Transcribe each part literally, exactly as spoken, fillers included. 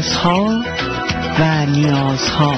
رازها و نیازها.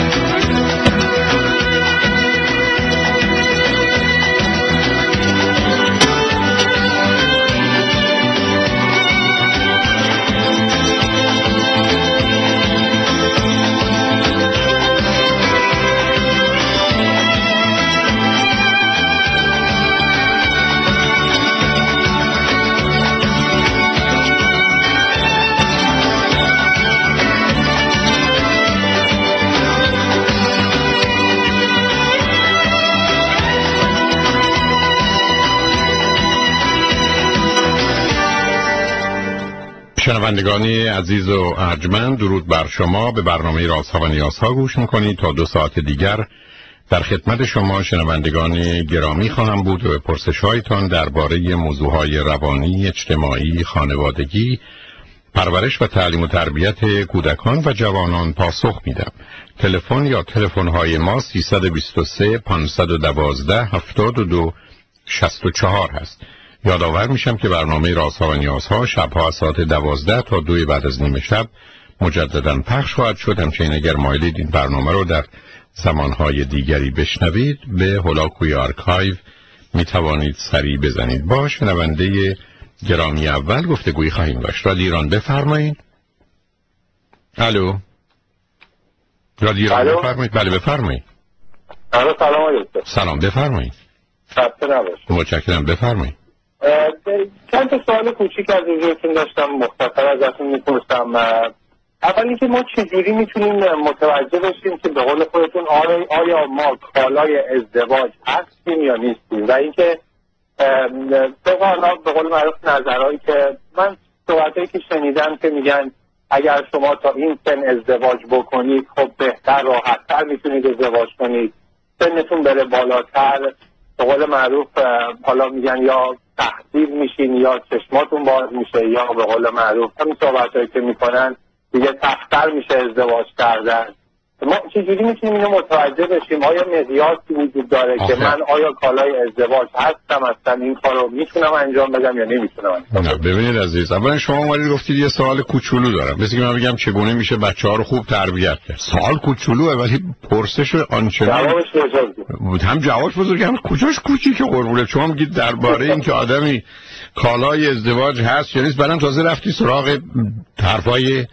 شنوندگان عزیز و ارجمند، درود بر شما. به برنامه رازها و نیازها گوش میکنید. تا دو ساعت دیگر در خدمت شما شنوندگان گرامی خواهم بود و به پرسش‌هایتان درباره موضوعهای روانی، اجتماعی، خانوادگی، پرورش و تعلیم و تربیت کودکان و جوانان پاسخ میدم. تلفن یا تلفن‌های ما سیصد و بیست و سه پانصد و دوازده هفتاد و دو شصت و چهار هست. یادآور میشم که برنامه رازها و نیازها شبها از ساعت دوازده تا دو بعد از نیمه شب مجددا پخش خواهد شد. همچنین اگر مایلید این برنامه رو در زمانهای دیگری بشنوید، به هولاکوی آرکایو میتوانید سری بزنید. با شنونده گرامی اول گفتگویی خواهیم داشت. رادیو ایران بفرمایید. الو رادیو ایران بفرمایید. بله بفرمایید. الو سلام علیکم. سلام بفرمایید. خسته نباشید. متشکرم بفرمایید. چند تا سوال کوچیک از حضورتون داشتم، مختصر ازتون میپرسم. اول اینکه ما چجوری میتونیم متوجه بشیم که به قول خودتون آیا ما کالای ازدواج هستیم یا نیستیم، و اینکه به قول معروف نظرهایی که من صحبتایی که شنیدم که میگن اگر شما تا این سن ازدواج بکنید خب بهتر راحتتر میتونید ازدواج کنید، سنتون بره بالاتر به قول معروف حالا میگن یا تحصیل میشین یا چشماتون باز میشه، یا به قول معروف همین صحبتایی که میکنن دیگه سخت‌تر میشه ازدواج کردن. ما چجوری میتونیم اینو متوجه بشیم؟ آیا مقیاسی وجود داره آخه. که من آیا کالای ازدواج هستم، اصلا این کارو میتونم انجام بدم یا نمیتونم انجام بدم؟ ببینید عزیز، اولا شما اومدید گفتید یه سوال کوچولو دارم، مثل که من بگم چگونه میشه بچه‌ها رو خوب تربیت کرد. سوال کوچولوه ولی پرسش آنچنان جوابش بزرگه. هم جوابش بزرگه هم کجاش کوچیکه قربونه. شما میگید درباره این که آدمی کالای ازدواج هست یا نیست، بعدم تازه رفتی سراغ حرفای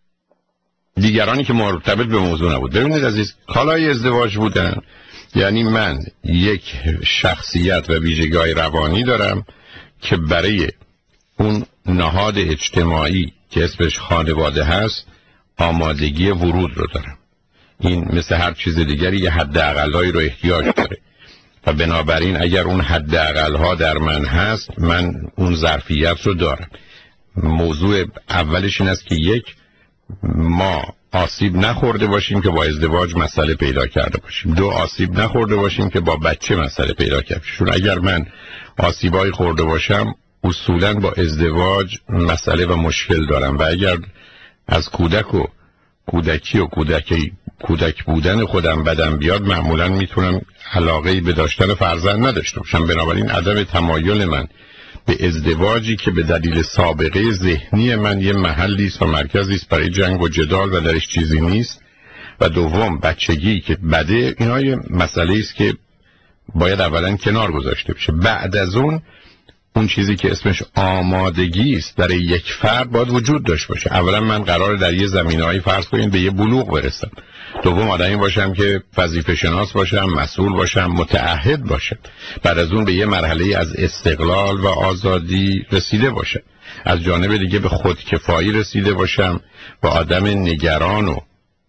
دیگرانی که مرتبط به موضوع نبود. ببینید عزیز، کالای ازدواج بودن یعنی من یک شخصیت و ویژگی‌های روانی دارم که برای اون نهاد اجتماعی که اسمش خانواده هست آمادگی ورود رو دارم. این مثل هر چیز دیگری یه حداقل‌هایی رو احتیاج داره و بنابراین اگر اون حداقل‌ها در من هست، من اون ظرفیت رو دارم. موضوع اولش این است که یک، ما آسیب نخورده باشیم که با ازدواج مسئله پیدا کرده باشیم. دو، آسیب نخورده باشیم که با بچه مسئله پیدا کرده باشیم. چون اگر من آسیبای خورده باشم اصولاً با ازدواج مسئله و مشکل دارم، و اگر از کودک و کودکی و کودکی کودک بودن خودم بدم بیاد، معمولاً میتونم علاقه‌ای به داشتن فرزند نداشته باشم. بنابراین عدم تمایل من به ازدواجی که به دلیل سابقه ذهنی من یه محلی است و مرکزی است برای جنگ و جدال و درش چیزی نیست، و دوم بچگی که بده، اینا یه مسئله است که باید اولا کنار گذاشته بشه. بعد از اون اون چیزی که اسمش آمادگی است برای یک فرد باید وجود داشته باشه. اولا من قراره در یه زمینه‌ای فرض کنیم به یه بلوغ برسم. دوم آدمی باشم که وظیفه شناس باشم، مسئول باشم، متعهد باشم. بعد از اون به یه مرحله از استقلال و آزادی رسیده باشم. از جانب دیگه به خودکفایی رسیده باشم و آدم نگران و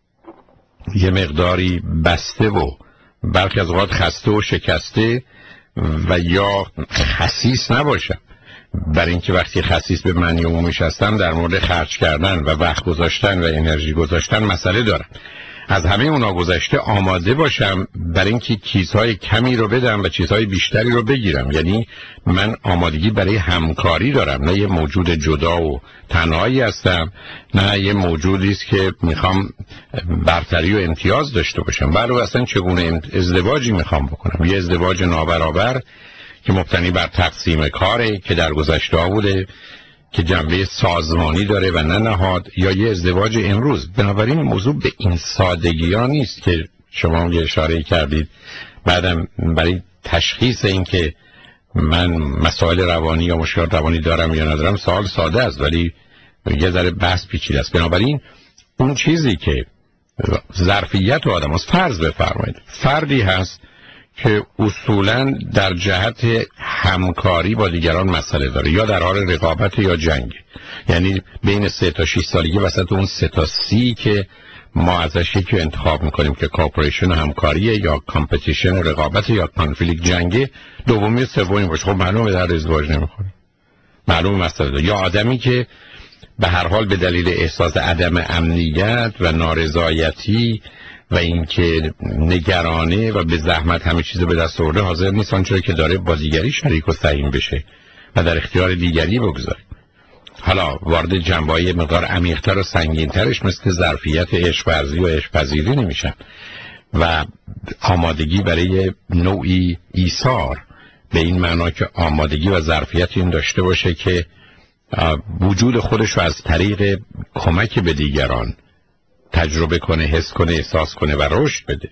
یه مقداری بسته و برخی از اوقات خسته و شکسته و یا خسیس نباشم. برای اینکه وقتی خسیس به معنی عمومیش هستم در مورد خرج کردن و وقت گذاشتن و انرژی گذاشتن مسئله دارم. از همه اونا گذشته آماده باشم برای اینکه چیزهای کمی رو بدم و چیزهای بیشتری رو بگیرم. یعنی من آمادگی برای همکاری دارم، نه یه موجود جدا و تنهایی هستم، نه یه موجودی است که میخوام برتری و امتیاز داشته باشم. برای اصلا چگونه ازدواجی میخوام بکنم؟ یه ازدواج نابرابر که مبتنی بر تقسیم کاره که در گذشته بوده، که جنبه سازمانی داره و نه نهاد، یا یه ازدواج امروز. بنابراین موضوع به این سادگی ها نیست که شما یه اشاره کردید. بعدم برای تشخیص این که من مسائل روانی یا مشکلات روانی دارم یا ندارم سوال ساده است، ولی یه ذره بحث پیچیده است. بنابراین اون چیزی که ظرفیت آدم هست، فرض بفرمایید فردی هست که اصولاً در جهت همکاری با دیگران مسئله داره، یا در حال رقابت یا جنگ، یعنی بین سه تا شش سالگی وسط اون سه تا سی که ما ازش یکی انتخاب میکنیم که کارپوریشن همکاریه یا کامپتیشن رقابت یا کانفلیکت جنگه، دومی سومی باشه. خب معلومه در ازدواج نمیخوره، معلومه مسئله داره. یا آدمی که به هر حال به دلیل احساس عدم امنیت و نارضایتی و اینکه نگرانه و به زحمت همه چیز به دست آورده حاضر نیست آنچه که داره با دیگری شریک و سهیم بشه و در اختیار دیگری بگذاره. حالا وارد جنبه‌های مقدار عمیق‌تر و سنگین‌ترش مثل ظرفیت عشق ورزی و عشق پذیری نمیشن و آمادگی برای نوعی ایثار، به این معنا که آمادگی و ظرفیت این داشته باشه که وجود خودش رو از طریق کمک به دیگران تجربه کنه، حس کنه، احساس کنه و رشد بده.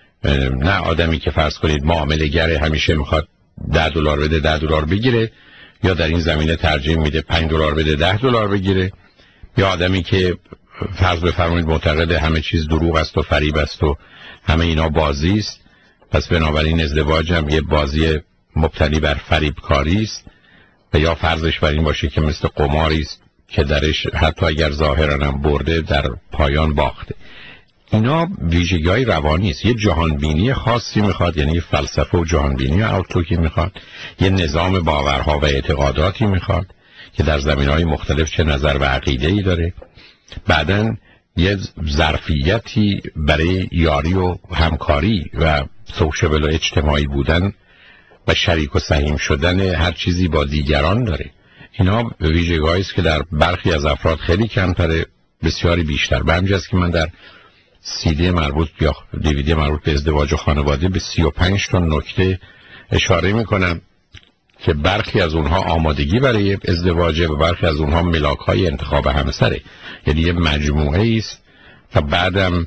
نه آدمی که فرض کنید معامله گره همیشه میخواد ده دلار بده ده دلار بگیره، یا در این زمینه ترجیح میده پنج دلار بده ده دلار بگیره، یا آدمی که فرض بفرمایید معتقد همه چیز دروغ است و فریب است و همه اینا بازی است، پس بنابراین ازدواج هم یه بازی مبتنی بر فریبکاری است، و یا فرضش بر این باشه که مثل قماری است که درش حتی اگر ظاهرا هم برده در پایان باخته. اینا ویژگی‌های روانی است. یه جهانبینی خاصی میخواد، یعنی فلسفه و جهانبینی و اوتلوکی میخواد، یه نظام باورها و اعتقاداتی میخواد که در زمینه‌های مختلف چه نظر و عقیده‌ای داره. بعدن یه ظرفیتی برای یاری و همکاری و سوشیبل و اجتماعی بودن و شریک و سهیم شدن هر چیزی با دیگران داره. اینا ویژگی‌هایی است که در برخی از افراد خیلی کمتره، بسیاری بیشتر. به همین جاست که من در سیدی مربوط یا دیویدی مربوط به ازدواج و خانواده به سی و پنج تا نکته اشاره میکنم که برخی از اونها آمادگی برای ازدواجه و برخی از اونها ملاک‌های انتخاب همسره، یعنی یه مجموعه است. و بعدم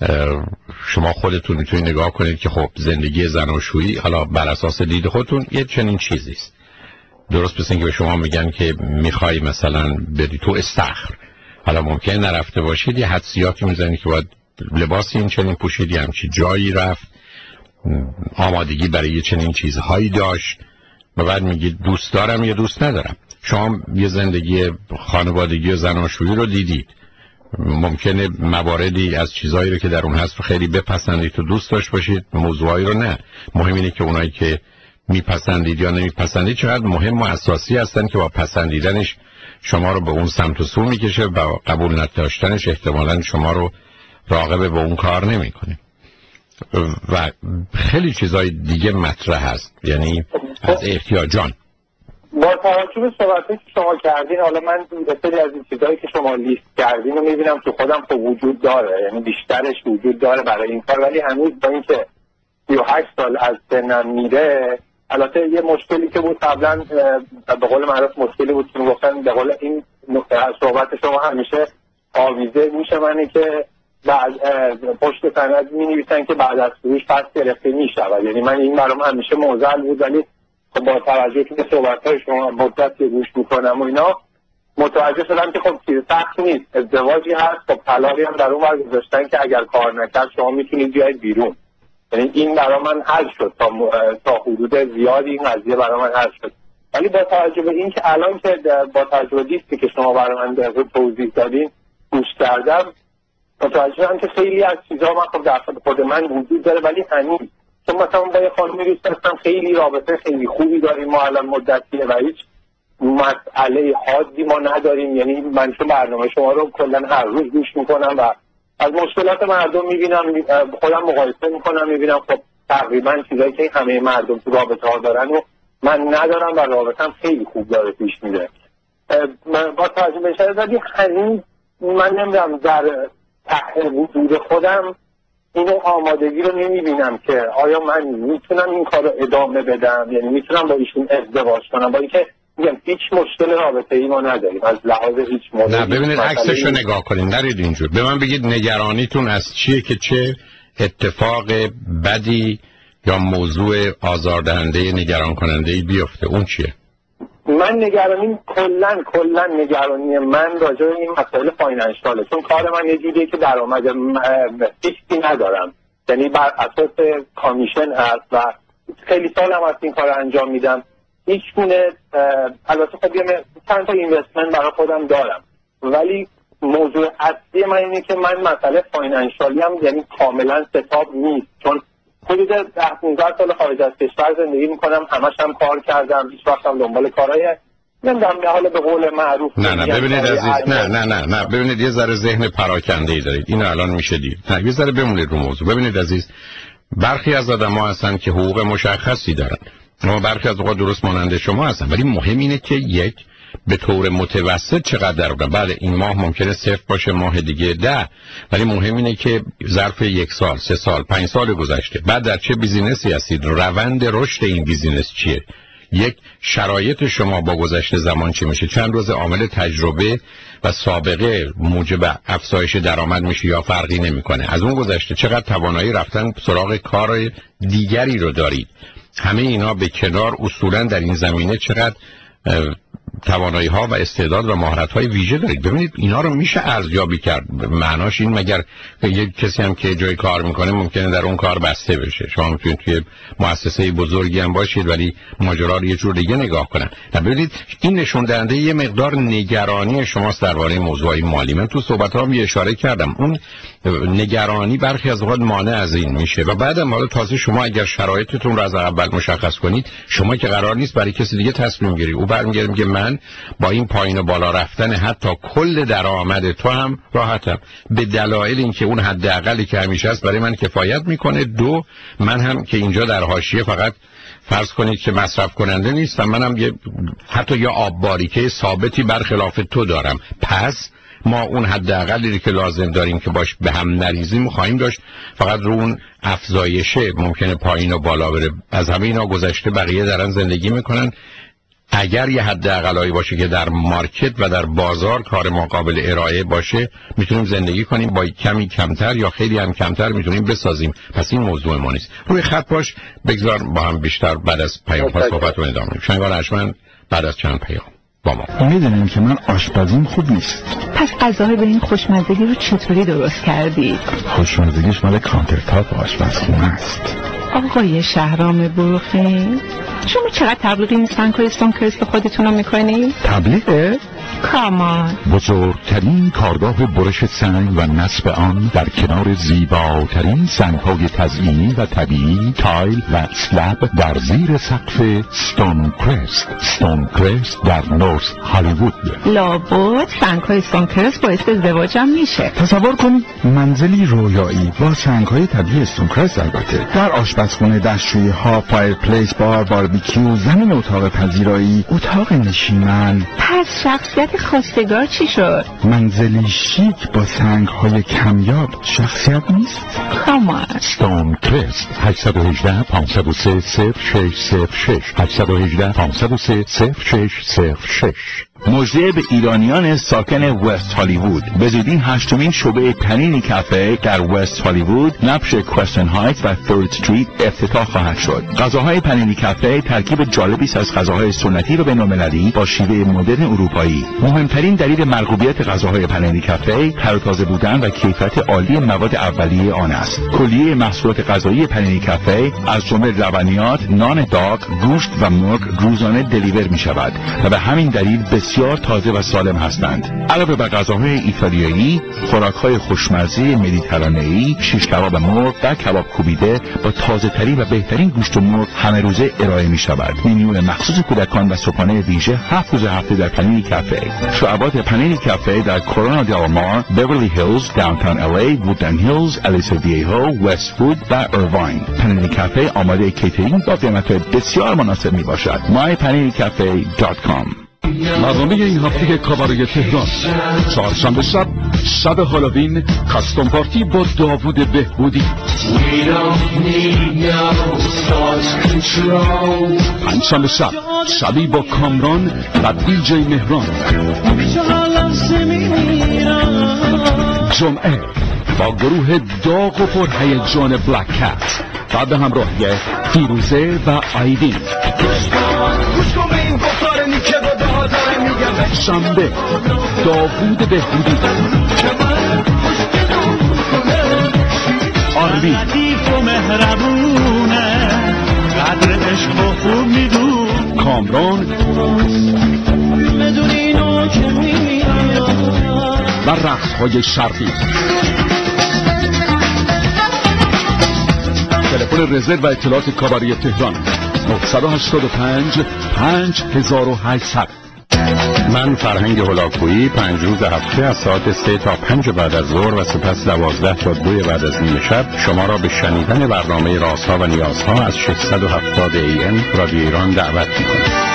شما خودتون میتونید نگاه کنید که خب زندگی زناشویی حالا بر اساس دید خودتون یه چنین چیزی است. درست مثل اینکه به شما میگن که میخوای مثلا بری تو استخر، حالا ممکنه نرفته باشید، یه حدسیاتی میزنید که باید لباسی این چنین پوشیدی، همچی جایی رفت، آمادگی برای یه چنین چیزهایی داشت، و بعد میگید دوست دارم یا دوست ندارم. شما یه زندگی خانوادگی و زناشویی رو دیدید، ممکنه مواردی از چیزهایی رو که در اون هست رو خیلی بپسندید و دوست داشت باشید، موضوعایی رو نه. مهم اینه که اونایی که میپسندید یا نمیپسندید چقدر مهم و اساسی هستن که با پسندیدنش شما رو به اون سمت و سو میکشه و قبول نداشتنش احتمالاً شما رو راغب به اون کار نمیکنه. و خیلی چیزای دیگه مطرح هست، یعنی از احتیاجان. با توجه به صحبتی که شما کردین، حالا من بسیاری از این چیزهایی که شما لیست کردین رو میبینم تو خودم خب وجود داره، یعنی بیشترش وجود داره برای این کار، ولی هنوز با اینکه سی و هشت سال از سنم میره، البته یه مشکلی که بود قبلا به قول معروف مشکلی بود که میگفتن به قول این صحبت شما همیشه آویزه میشه منه که بعد پشت سند می نویسن که بعد از فروش پس گرفته میشود، یعنی من این برام همیشه معضل بود، ولی با توجه که به صحبت‌های شما مدتی گوش میکنم و اینا متوجه شدم که خب چیز سخت نیست، ازدواجی هست، خب طلاقی هم در اون ور گذاشتن که اگر کار نکرد شما میتونید بیاید بیرون. یعنی این برای من حل شد، تا تا حدود زیادی این قضیه برای من حل شد. ولی با توجه به این که الان که با توجه به لیستی که شما برای من در توضیح دادین گوش کردم، متوجه شدم که خیلی از چیزا من خب در خود من وجود داره، ولی هنوز چون مثلا با یه خانمی دوست داشتم، خیلی رابطه خیلی خوبی داریم ما الان مدتیه و هیچ مسئله حادی ما نداریم. یعنی من چون برنامه شما رو کلا هر روز گوش میکنم و از مشکلات مردم میبینم، خودم مقایسه میکنم، میبینم خب تقریبا چیزایی که همه مردم تو رابطه ها دارن و من ندارم و رابطم خیلی خوب داره پیش میره. با توجه به شده ولی هنوز من نمیدونم در ته وجود خودم اینو آمادگی رو نمیبینم که آیا من میتونم این کار رو ادامه بدم، یعنی میتونم با ایشون ازدواج کنم، با اینکه میگم هیچ مشکل رابطه ای ما نداریم از لحاظ هیچ مورد. نه ببینید عکسشو نگاه کنید، نرید اینجور. به من بگید نگرانیتون از چیه که چه اتفاق بدی یا موضوع آزاردهنده نگران کننده بیفته، اون چیه؟ من نگرانیم کلن کلن نگرانی من راجع به این مسائل فاینانشاله، چون کار من یه جوریه که درآمد فیکسی ندارم، یعنی بر اساس کامیشن هست و خیلی سال هم از این کار انجام میدم. هیچ گونه البته خب یه چند تا اینوستمنت برای خودم دارم، ولی موضوع اصلی من اینه که من مسئله فاینانشالی هم یعنی کاملا ستاب نیست، چون حدود ده پانزده سال خارج از کشور زندگی میکنم، همش هم کار کردم، هیچ وقت هم دنبال کارهای نمیدونم به حال به قول معروف. نه نه ببینید عزیز، نه نه نه نه ببینید یه ذره ذهن پراکنده ای دارید، اینو الان میشه دید. نه یه ذره بمونید رو موضوع. ببینید عزیز، برخی از آدم‌ها هستن که حقوق مشخصی دارن، اما برخی از اوقات درست مانند شما هستن، ولی مهم اینه که یک به طور متوسط چقدر درآمد. بله این ماه ممکنه صفر باشه، ماه دیگه ده، ولی مهم اینه که ظرف یک سال، سه سال، پنج سال گذشته بعد در چه بیزینسی هستید، روند رشد این بیزینس چیه، یک شرایط شما با گذشته زمان چی میشه، چند روز عامل تجربه و سابقه موجب افزایش درآمد میشه یا فرقی نمیکنه، از اون گذشته چقدر توانایی رفتن سراغ کار دیگری رو دارید. همه اینا به کنار اصولا در این زمینه چقدر توانایی ها و استعداد و مهارت های ویژه دارید. ببینید اینا رو میشه ارزیابی کرد. معناش این مگر یک کسی هم که جای کار میکنه ممکنه در اون کار بسته بشه، شما میتونید توی مؤسسه بزرگی هم باشید ولی ماجرا رو یه جور دیگه نگاه کنن. ببینید این نشون دهنده یه مقدار نگرانی شماست درباره موضوع مالی. من تو صحبتام یه اشاره کردم، اون نگرانی برخی از اوقات مانع از این میشه و بعدم حالا تازه شما اگر شرایطتون رو از اول مشخص کنید، شما که قرار نیست برای کسی دیگه تصمیم گیری، او برمیگره میگه من با این پایین و بالا رفتن حتی کل درآمد تو هم راحتم، به دلایل اینکه اون حداقلی که همیشه است برای من کفایت میکنه. دو، من هم که اینجا در حاشیه فقط فرض کنید که مصرف کننده نیستم، منم یه حتی یا آب باریکه ثابتی برخلاف تو دارم، پس ما اون حداقلی که لازم داریم که باش به هم نریزیم خواهیم داشت، فقط رو اون افزایشه ممکنه پایین و بالا بره. از همه اینا گذشته بقیه دارن زندگی میکنن. اگر یه حداقلایی باشه که در مارکت و در بازار کار ما قابل ارائه باشه، میتونیم زندگی کنیم، با کمی کمتر یا خیلی هم کمتر میتونیم بسازیم. پس این موضوع ما نیست. روی خط باش، بگذار با هم بیشتر بعد از پیام ها صحبت رو ادامه بدیم. شنگار ارجمند بعد از چند پیام با ما. میدونیم که من آشپزیم خوب نیست، پس غذاهای به این خوشمزگی رو چطوری درست کردی؟ خوشمزگیش مال کانتر تاپ آشپزخونه است. آقای شهرام بروخی، شما چقدر تبلیغی نیستن که استونکرست خودتون رو میکنی؟ تبلیغه؟ کامان بزرگترین کارگاه برش سنگ و نصب آن در کنار زیباترین سنگ‌های تزئینی و طبیعی، تایل و اسلب در زیر سقف ستونکرست. ستونکرست در نورث هالیوود. لابد سنگ‌های ستونکرست باعث ازدواجم میشه. تصور کن منزلی رویایی با سنگ‌های طبیعی ستونکرست، البته در آشپزخونه، دستشویی ها، فایرپلیس، بار، باربیکیو، زمین اتاق پذیرایی، اتاق نشیمن. پس شخصیت خواستگار چی شد؟ منزلی شیک با سنگ‌های کمیاب شخصیت نیست؟ کامان ستونکرست. هشت یک هشت پانصد و سه صفر شش صفر شش هشت یک هشت پانصد و سه صفر شش صفر شش. مژده به ایرانیان ساکن وست هالیوود، به زودی هشتمین شعبه پنینی کافه در وست هالیوود نبش کوستن هایتس و ثرد استریت افتتاح خواهد شد. غذاهای پنینی کافه ترکیب جالبی است از غذاهای سنتی و بین‌المللی با شیوه مدرن اروپایی. مهمترین دلیل مرغوبیت غذاهای پنینی کافه تر و تازه بودن و کیفیت عالی مواد اولیه آن است. کلیه محصولات غذایی پنینی کافه از جمله لبنیات، نان داغ، گوشت و مرغ روزانه دلیور می شود و به همین دلیل بسیار تازه و سالم هستند. علاوه بر غذاهای ایتالیایی، خوراک‌های خوشمزه مدیترانه‌ای، شیش کباب مرغ و کباب کوبیده با تازه‌ترین و بهترین گوشت مرغ همه روزه ارائه می‌شود. منیو مخصوص کودکان و صبحانه ویژه هفت روز هفته در پنینی کافه. شعبات پنینی کافه در کورونا دل مار، بیورلی هیلز، داونتاون ال ای، وودلند هیلز، الیسا ویهو، وست‌وود و ایرواین. پنینی کافه آماده کیترینگ با قیمت‌های بسیار مناسب میباشد. my panini cafe dot com. برنامه این هفته کاباره تهران. چهارشنبه شب شب هالووین کاستوم پارتی با داوود بهبودی. پنجشنبه شب شبی با کامران و دیجی مهران. جمعه با گروه داغ و پرهیجان بلک کت و به همراهی فیروزه و آیدین. شنبه داوود بهبودی، آرمین، کامران و رقص های شرقی. تلفن رزرو و اطلاعات کاباره تهران نه هشت پنج پنج هزار و هشتصد. من فرهنگ هولاکویی پنج روز هفته از ساعت سه تا پنج بعد از ظهر و سپس دوازده تا دو بعد از نیم شب شما را به شنیدن برنامه رازها و نیازها از ششصد و هفتاد ای ام رادیو ایران دعوت می‌کنم.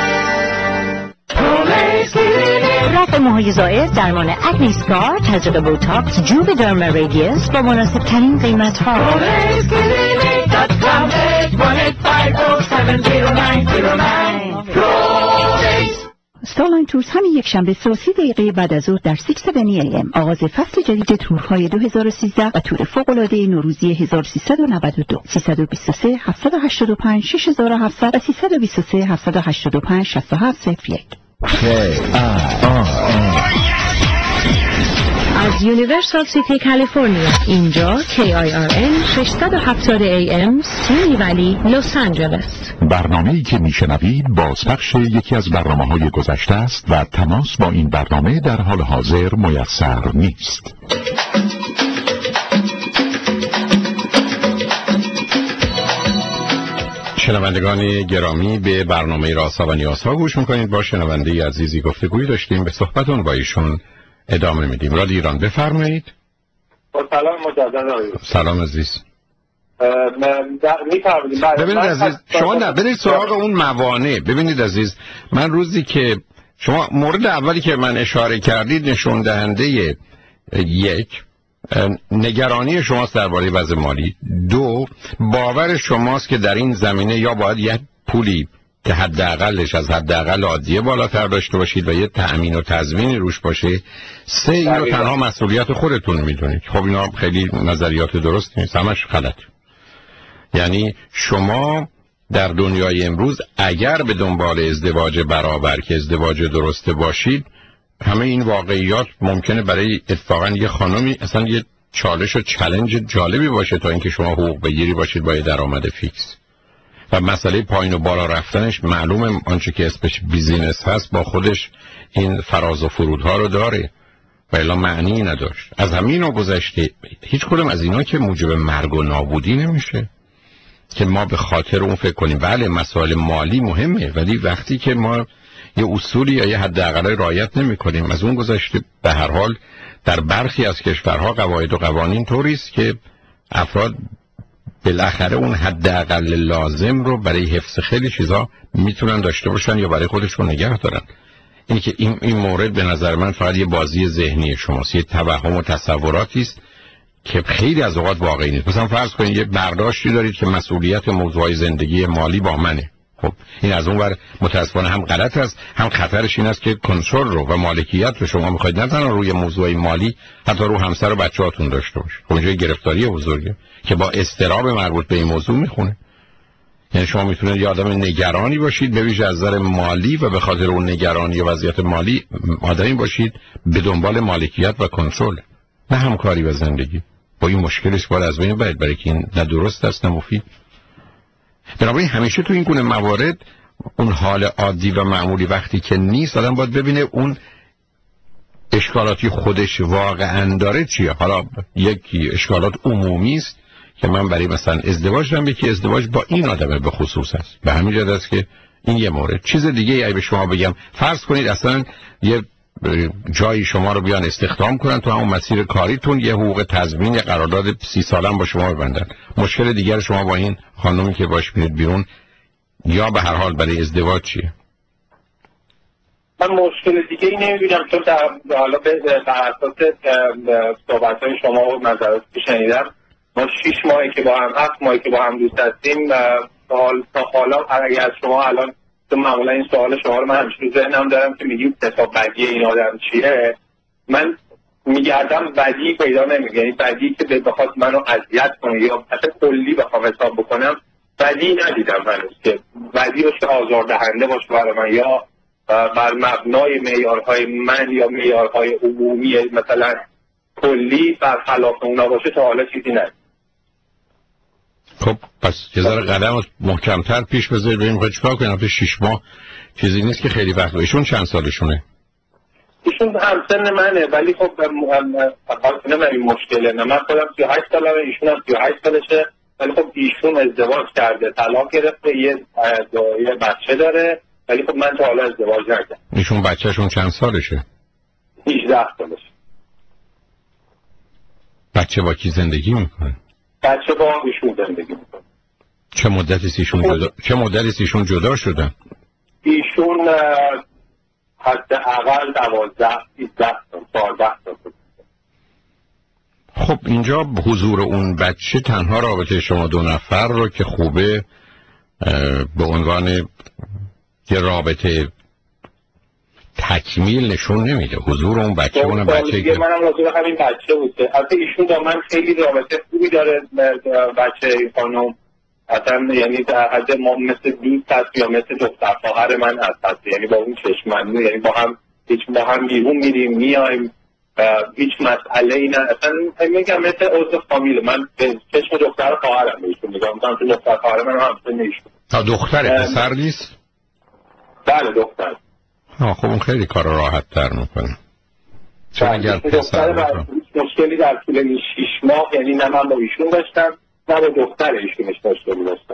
رفع موهای زائد، درمان اکنی اسکار، تزریق بوتاکس، جوب درما ریدیوس با مناسب ترین قیمت ها. ستارلاین تورز همین یک شنبه سی دقیقه بعد از ظهر در شش ای ام آغاز فصل جدید تورهای دو هزار و سیزده و تور فوق‌العاده نوروزی هزار و سیصد و نود و دو. سیصد و بیست و سه هفتصد و هشتاد و پنج شش هزار و هفتصد و سیصد و بیست و سه هفتصد و هشتاد و پنج شصت و هفت صفر یک. از یونیورسال سیتی کالیفرنیا، اینجا کی آی آر ان ششصد و هفتاد ای ام سیمی ولی لس آنجلس. برنامه‌ای که میشنوید بازپخش یکی از برنامه‌های گذشته است و تماس با این برنامه در حال حاضر میسر نیست. شنوندگان گرامی، به برنامه رازها و نیازها گوش میکنید. با شنونده عزیزی گفتگویی داشتیم، به صحبتون با ایشون ادامه میدیم. رادیو ایران، بفرمایید. سلام مجددا. سلام عزیز. میفرمایید. ببینید عزیز، شما نه برید سراغ اون موانع. ببینید عزیز، من روزی که شما مورد اولی که من اشاره کردید نشون دهنده یک نگرانی شماست درباره وضع مالی، دو باور شماست که در این زمینه یا باید یک پولی که حداقلش از حداقل عادیه بالاتر داشته باشید و یه تأمین و تضمین روش باشه، سه اینو تنها مسئولیت خودتون میدونید. خب اینا خیلی نظریات درست نیست، همش غلط. یعنی شما در دنیای امروز اگر به دنبال ازدواج برابر که ازدواج درسته باشید، همه این واقعیات ممکنه برای اتفاقا یه خانمی اصلا یه چالش و چالش جالبی باشه تا اینکه شما حقوق بگیری باشید با یه درآمد فیکس. و مسئله پایین و بالا رفتنش معلومه، آنچه که اسمش بیزینس هست با خودش این فراز و فرودها رو داره و الا معنی نداشت. از همین رو گذشته هیچ کدوم از اینا که موجب مرگ و نابودی نمیشه که ما به خاطر اون فکر کنیم. بله مسائل مالی مهمه، ولی وقتی که ما یه اصولی یا یه حداقل رعایت نمی‌کنیم، از اون گذشته به هر حال در برخی از کشورها قواعد و قوانین طوری است که افراد بالاخره اون حداقل لازم رو برای حفظ خیلی چیزا میتونن داشته باشن یا برای خودشون نگه دارن. این که این این مورد به نظر من فقط یه بازی ذهنی شماست، یه توهم و تصوراتی است که خیلی از اوقات واقعی نیست. مثلا فرض کنید یه برداشتی دارید که مسئولیت موضوع زندگی مالی با منه. خب این از اون ور متاسفانه هم غلط است، هم خطرش این است که کنترل رو و مالکیت رو شما میخواید نه تنها روی موضوع مالی، حتی رو همسر و بچه‌هاتون داشته باشید. خب اینجا گرفتاری بزرگه که با اضطراب مربوط به این موضوع میخونه. یعنی شما میتونید یه آدم نگرانی باشید به ویژه از نظر مالی و به خاطر اون نگرانی و وضعیت مالی آدمی باشید به دنبال مالکیت و کنترل، نه همکاری و زندگی. با این مشکلش باید از بین ببرید، برای که این نه درست است نه مفید. بنابراین همیشه تو این گونه موارد اون حال عادی و معمولی وقتی که نیست، آدم باید ببینه اون اشکالاتی خودش واقعا داره چیه. حالا یکی اشکالات عمومی است که من برای مثلا ازدواج دارم، یکی ازدواج با این آدمه به خصوص است. به همین جهت است که این یه مورد. چیز دیگه ای به شما بگم، فرض کنید اصلا یه جایی شما رو بیان استخدام کنن تو همون مسیر کاریتون، یه حقوق تضمین یه قرارداد سی ساله با شما ببندن. مشکل دیگر شما با این خانومی که باش میرید بیرون یا به هر حال برای ازدواج چیه؟ من مشکل دیگه ای نمیبینم، چون در حالا به اساس صحبت های شما و نظراتی که شنیدم ما شیش ماهی که با هم هفت ماهی که با هم دوست هستیم حال تا حالا اگر از شما الان تو معمولا این سوال شما رو من همیشه رو ذهنم دارم که میگیم حساب بدی این آدم چیه، من میگردم بدی پیدا نمیگه، یعنی بدی که بخواد منو اذیت کنه یا اصلا کلی بخوام حساب بکنم بدی ندیدم هنوز که بدی باشه آزاردهنده باشه برای من یا بر مبنای معیارهای من یا معیارهای عمومی مثلا کلی بر خلاف اونا باشه تا حالا چیزی ندیدم. خب پس یه ذره قدم محکمتر پیش بذارید ببینیم خواهد چیکار کنیم. تا شیش ماه چیزی نیست که خیلی وقت. ایشون چند سالشونه؟ ایشون همسن منه ولی خب خواهد نمیم این مشکله. نه من خودم سی و هشت سالمه، ایشون هم سی و هشت سالشه، ولی خب ایشون ازدواج کرده، طلاق گرفته، یه یه بچه داره، ولی خب من تا حالا ازدواج نکردم. ایشون بچه‌شون چند سالشه؟ هجده سالشه. بچه با کی زندگی میکنه؟ بچه با ایشون زندگی میکنه. چه مدتی ایشون جدا چه مدتی ایشون جدا شدن؟ ایشون حداقل دوازده سیزده سال چهارده سال. خب اینجا حضور اون بچه تنها رابطه شما دو نفر رو که خوبه به عنوان یه رابطه تکمیل نشون نمیده. حضور اون بچه اون بچه که منم راضی به همین بچه بوده. البته ایشون با من خیلی رابطه خوبی داره بچه این خانم، اصلا یعنی در حد ما مثل دوست هست یا مثل دختر خواهر من هست، یعنی با اون چشمندو، یعنی با هم هیچ با هم بیرون میریم میایم، هیچ مسئله ای نه، اصلا میگم مثل عضو فامیل. من به چشم دختر خواهرم بهشون میگم، مثلا تو دختر خواهر من هم همسن ایشون. تا دختر پسر نیست؟ بله دختر. ها خب اون خیلی کار راحت تر میکنه. چون اگر پسر مشکلی در طول این شیش ماه یعنی نه من با ایشون داشتم نه با دختر ایشونش مشکلی داشتم،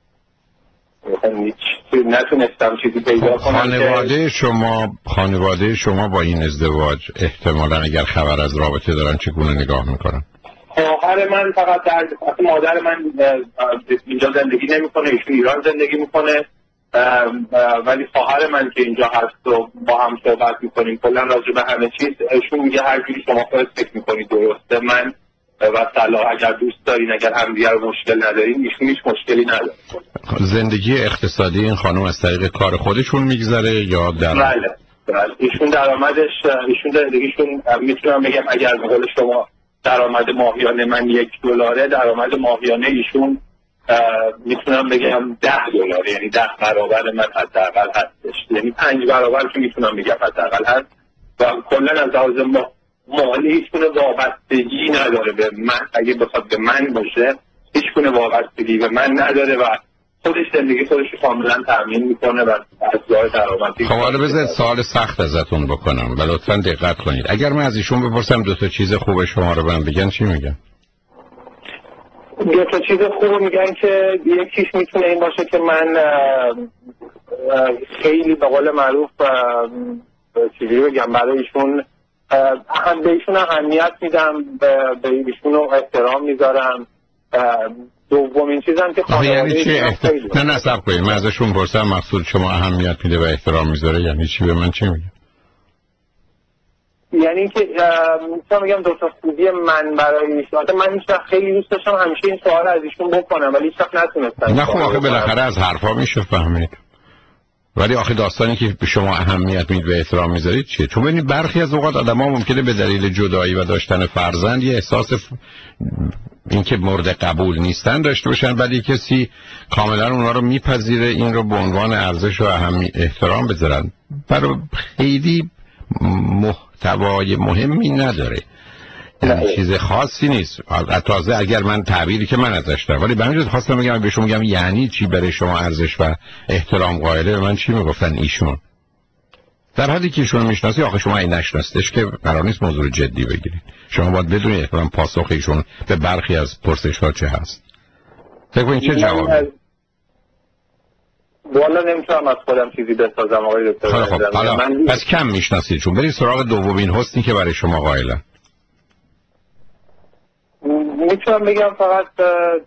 نتونستم چیزی پیدا کنم. خانواده شما خانواده شما با این ازدواج احتمالاً اگر خبر از رابطه دارن چگونه نگاه میکنن؟ خواهر من فقط در مادر من اینجا زندگی نمیکنه، ایشون ایران زندگی میکنه، ولی خواهر من که اینجا هست و با هم صحبت میکنیم کلا راجع به همه چیز، ایشون میگه هر جوری شما خودت فکر میکنید درسته، من و صلاح اگر دوست دارین اگر همدیگر مشکل ندارین ایشون هیچ مشکلی نداره. زندگی اقتصادی این خانم از طریق کار خودشون میگذره یا در بله بله ایشون درآمدش ایشون زندگیشون میتونم بگم اگر به قول شما درآمد ماهیانه من یک دلاره، درآمد ماهیانه ایشون میتونم بگم ده دلار، یعنی ده برابر من حداقل هستش، یعنی پنج برابر که میتونم بگم حداقل هست و کلا از لحاظ مالی هیچ گونه وابستگی نداره به من. اگه بخواد به من باشه هیچ گونه وابستگی به من نداره و خودش زندگی خودش کاملا تامین میکنه و از راه درآمدی. خب حالا بذارید سوال سخت ازتون بکنم و لطفاً دقت کنید. اگر من از ایشون بپرسم دو تا چیز خوب شما رو من بگن چی میگن؟ دو تا چیز خوب میگن که یکیش میتونه این باشه که من خیلی به قول معروف چیزی بگم برای ایشون هم به ایشون اهمیت میدم، به ایشون احترام میذارم. دومین چیزم که خانواده یعنی چی احت... نه نه صبر کنید من ازشون پرسم مقصود شما اهمیت میده و احترام میذاره یعنی چی؟ به من چی میگه؟ یعنی که میتونم بگم دو تا خوبی من برای ایشون، من هیچ وقت خیلی دوست داشتم همیشه این سوال از ایشون بکنم ولی هیچ وقت نتونستم. نه خب آخه بالاخره از حرفا میشه فهمید، ولی آخه داستانی که به شما اهمیت میدید و احترام میذارید چیه؟ چون ببینید برخی از اوقات آدم‌ها ممکنه به دلیل جدایی و داشتن فرزند یه احساس ف... اینکه مورد قبول نیستن داشته باشن، ولی کسی کاملا اونا رو میپذیره، این رو به عنوان ارزش و اهمی احترام بذارن. برای خیلی محتوای مهمی نداره، یعنی چیز خاصی نیست. تازه اگر من تعبیری که من ازش دارم، ولی به همین جهت خواستم بگم به شما میگم یعنی چی برای شما ارزش و احترام قائله. من چی میگفتن ایشون؟ در حدی که ایشون میشناسی، آخه شما این نشناسیدش که قرار نیست موضوع جدی بگیرید. شما باید بدونید احتمالاً پاسخ ایشون به برخی از پرسش‌ها چه هست. فکر کنید چه جوابی؟ والا نمیتونم از خودم چیزی بسازم آقای دکتر. خب حالا من... پس کم میشناسید، چون برید سراغ دومین حسنی که برای شما قائلن. میتونم بگم فقط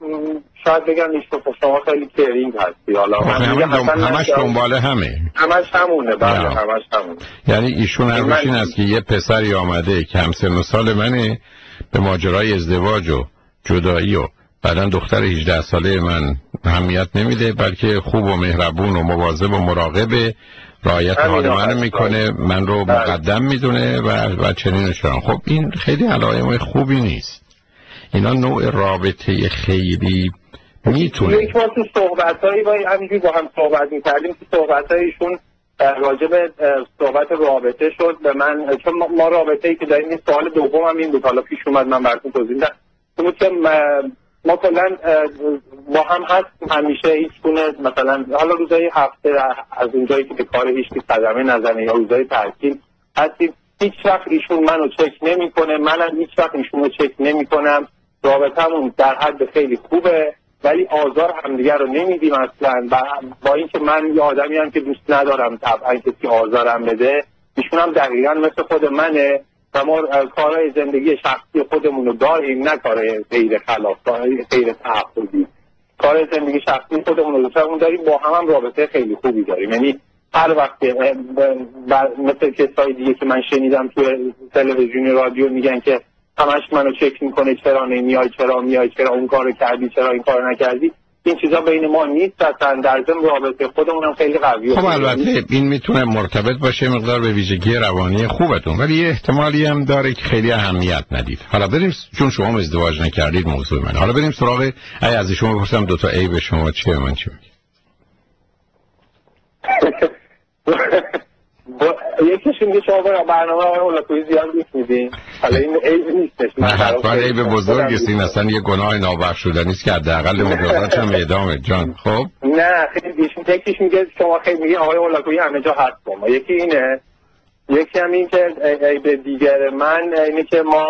شاید بگم ایشون شما خیلی کرینگ هستی. حالا همش دنباله همه همش همونه. بله همش همونه. یعنی ایشون حرفش این است که یه پسری آمده که همسن و سال منه به ماجرای ازدواج و جدایی و بعدن دختر هجده ساله من اهمیت نمیده، بلکه خوب و مهربون و مواظب و مراقب رعایت حال من میکنه، من رو مقدم میدونه و و چنین چنان. خب این خیلی علائم خوبی نیست. اینا نوع رابطه خیلی میتونه. یک بار تو صحبتایی با همینجوری با هم صحبت میکردیم که صحبتایشون راجع به صحبت رابطه شد به من، چون ما رابطه‌ای که داریم. این سوال دومم این بود، حالا پیش اومد من براتون توضیح میدم. بود که ما کلا با هم هستیم همیشه، هیچ گونه مثلا حالا روزای هفته از اونجایی که به کار هیچ کی قدمه نزنه یا روزای تعطیل هستیم، هیچ وقت ایشون منو چک نمیکنه، منم هیچ وقت ایشونو چک نمیکنم. رابطمون در حد خیلی خوبه ولی آزار همدیگه رو نمیدیم اصلا. با اینکه من یه آدمی هم که دوست ندارم طبعا کسی آزارم بده، ایشون هم دقیقاً مثل خود منه و ما کارهای زندگی شخصی خودمون رو داریم، نه کارهای غیر خلاف، کارهای غیر تعهدی. کارهای زندگی شخصی خودمون رو داریم، با هم هم رابطه خیلی خوبی داریم. یعنی هر وقت مثل کسای دیگه که من شنیدم تو تلویزیون رادیو میگن که همش منو چک میکنه، چرا نمیای، چرا میای، چرا اون کارو کردی، چرا این کارو نکردی، این چیزا بین ما نیست اصلا. در ضمن رابطه خودمون هم خیلی قویه. خب البته این میتونه مرتبط باشه مقدار به ویژگی روانی خوبتون، ولی یه احتمالی هم داره که خیلی اهمیت ندید. حالا بریم، چون شما ازدواج نکردید موضوع من، حالا بریم سراغ ای از شما بپرسم دو تا عیب شما چیه، من چی میگم؟ یکیش میگه شما برنامه های هولاکویی زیاد گوش میدین. حالا این عیب نیستش، نه حتما عیب بزرگی است. این اصلا یه گناه نابخشودنی است که حداقل مجازاتش هم اعدامه جان. خب نه خیلی یکیش میگه شما خیلی میگه آقای هولاکویی همه جا هست با ما. یکی اینه، یکی هم این که عیب دیگر من اینه که ما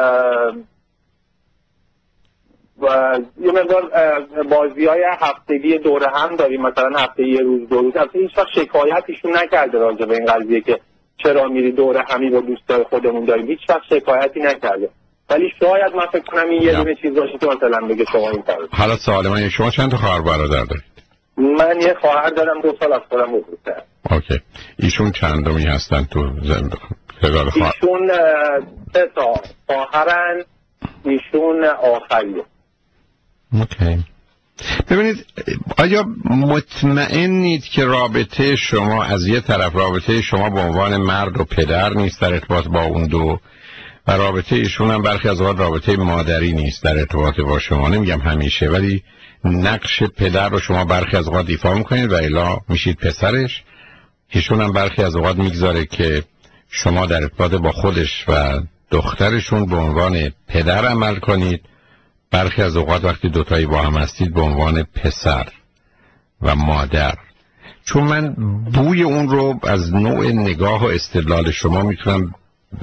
و یه مقدار بازی های هفتگی دوره هم داریم، مثلا هفته یه روز دو روز. اصلا هیچ وقت شکایتیشون نکرده راجع به این قضیه که چرا میری دوره همی با دوستای خودمون داریم، هیچ وقت شکایتی نکرده. ولی شاید من فکر کنم این یه دونه چیز باشه که مثلا بگه شما این کارو. حالا سوال من، شما چند تا خواهر برادر دارید؟ من یه خواهر دارم، دو سال از خودم بزرگتره. اوکی. ایشون چندمی هستن تو زندگی؟ ایشون سه تا خواهرن، ایشون آخریه. اوکی. ببینید، آیا مطمئنید که رابطه شما از یه طرف رابطه شما به عنوان مرد و پدر نیست در ارتباط با اون دو و رابطه ایشون هم برخی از اوقات رابطه مادری نیست در ارتباط با شما؟ نمیگم همیشه، ولی نقش پدر رو شما برخی از اوقات ایفا میکنید و الا میشید پسرش. ایشون هم برخی از اوقات میگذاره که شما در ارتباط با خودش و دخترشون به عنوان پدر عمل کنید، برخی از اوقات وقتی دوتایی با هم هستید به عنوان پسر و مادر. چون من بوی اون رو از نوع نگاه و استدلال شما میتونم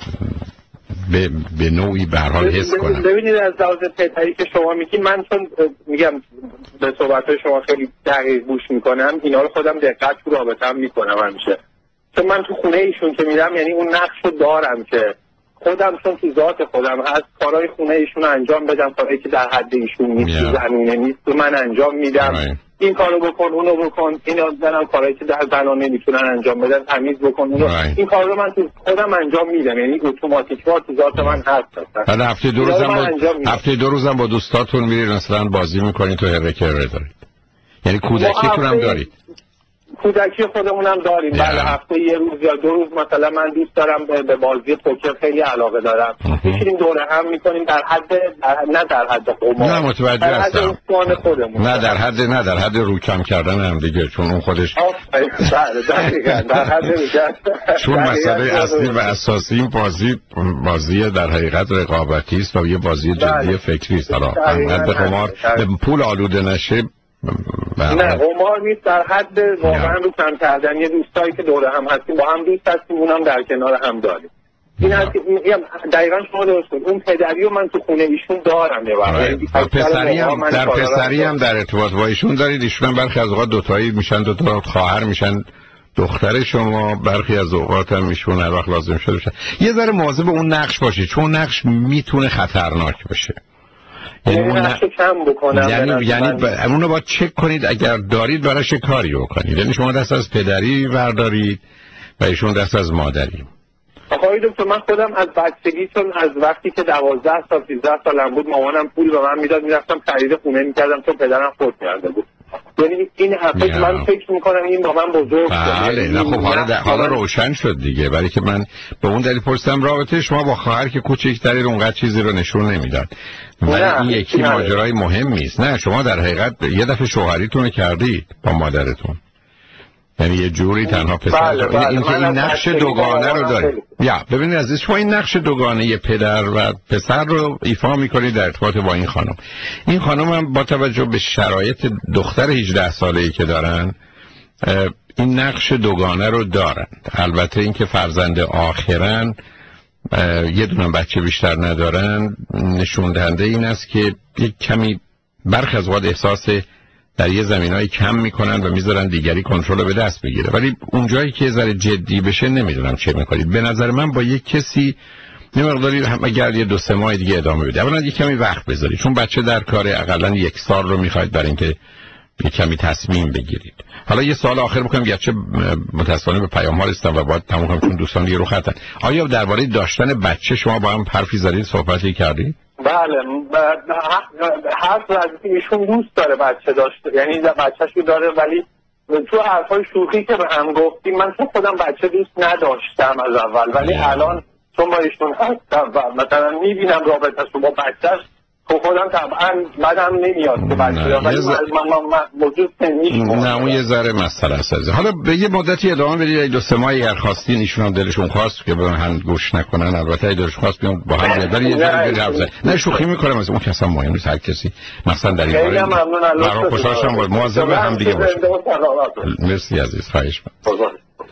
به, به نوعی به هر حال حس کنم. ببینید از لحاظ پدری که شما میگید، من چون میگم به صحبت‌های شما خیلی دقیق گوش میکنم، اینا رو خودم دقت تو رابطه‌ام میکنم همیشه. چون من تو خونه ایشون که میرم، یعنی اون نقش رو دارم که خودم چون تو ذات خودم هست کارهای خونه ایشون رو انجام بدم، کاری که در حد ایشون نیست، yeah. زمینه نیست، تو من انجام میدم. right. این کارو بکن، اونو بکن، اینا دارم کارهایی که در زنان نمیتونن انجام بدن، تمیز بکن اونو. right. این کار رو من تو خودم انجام میدم، یعنی اتوماتیک وار تو ذات من هست. بعد هفته دو روزم با هفته دو روزم با دوستاتون میرید مثلا بازی میکنید، تو هره کره دارید، یعنی کودکیتون هم دارید؟ کودکی خودمونم داریم. yeah. بله هفته یه روز یا دو روز مثلا من دوست دارم به بازی پوکر خیلی علاقه دارم، میشینیم دوره هم میکنیم در حد در... نه در حد قمار، نه متوجه هستم، نه در حد نه در حد رو کم کردن هم دیگه، چون اون خودش بله در حد چون مسئله اصلی و اساسی این بازی بازی در حقیقت رقابتی است و یه بازی جدی فکری است. حالا انقدر قمار پول آلوده نشه نه قمار نیست، در حد واقعا رو کم کردن. یه دوستایی که دوره هم هستیم با هم دوست هستیم، اونم در کنار هم داریم. این هست دقیقا شما درست کنید. اون پدری رو من تو خونه ایشون دارم. در پسری هم در پسری هم در ارتباط با ایشون دارید؟ ایشون هم برخی از اوقات دوتایی میشن، دوتا خواهر میشن دختر شما، برخی از اوقات هم ایشون هر وقت لازم شده بشه. یه ذره مواظب اون نقش باشید، چون نقش میتونه خطرناک باشه. یعنی نقش کم بکنم. یعنی یعنی ب... اونو باید چک کنید، اگر دارید براش کاری بکنید. یعنی شما دست از پدری بردارید و ایشون دست از مادری. آقای دکتر من خودم از بچگی، چون از وقتی که دوازده سال سیزده سالم بود مامانم پول به من میداد، میرفتم خرید خونه میکردم چون پدرم فوت کرده بود. یعنی این حرفش من فکر میکنم این با من بزرگ شد. بله نه خب حالا حالا روشن شد دیگه، برای که من به اون دلیل پرسیدم رابطه شما با خواهر که کوچکتری اونقدر چیزی رو نشون نمیداد. ولی این یکی ماجرای مهمی است. نه شما در حقیقت یه دفعه شوهریتون رو کردید با مادرتون، یعنی یه جوری تنها پسر. بله بله این که این نقش دوگانه رو دارید. یا ببینید عزیز، شما این نقش دوگانه پدر و پسر رو ایفا میکنید در ارتباط با این خانم. این خانم هم با توجه به شرایط دختر هجده ساله‌ای که دارن این نقش دوگانه رو دارند. البته اینکه فرزند آخرن یه دونه بچه بیشتر ندارن نشون دهنده این است که یک کمی برخی از وقت احساس در یه زمینای کم میکنن و میذارن دیگری کنترل رو به دست بگیره. ولی اونجایی که ذره جدی بشه نمیدونم چه میکنید. به نظر من با یک کسی نمی‌داری اگر یه دو سه ماه دیگه ادامه بده. اولا یه کمی وقت بذارید، چون بچه در کار حداقل یک سال رو میخواید برای اینکه یه کمی تصمیم بگیرید. حالا یه سوال آخر بکنم، گرچه متأسفانه به پیام ها رسیدم و باید تموم کنم چون دوستان دیگه رو خطن. آیا درباره داشتن بچه شما با هم حرفی زدید، صحبتی کردید؟ بله حرف از ایشون دوست داره بچه داشته، یعنی بچه‌شو داره، ولی تو حرفای شوخی که به هم گفتیم من تو خودم بچه دوست نداشتم از اول، ولی الان چون با ایشون هستم و مثلا میبینم رابطه‌اش با بچه‌ش خب خودم طبعا بدم نمیاد که بچه دارم، ولی من موجود نمیشم. نه اون یه ذره مسئله است. حالا به یه مدتی ادامه بدید، دو سه ماهی اگر خواستین، ایشون هم دلشون خواست که به هم گوش نکنن، البته دلشون خواست بیان با هم بیاد، ولی یه ذره نه شوخی میکنم از اون کسا مهم نیست، هر کسی مثلا در این باره برای خوشحالشم باید مواظب هم دیگه باشه. مرسی عزیز، خواهش می‌کنم.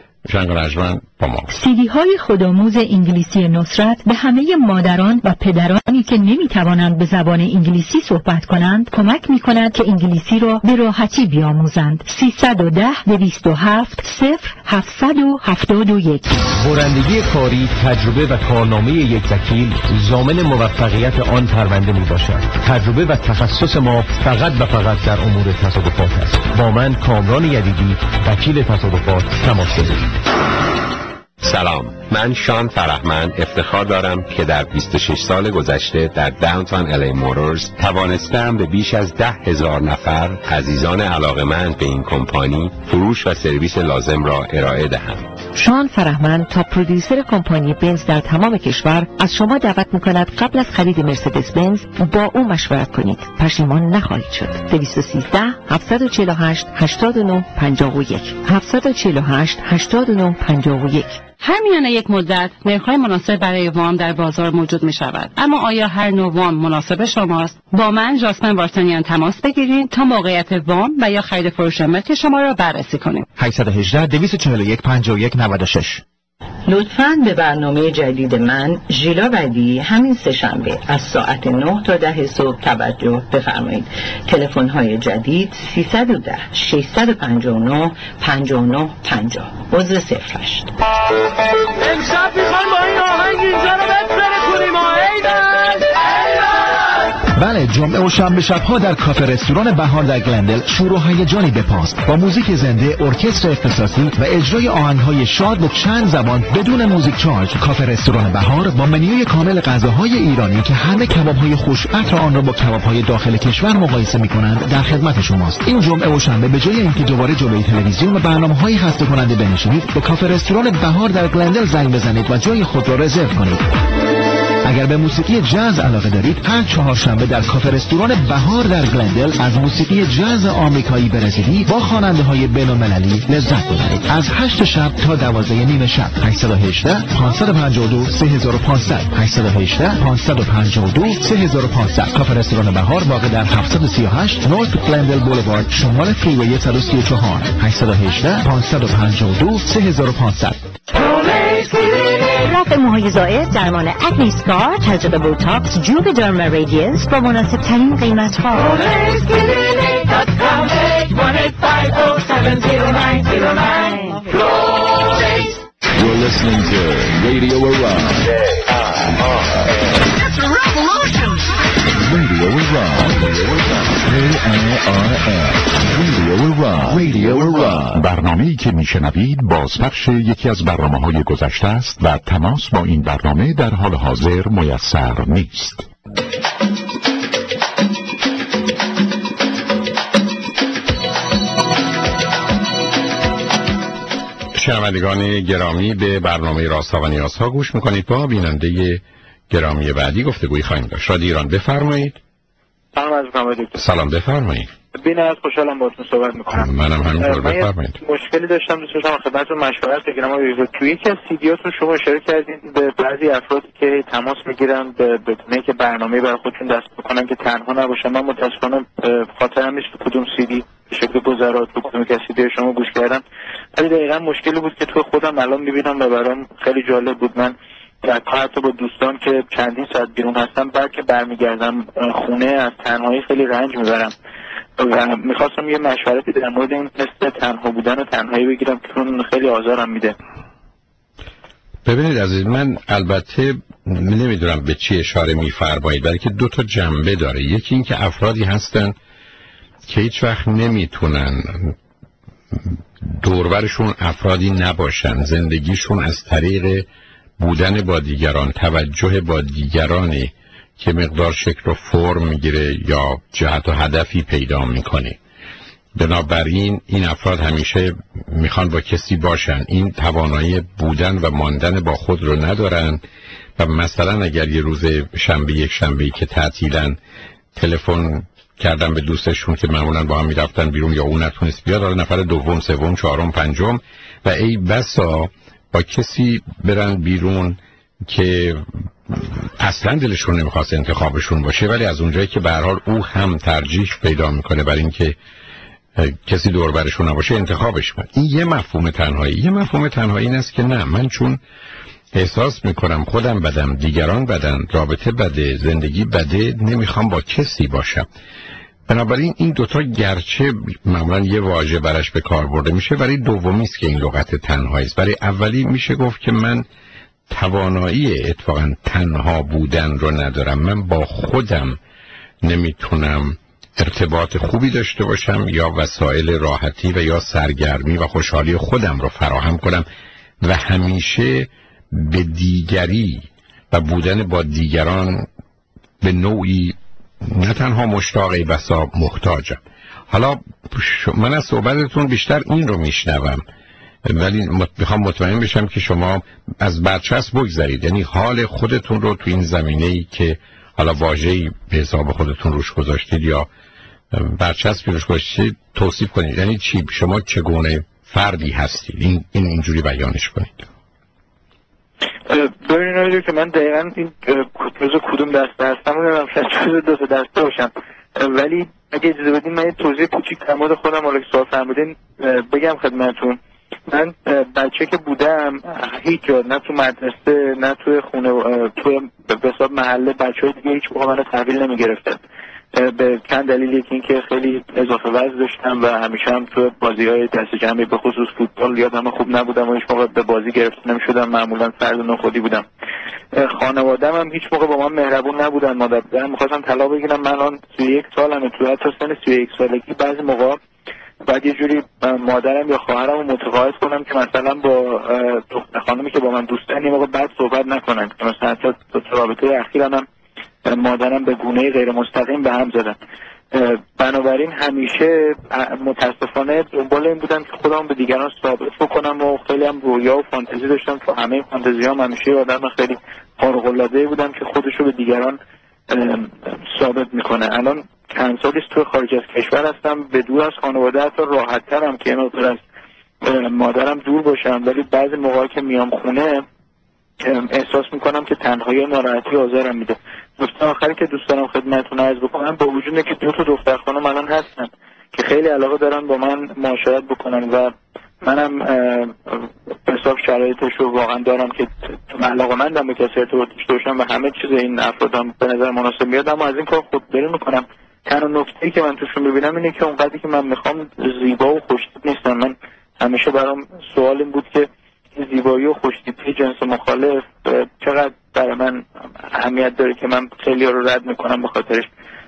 سیدی های خودآموز انگلیسی نصرت به همه مادران و پدرانی که نمی توانند به زبان انگلیسی صحبت کنند کمک می کند که انگلیسی را به راحتی بیاموزند. سیصد و ده دویست و هفت صفر هفتصد و هفتاد و یک. برندگی کاری، تجربه و کارنامه یک وکیل ضامن موفقیت آن پرونده می باشد. تجربه و تخصص ما فقط و فقط در امور تصادفات است. با من کامران یدیدی، وکیل تصادفات، تماس بگیرید. سلام، من شان فرهمند افتخار دارم که در بیست و شش سال گذشته در داونتاون الی موتورز توانستم به بیش از ده هزار نفر عزیزان علاقمند به این کمپانی فروش و سرویس لازم را ارائه دهم. شان فرهمند تا پرودیوسر کمپانی بنز در تمام کشور از شما دعوت می‌کند قبل از خرید مرسدس بنز با او مشورت کنید. پشیمان نخواهید شد. دویست و سیزده هفتصد و چهل و هشت هشتاد و نه پنجاه و یک هفتصد و چهل و هشت هشتاد و نه پنجاه و یک. هر میانه یک مدت نرخ‌های مناسب برای وام در بازار موجود می شود. اما آیا هر نوع وام مناسب شماست؟ با من جاسمن وارتانیان تماس بگیرید تا موقعیت وام و یا خرید فروش ملک شما را بررسی کنیم. هشت یک هشت دویست و چهل و یک پنجاه و یک نود و شش. لطفاً به برنامه جدید من ژیلا بدی همین سه شنبه از ساعت نه تا ده صبح توجه بفرمایید. تلفن های جدید سیصد و ده ششصد و پنجاه و نه پنجاه و نه پنجاه. عضو صفر هشت. امشب میخوایم با این آهنگ اینجا رو بپره کنیم. بله، جمعه و شنبه شب‌ها در کافه رستوران بهار در گلندل شور و هیجانی بپاست با موزیک زنده، ارکستر اختصاصی و اجرای آهنگ‌های شاد و چند زبان بدون موزیک چارج. کافه رستوران بهار با منوی کامل غذاهای ایرانی که همه کباب‌های خوش عطر آن را با کباب‌های داخل کشور مقایسه می‌کنند در خدمت شماست. این جمعه و شنبه به جای اینکه دوباره جلوی تلویزیون و برنامه‌های خسته کننده بنشینید، به کافه رستوران بهار در گلندل زنگ بزنید و جای خود را رزرو کنید. اگر به موسیقی جاز علاقه دارید، هر چهارشنبه در کافه رستوران بهار در گلندل از موسیقی جاز آمریکایی برزیلی با خواننده‌های بین‌المللی لذت ببرید. از هشت شب تا دوازده نیم شب. هشت یک هشت پانصد و پنجاه و دو سه هزار و پانصد هشت یک هشت پانصد و پنجاه و دو سه هزار و پانصد. کافه رستوران بهار واقع در هفتصد و سی و هشت نورت گلندل بولوارد شمال فریوی صد و سی و چهار. هشت یک هشت پانصد و پنجاه و دو سه هزار و پانصد. رفع موهای زائد، درمان اکنی اسکار، تزریق بوتاکس، جوب درما ریدینس با مناسب ترین قیمت ها. You're listening to Radio Arise. It's a revolution! Radio برنامه‌ای که میشنوید بازپخش یکی از برنامه‌های گذشته است و تماس با این برنامه در حال حاضر میسر نیست. شنوندگان گرامی، به برنامه راستا و نیازها گوش میکنید. با بیننده گرامی بعدی گفتگویی خواهیم داشت. رادیو ایران، بفرمایید. سلام از دکتر. سلام، بفرمایید. بین از خوشحالم باهاتون صحبت میکنم. منم همینطور، بفرمایید. مشکلی داشتم، دوست داشتم خدمتتون مشورت بگیرم. توی یکی از سیدیاتون شما اشاره کردید به بعضی افرادی که تماس میگیرن بدون که برنامه‌ای برای خودشون دست بکنن که تنها نباشن. من متأسفانه خاطرم نیست کدوم سیدی به شکل گذرات به کدوم که سیدی شما گوش کردم، ولی دقیقاً مشکلی بود که تو خودم الان میبینم و برام خیلی جالب بود. من حتی با دوستان که چندین ساعت بیرون هستم، بعد که برمیگردم خونه از تنهایی خیلی رنج میبرم و میخواستم یه مشورتی در مورد این مثل تنها بودن و تنهایی بگیرم که اون خیلی آزارم میده. ببینید عزیز من، البته نمیدونم به چی اشاره میفرمایید، بلکه دو تا جنبه داره. یکی این که افرادی هستن که هیچ وقت نمیتونن دورورشون افرادی نباشن، زندگیشون از طریق بودن با دیگران، توجه با دیگرانی که مقدار شکل و فرم میگیره یا جهت و هدفی پیدا میکنه. بنابراین این افراد همیشه میخوان با کسی باشن، این توانایی بودن و ماندن با خود رو ندارن و مثلا اگر یه روز شنبه یک شنبهی که تعطیلن تلفن کردن به دوستشون که معمولا با هم میرفتن بیرون یا اون نتونست بیاد، حالا نفر دوم، سوم، چهارم، پنجم و ای بسا با کسی برن بیرون که اصلا دلشون نمیخواست انتخابشون باشه، ولی از اونجایی که به هر حال او هم ترجیح پیدا میکنه برای اینکه کسی دور برشون نباشه انتخابش کنه. این یه مفهوم تنهایی. یه مفهوم تنهایی این است که نه، من چون احساس میکنم خودم بدم، دیگران بدن، رابطه بده، زندگی بده، نمیخوام با کسی باشم. بنابراین این دوتا گرچه معمولا یه واژه برش به کار برده میشه، برای دومی است که این لغت تنهایی است. برای اولی میشه گفت که من توانایی اتفاقا تنها بودن رو ندارم، من با خودم نمیتونم ارتباط خوبی داشته باشم یا وسایل راحتی و یا سرگرمی و خوشحالی خودم رو فراهم کنم و همیشه به دیگری و بودن با دیگران به نوعی نه تنها مشتاقی بسا محتاجم. حالا من از صحبتتون بیشتر این رو میشنوم، ولی میخوام مطمئن بشم که شما از برچسب بگذارید، یعنی حال خودتون رو تو این زمینه‌ای که حالا واژه‌ای به حساب خودتون روش گذاشتید یا برچسبی روش گذاشتید توصیف کنید. یعنی چی؟ شما چگونه فردی هستید؟ این این اینجوری بیانش کنید. ببینید آقای که من دقیقاً این جزء کدوم دسته هستم نمیدونم، شاید جزء دو تا دسته باشم، ولی اگه اجازه بدین من یه توضیح کوچیک در مورد خودم حالا که سوال فرمودین بگم خدمتتون. من بچه که بودم هیچ جا، نه تو مدرسه نه تو خونه، تو به حساب محله بچه‌های دیگه هیچ موقع من تحویل نمی‌گرفتن به چند دلیل. یکی این که خیلی اضافه وزن داشتم و همیشه هم تو بازی‌های دست جمعی به خصوص فوتبال یادم خوب نبودم و هیچ موقع به بازی گرفته نمی‌شدم، معمولا فرد نخودی بودم. خانواده‌ام هم هیچ موقع با من مهربون نبودن. مادرم می‌خواستم طلاق بگیرم، من الان سی و یک سالمه، تو حتی سن سی و یک سالگی بعضی موقع بعد یه جوری مادرم یا خواهرم رو متقاعد کنم که مثلا با دختر خانمی که با من دوستن یه موقع بعد صحبت نکنن، که مثلا حتی تو رابطه اخیرم هم مادرم به گونه غیر مستقیم به هم زدن. بنابراین همیشه متاسفانه دنبال این بودم که خودم به دیگران ثابت بکنم و خیلی هم رویا و فانتزی داشتم. تو همه فانتزیام همیشه آدم خیلی خارق العاده بودم که خودش رو به دیگران ثابت میکنه. الان چند سالی تو خارج از کشور هستم، به دور از خانواده، حتی راحت ترم که مقدار از مادرم دور باشم، ولی بعضی موقعی که میام خونه احساس میکنم که تنهایی و ناراحتی آزارم میده. نکته آخری که دوست دارم خدمتتون عرض بکنم، با وجودی که دو تا دختر خانم الان هستن که خیلی علاقه دارن با من معاشرت بکنن و منم حساب شرایطش رو واقعا دارم که علاقه‌مندم به کسی ارتباط داشته باشم و همه چیز این افرادم به نظر مناسب میاد، اما از این کار خودداری میکنم. تنها نکته‌ای که من توشون ببینم اینه که اونقدری که من میخوام زیبا و خوشتیپ نیستن. من همیشه برام سوال این بود که این زیبایی و خوشتیپی جنس مخالف چقدر برای من اهمیت داره که من خیلی رو رد میکنم به خاطرش.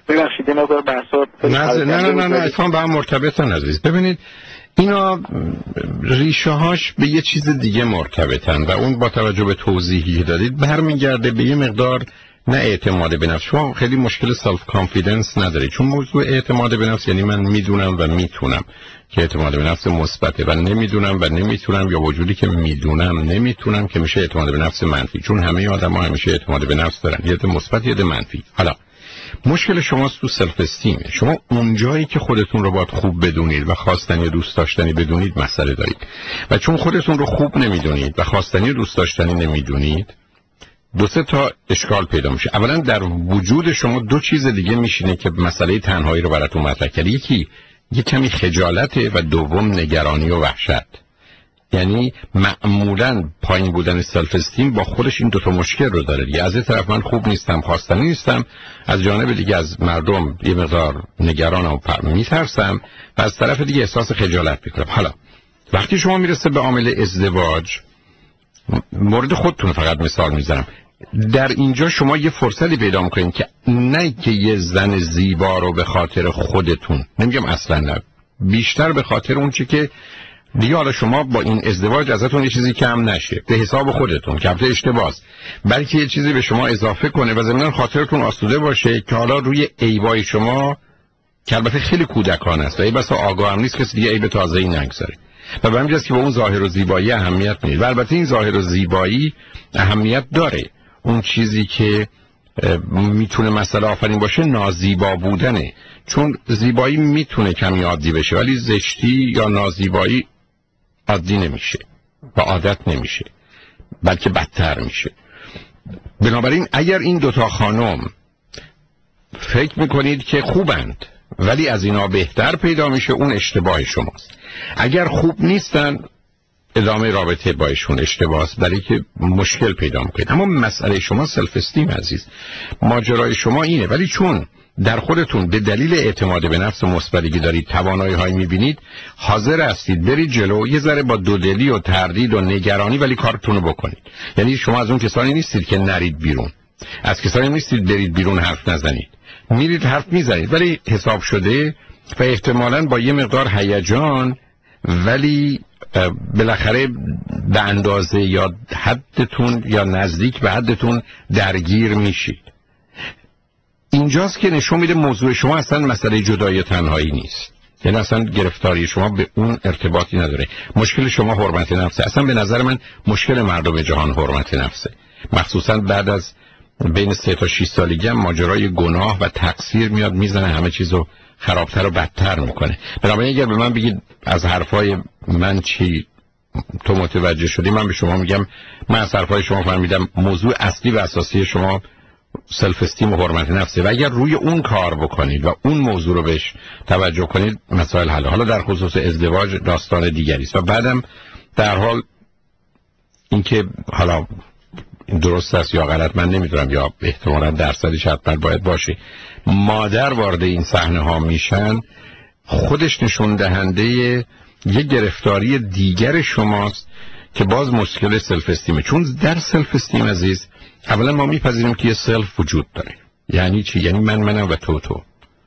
ببخشید این مقدار بحثا نه نه نه نه نه اصلا با هم مرتبطن عزیز. ببینید اینا ریشه هاش به یه چیز دیگه مرتبطن و اون با توجه به توضیحی که دادید برمیگرده به یه مقدار نه اعتماد به نفس. شما خیلی مشکل سلف کانفیدنس ندارید، چون موضوع اعتماد به نفس یعنی من میدونم و میتونم که اعتماد به نفس مثبته و نمیدونم و نمیتونم یا وجودی که میدونم نمیتونم که میشه اعتماد به نفس منفی، چون همه آدم‌ها همیشه اعتماد به نفس دارن، یه مثبت یه منفی. حالا مشکل شماست تو سلف استیم. شما اونجایی که خودتون رو باید خوب بدونید و خواستنی و دوست داشتنی بدونید مسئله دارید و چون خودتون رو خوب نمیدونید و خواستنی و دوست داشتنی نمیدونید دو سه تا اشکال پیدا میشه. اولا در وجود شما دو چیز دیگه میشینه که مسئله تنهایی رو براتون مطرح کرده. یکی یه کمی خجالته و دوم نگرانی و وحشت. یعنی معمولاً پایین بودن سلف استیم با خودش این دوتا مشکل رو داره دیگه. از این طرف من خوب نیستم، خواستنی نیستم، از جانب دیگه از مردم یه مقدار نگرانم و میترسم و از طرف دیگه احساس خجالت میکنم. حالا وقتی شما میرسه به عامل ازدواج، مورد خودتون فقط مثال میزنم، در اینجا شما یه فرصتی پیدا میکنید که نه که یه زن زیبا رو به خاطر خودتون، نمیگم اصلا نه، بیشتر به خاطر اون چی که دیگه حالا شما با این ازدواج ازتون یه چیزی کم نشه به حساب خودتون که البته اشتباهه، بلکه یه چیزی به شما اضافه کنه و ضمن خاطرتون آسوده باشه که حالا روی عیبای شما که البته خیلی کودکانه است و ای بسا آگاه هم نیست کسی دیگه عیب تازه‌ای نگذاره و به همین جاست که با اون ظاهر و زیبایی اهمیت میده. و البته این ظاهر و زیبایی اهمیت داره. اون چیزی که میتونه مسئله آفرین باشه نازیبا بودنه، چون زیبایی میتونه کمی عادی بشه ولی زشتی یا نازیبایی عادی نمیشه و عادت نمیشه بلکه بدتر میشه. بنابراین اگر این دوتا خانم فکر میکنید که خوبند ولی از اینا بهتر پیدا میشه، اون اشتباه شماست. اگر خوب نیستن ادامه رابطه با ایشون اشتباه است، برای که مشکل پیدا میکنید. اما مسئله شما سلف استیم عزیز، ماجرای شما اینه، ولی چون در خودتون به دلیل اعتماد به نفس مثبتی دارید توانایی هایی میبینید، حاضر هستید برید جلو، یه ذره با دودلی و تردید و نگرانی ولی کارتون رو بکنید. یعنی شما از اون کسانی نیستید که نرید بیرون، از کسانی نیستید برید بیرون حرف نزنید، میرید حرف میزنید ولی حساب شده و احتمالاً با یه مقدار هیجان، ولی بالاخره به اندازه یا حدتون یا نزدیک به حدتون درگیر میشید. اینجاست که نشون میده موضوع شما اصلا مسئله جدایی تنهایی نیست، یعنی اصلا گرفتاری شما به اون ارتباطی نداره. مشکل شما حرمت نفسه. اصلا به نظر من مشکل مردم جهان حرمت نفسه، مخصوصا بعد از بین سه تا شش سالگی هم ماجرای گناه و تقصیر میاد میزنه، همه چیزو خرابتر و بدتر میکنه. بنابراین اگر به من بگید از حرفای من چی تو متوجه شدی، من به شما میگم من از حرفای شما فهمیدم موضوع اصلی و اساسی شما سلف استیم و حرمت نفسه و اگر روی اون کار بکنید و اون موضوع رو بهش توجه کنید مسائل حل. حالا در خصوص ازدواج داستان دیگری است و بعدم در حال اینکه حالا درست است یا غلط من نمیدونم، یا احتمالاً درصدش حتما باید باشه، مادر وارد این صحنه ها میشن، خودش نشون دهنده یه گرفتاری دیگر شماست که باز مشکل سلف استیمه. چون در سلف استیم عزیز اولا ما میپذیریم که یه سلف وجود داره. یعنی چی؟ یعنی من منم و تو تو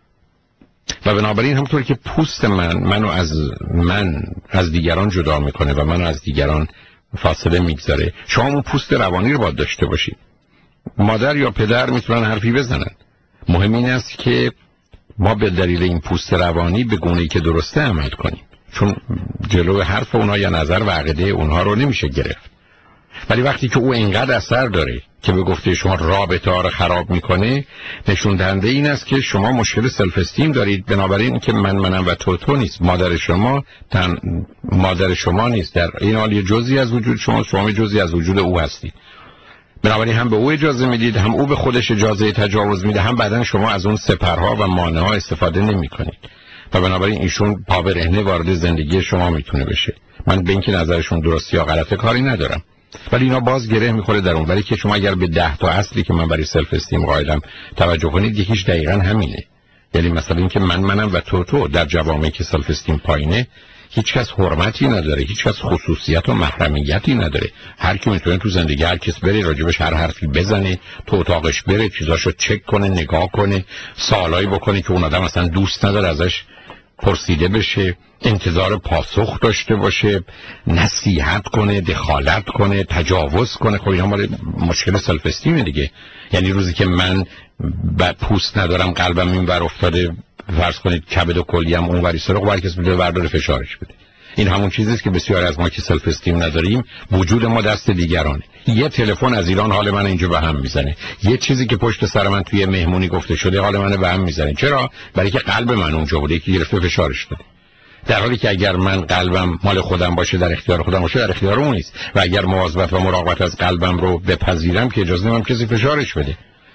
و بنابراین همونطور که پوست من منو از من از دیگران جدا میکنه و منو از دیگران فاصله میگذاره، شما اون پوست روانی رو باید داشته باشید. مادر یا پدر میتونن حرفی بزنن، مهم این است که ما به دلیل این پوست روانی به گونه‌ای که درسته عمل کنیم، چون جلو حرف اونها یا نظر و عقیده اونها رو نمیشه گرفت. ولی وقتی که او اینقدر اثر داره که به گفته شما رابطه ها رو خراب میکنه، نشون دهنده این است که شما مشکل سلف استیم دارید. بنابراین که من منم و تو تو نیست، مادر شما تن مادر شما نیست، در این حال یه جزئی از وجود شما، شما جزئی از وجود او هستید. بنابراین هم به او اجازه میدید، هم او به خودش اجازه تجاوز میده، هم بعدن شما از اون سپرها و مانعها استفاده نمیکنید و بنابراین ایشون پا برهنه وارد زندگی شما میتونه بشه. من به اینکه نظرشون درست یا غلطه کاری ندارم، ولی اینا باز گره میخوره در اون. ولی که شما اگر به ده تا اصلی که من برای سلف استیم قائلم توجه کنید، یکیش دقیقاً همینه. یعنی مثلا اینکه من منم و تو تو در جوامعی که سلف استیم پایینه، هیچ کس حرمتی نداره، هیچ کس خصوصیت و محرمیتی نداره. هر کی میتونه تو زندگی هر کس بره راجبش هر حرفی بزنه، تو اتاقش بره چیزاشو چک کنه، نگاه کنه، سوالایی بکنه که اون آدم اصلا دوست نداره ازش پرسیده بشه، انتظار پاسخ داشته باشه، نصیحت کنه، دخالت کنه، تجاوز کنه. خب اینا مال مشکل سلف استیم دیگه. یعنی روزی که من بعد پوست ندارم، قلبم اینور افتاده، فرض کنید کبد و کلیه‌ام اونوری سراغ، هر کس بده بردار فشارش بده. این همون چیزی است که بسیار از ما که سلف استیم نداریم، وجود ما دست دیگرانه. یه تلفن از ایران حال من اینجا به هم میزنه، یه چیزی که پشت سر من توی مهمونی گفته شده حال من به هم میزنه. چرا؟ برای که قلب من اونجا بوده که گرفته فشارش داده. در حالی که اگر من قلبم مال خودم باشه، در اختیار خودم باشه، در اختیار اون نیست. و اگر مواظبت و مراقبت از قلبم رو بپذیرم که اجازه نمیدم کسی فشارش بده.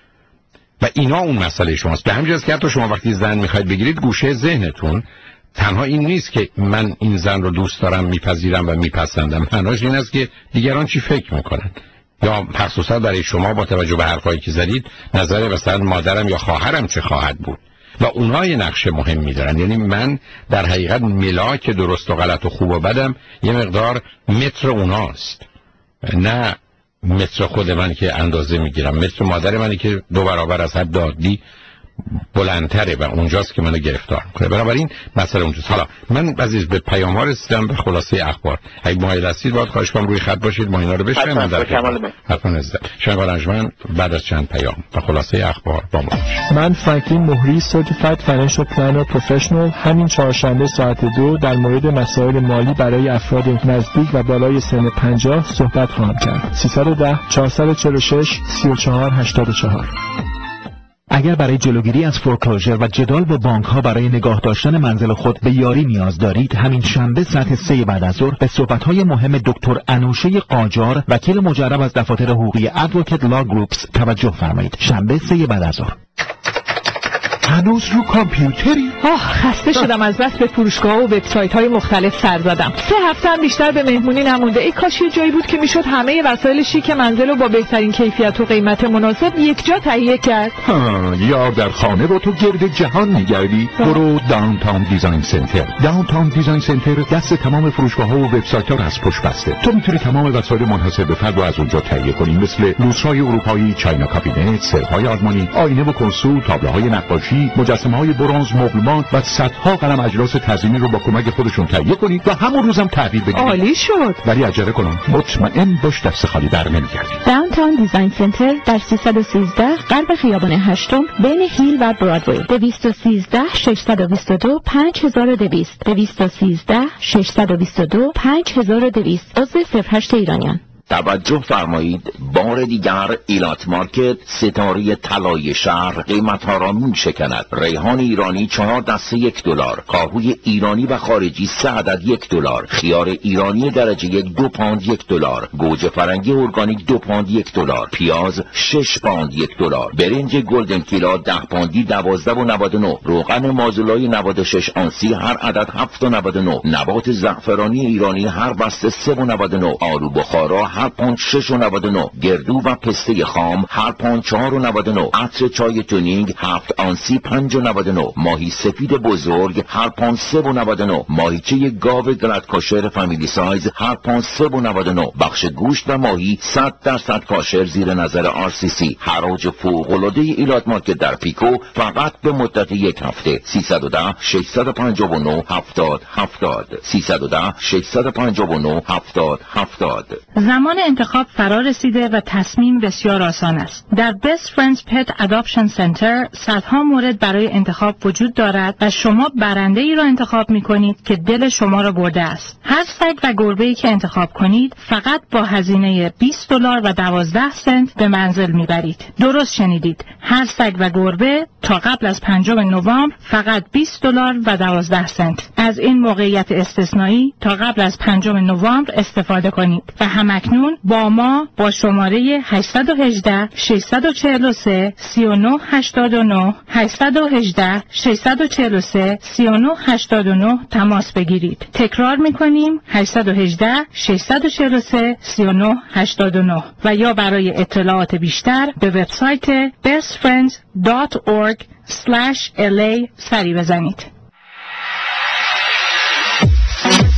و اینا اون مسئله شماست. به همین جاست که حتی شما وقتی زن میخواید بگیرید، گوشه ذهنتون تنها این نیست که من این زن رو دوست دارم، میپذیرم و میپسندم. معناش این است که دیگران چی فکر میکنن. یا خصوصا برای شما با توجه به حرفایی که زدید، نظر مثلا مادرم یا خواهرم چه خواهد بود، و اونها یه نقش مهمی دارن. یعنی من در حقیقت ملاک درست و غلط و خوب و بدم یه مقدار متر اوناست، نه متر خود من که اندازه میگیرم. متر مادر منی که دو برابر از حد عادی بلندتره و اونجاست که منو گرفتار میکنه. بنابراین مسئله اونجاست. حالا من عزیز به پیام ها رسیدم، به خلاصه اخبار. اگه مایل هستید باید خواهش کنم روی خط باشید، ما اینا رو بشنویم. من در خدمت حتما هستم. شنگ آرنجمن بعد از چند پیام به خلاصه اخبار با ما. من فرانکلین مهری، سرتیفاید فینانشل پلنر پروفشنال، همین چهارشنبه ساعت دو در مورد مسائل مالی برای افراد نزدیک و بالای سن پنجاه صحبت خواهم کرد. سیصد و ده چهارصد و چهل و شش سی و چهار هشتاد و چهار. اگر برای جلوگیری از فورکلوزر و جدال با بانک ها برای نگاه داشتن منزل خود به یاری نیاز دارید، همین شنبه ساعت سه بعد از ظهر به صحبت‌های مهم دکتر انوشه قاجار، وکیل مجرب از دفاتر حقوقی ادوکیت لا گروپس توجه فرمایید. شنبه سه بعد از ظهر. هنوز رو کامپیوتری؟ آه خسته شدم از بس به فروشگاه و وبسایت های مختلف سر زدم. سه هفته هم بیشتر به مهمونی نمونده. ای کاش یه جایی بود که میشد همه وسایل شیک منزل رو با بهترین کیفیت و قیمت مناسب یک جا تهیه کرد. ها، یا در خانه با تو گرد جهان میگردی؟ برو داونتاون دیزاین سنتر. داونتاون دیزاین سنتر دست تمام فروشگاه ها و وبسایت ها رو از پشت بسته. تو میتونی تمام وسایل منحصر به فرد رو از اونجا تهیه کنی، مثل لوس‌های اروپایی، چاینا کابینت، سرهای آلمانی، آینه و کنسول، تابلوهای نقاشی، مجسمه‌های برنز، مبلمان و صدها قلم اجلاس تزیینی رو با کمک خودشون تهیه کنید و همون روزم تحویل بدید. عالی شد. ولی عجله کن، مطمئن باش دست خالی در نمیگردی. داونتاون دیزاین سنتر در سیصد و سیزده غرب خیابان هشتم بین هیل و برادوی. دویست و سیزده ششصد و بیست و دو پنج هزار و دویست. دویست و سیزده ششصد و بیست و دو پنج هزار و دویست. عضو صفر هشت ایرانیان. توجه فرمایید، بار دیگر ایلات مارکت، ستاره طلای شهر قیمت‌ها را می‌شکند. ریحان ایرانی چهار دسته یک دلار، کاهوی ایرانی و خارجی سه عدد یک دلار، خیار ایرانی درجه یک دو پوند یک دلار، گوجه فرنگی ارگانیک دو پوند یک دلار، پیاز شش پوند یک دلار، برنج گلدن کیلا ده پوندی دوازده و نود و نه، روغن مازولای نود و شش آنسی هر عدد هفت و نود و نه، نبات زعفرانی ایرانی هر بسته سه و نود و نه، آلو بخارا هر پوند شش و نود و نه، گردو و پسته خام هر پوند چهار و نود و نه، عطر چای تونینگ هفت آنسی پنج و نود و نه، ماهی سفید بزرگ هر پوند سه و نود و نه، ماهیچه گاو گلد کاشر فامیلی سایز هر پوند سه و نود و نه، بخش گوشت و ماهی صد درصد کاشر زیر نظر آر سی سی. حراج فوق‌العاده ایلات مارکت در پیکو فقط به مدت یک هفته. سیصد و ده ششصد و پنجاه و نه هفتاد هفتاد. سیصد و ده ششصد و پنجاه و نه هفتاد هفتاد. زمان انتخاب فرا رسیده و تصمیم بسیار آسان است. در Best Friends Pet Adoption Center صدها مورد برای انتخاب وجود دارد و شما برنده ای را انتخاب می کنید که دل شما را برده است. هر سگ و گربه‌ای که انتخاب کنید فقط با هزینه بیست دلار و دوازده سنت به منزل می برید. درست شنیدید. هر سگ و گربه تا قبل از پنجم نوامبر فقط بیست دلار و دوازده سنت. از این موقعیت استثنایی تا قبل از پنجم نوامبر استفاده کنید و همکنون با ما با شماره هشت یک هشت شش چهار سه سه نه هشت نه هشت یک هشت شش چهار سه سه نه هشت نه تماس بگیرید. تکرار می‌کنیم هشت یک هشت شش چهار سه سه نه هشت نه و یا برای اطلاعات بیشتر به وبسایت best friends dot org slash l a سری بزنید.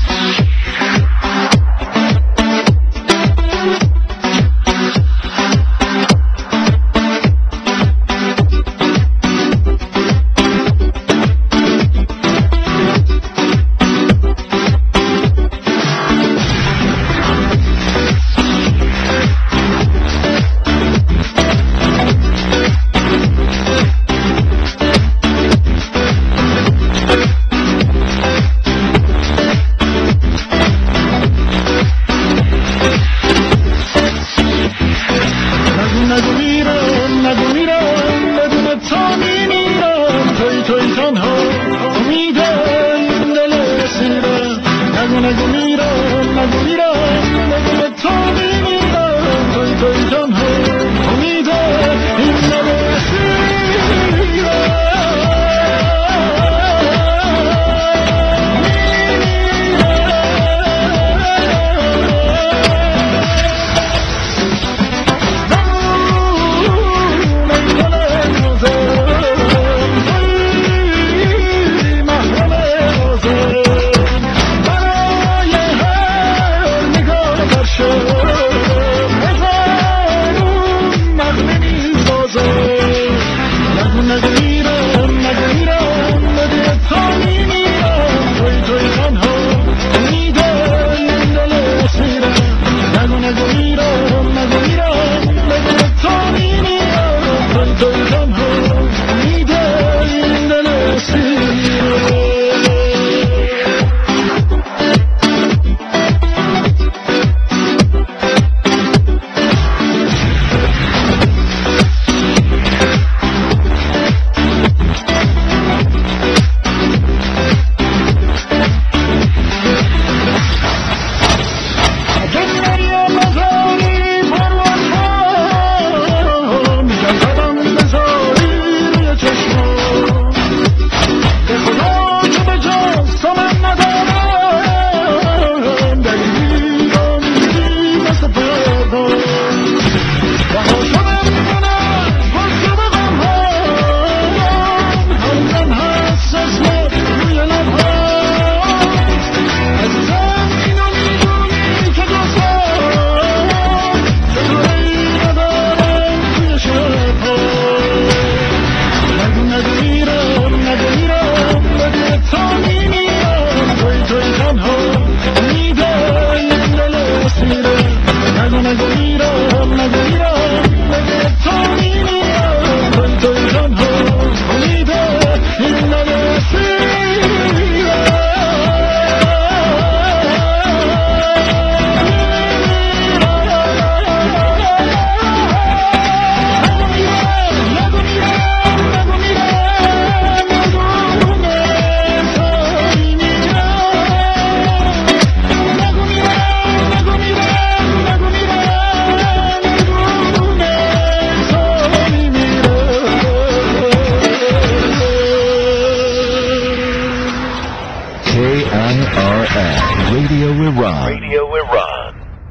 Radio Iran. Radio Iran.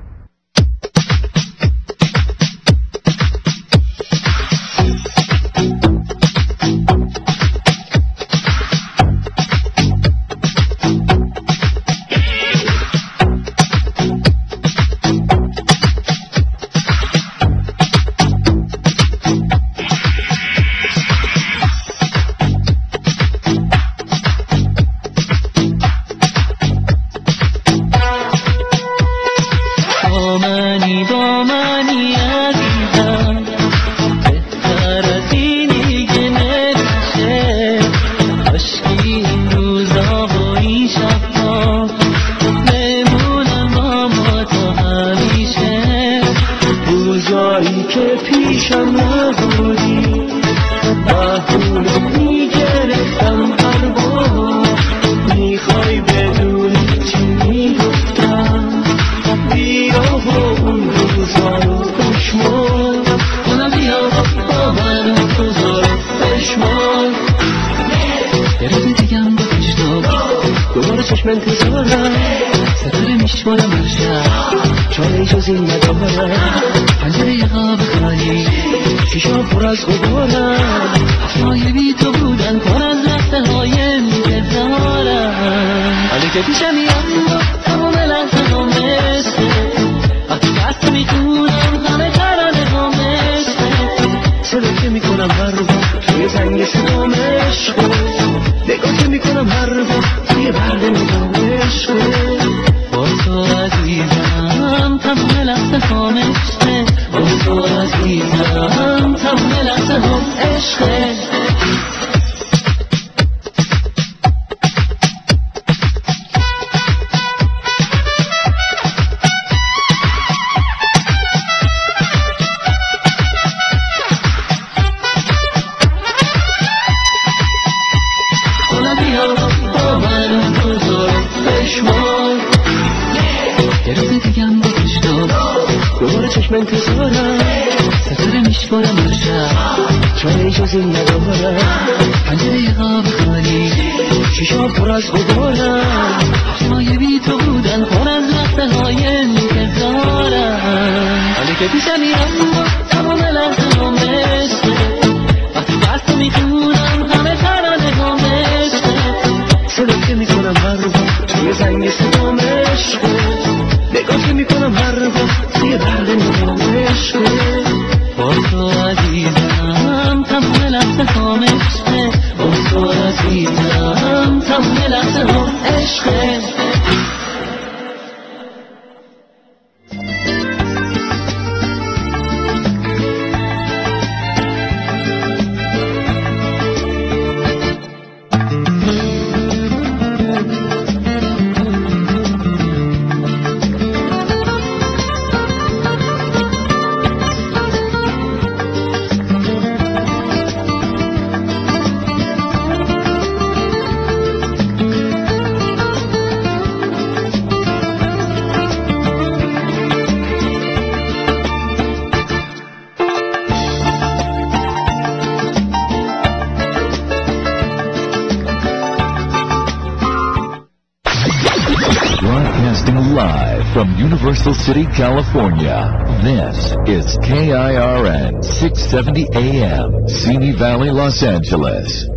Live from Universal City, California, this is K I R N six seventy A M, Simi Valley, Los Angeles.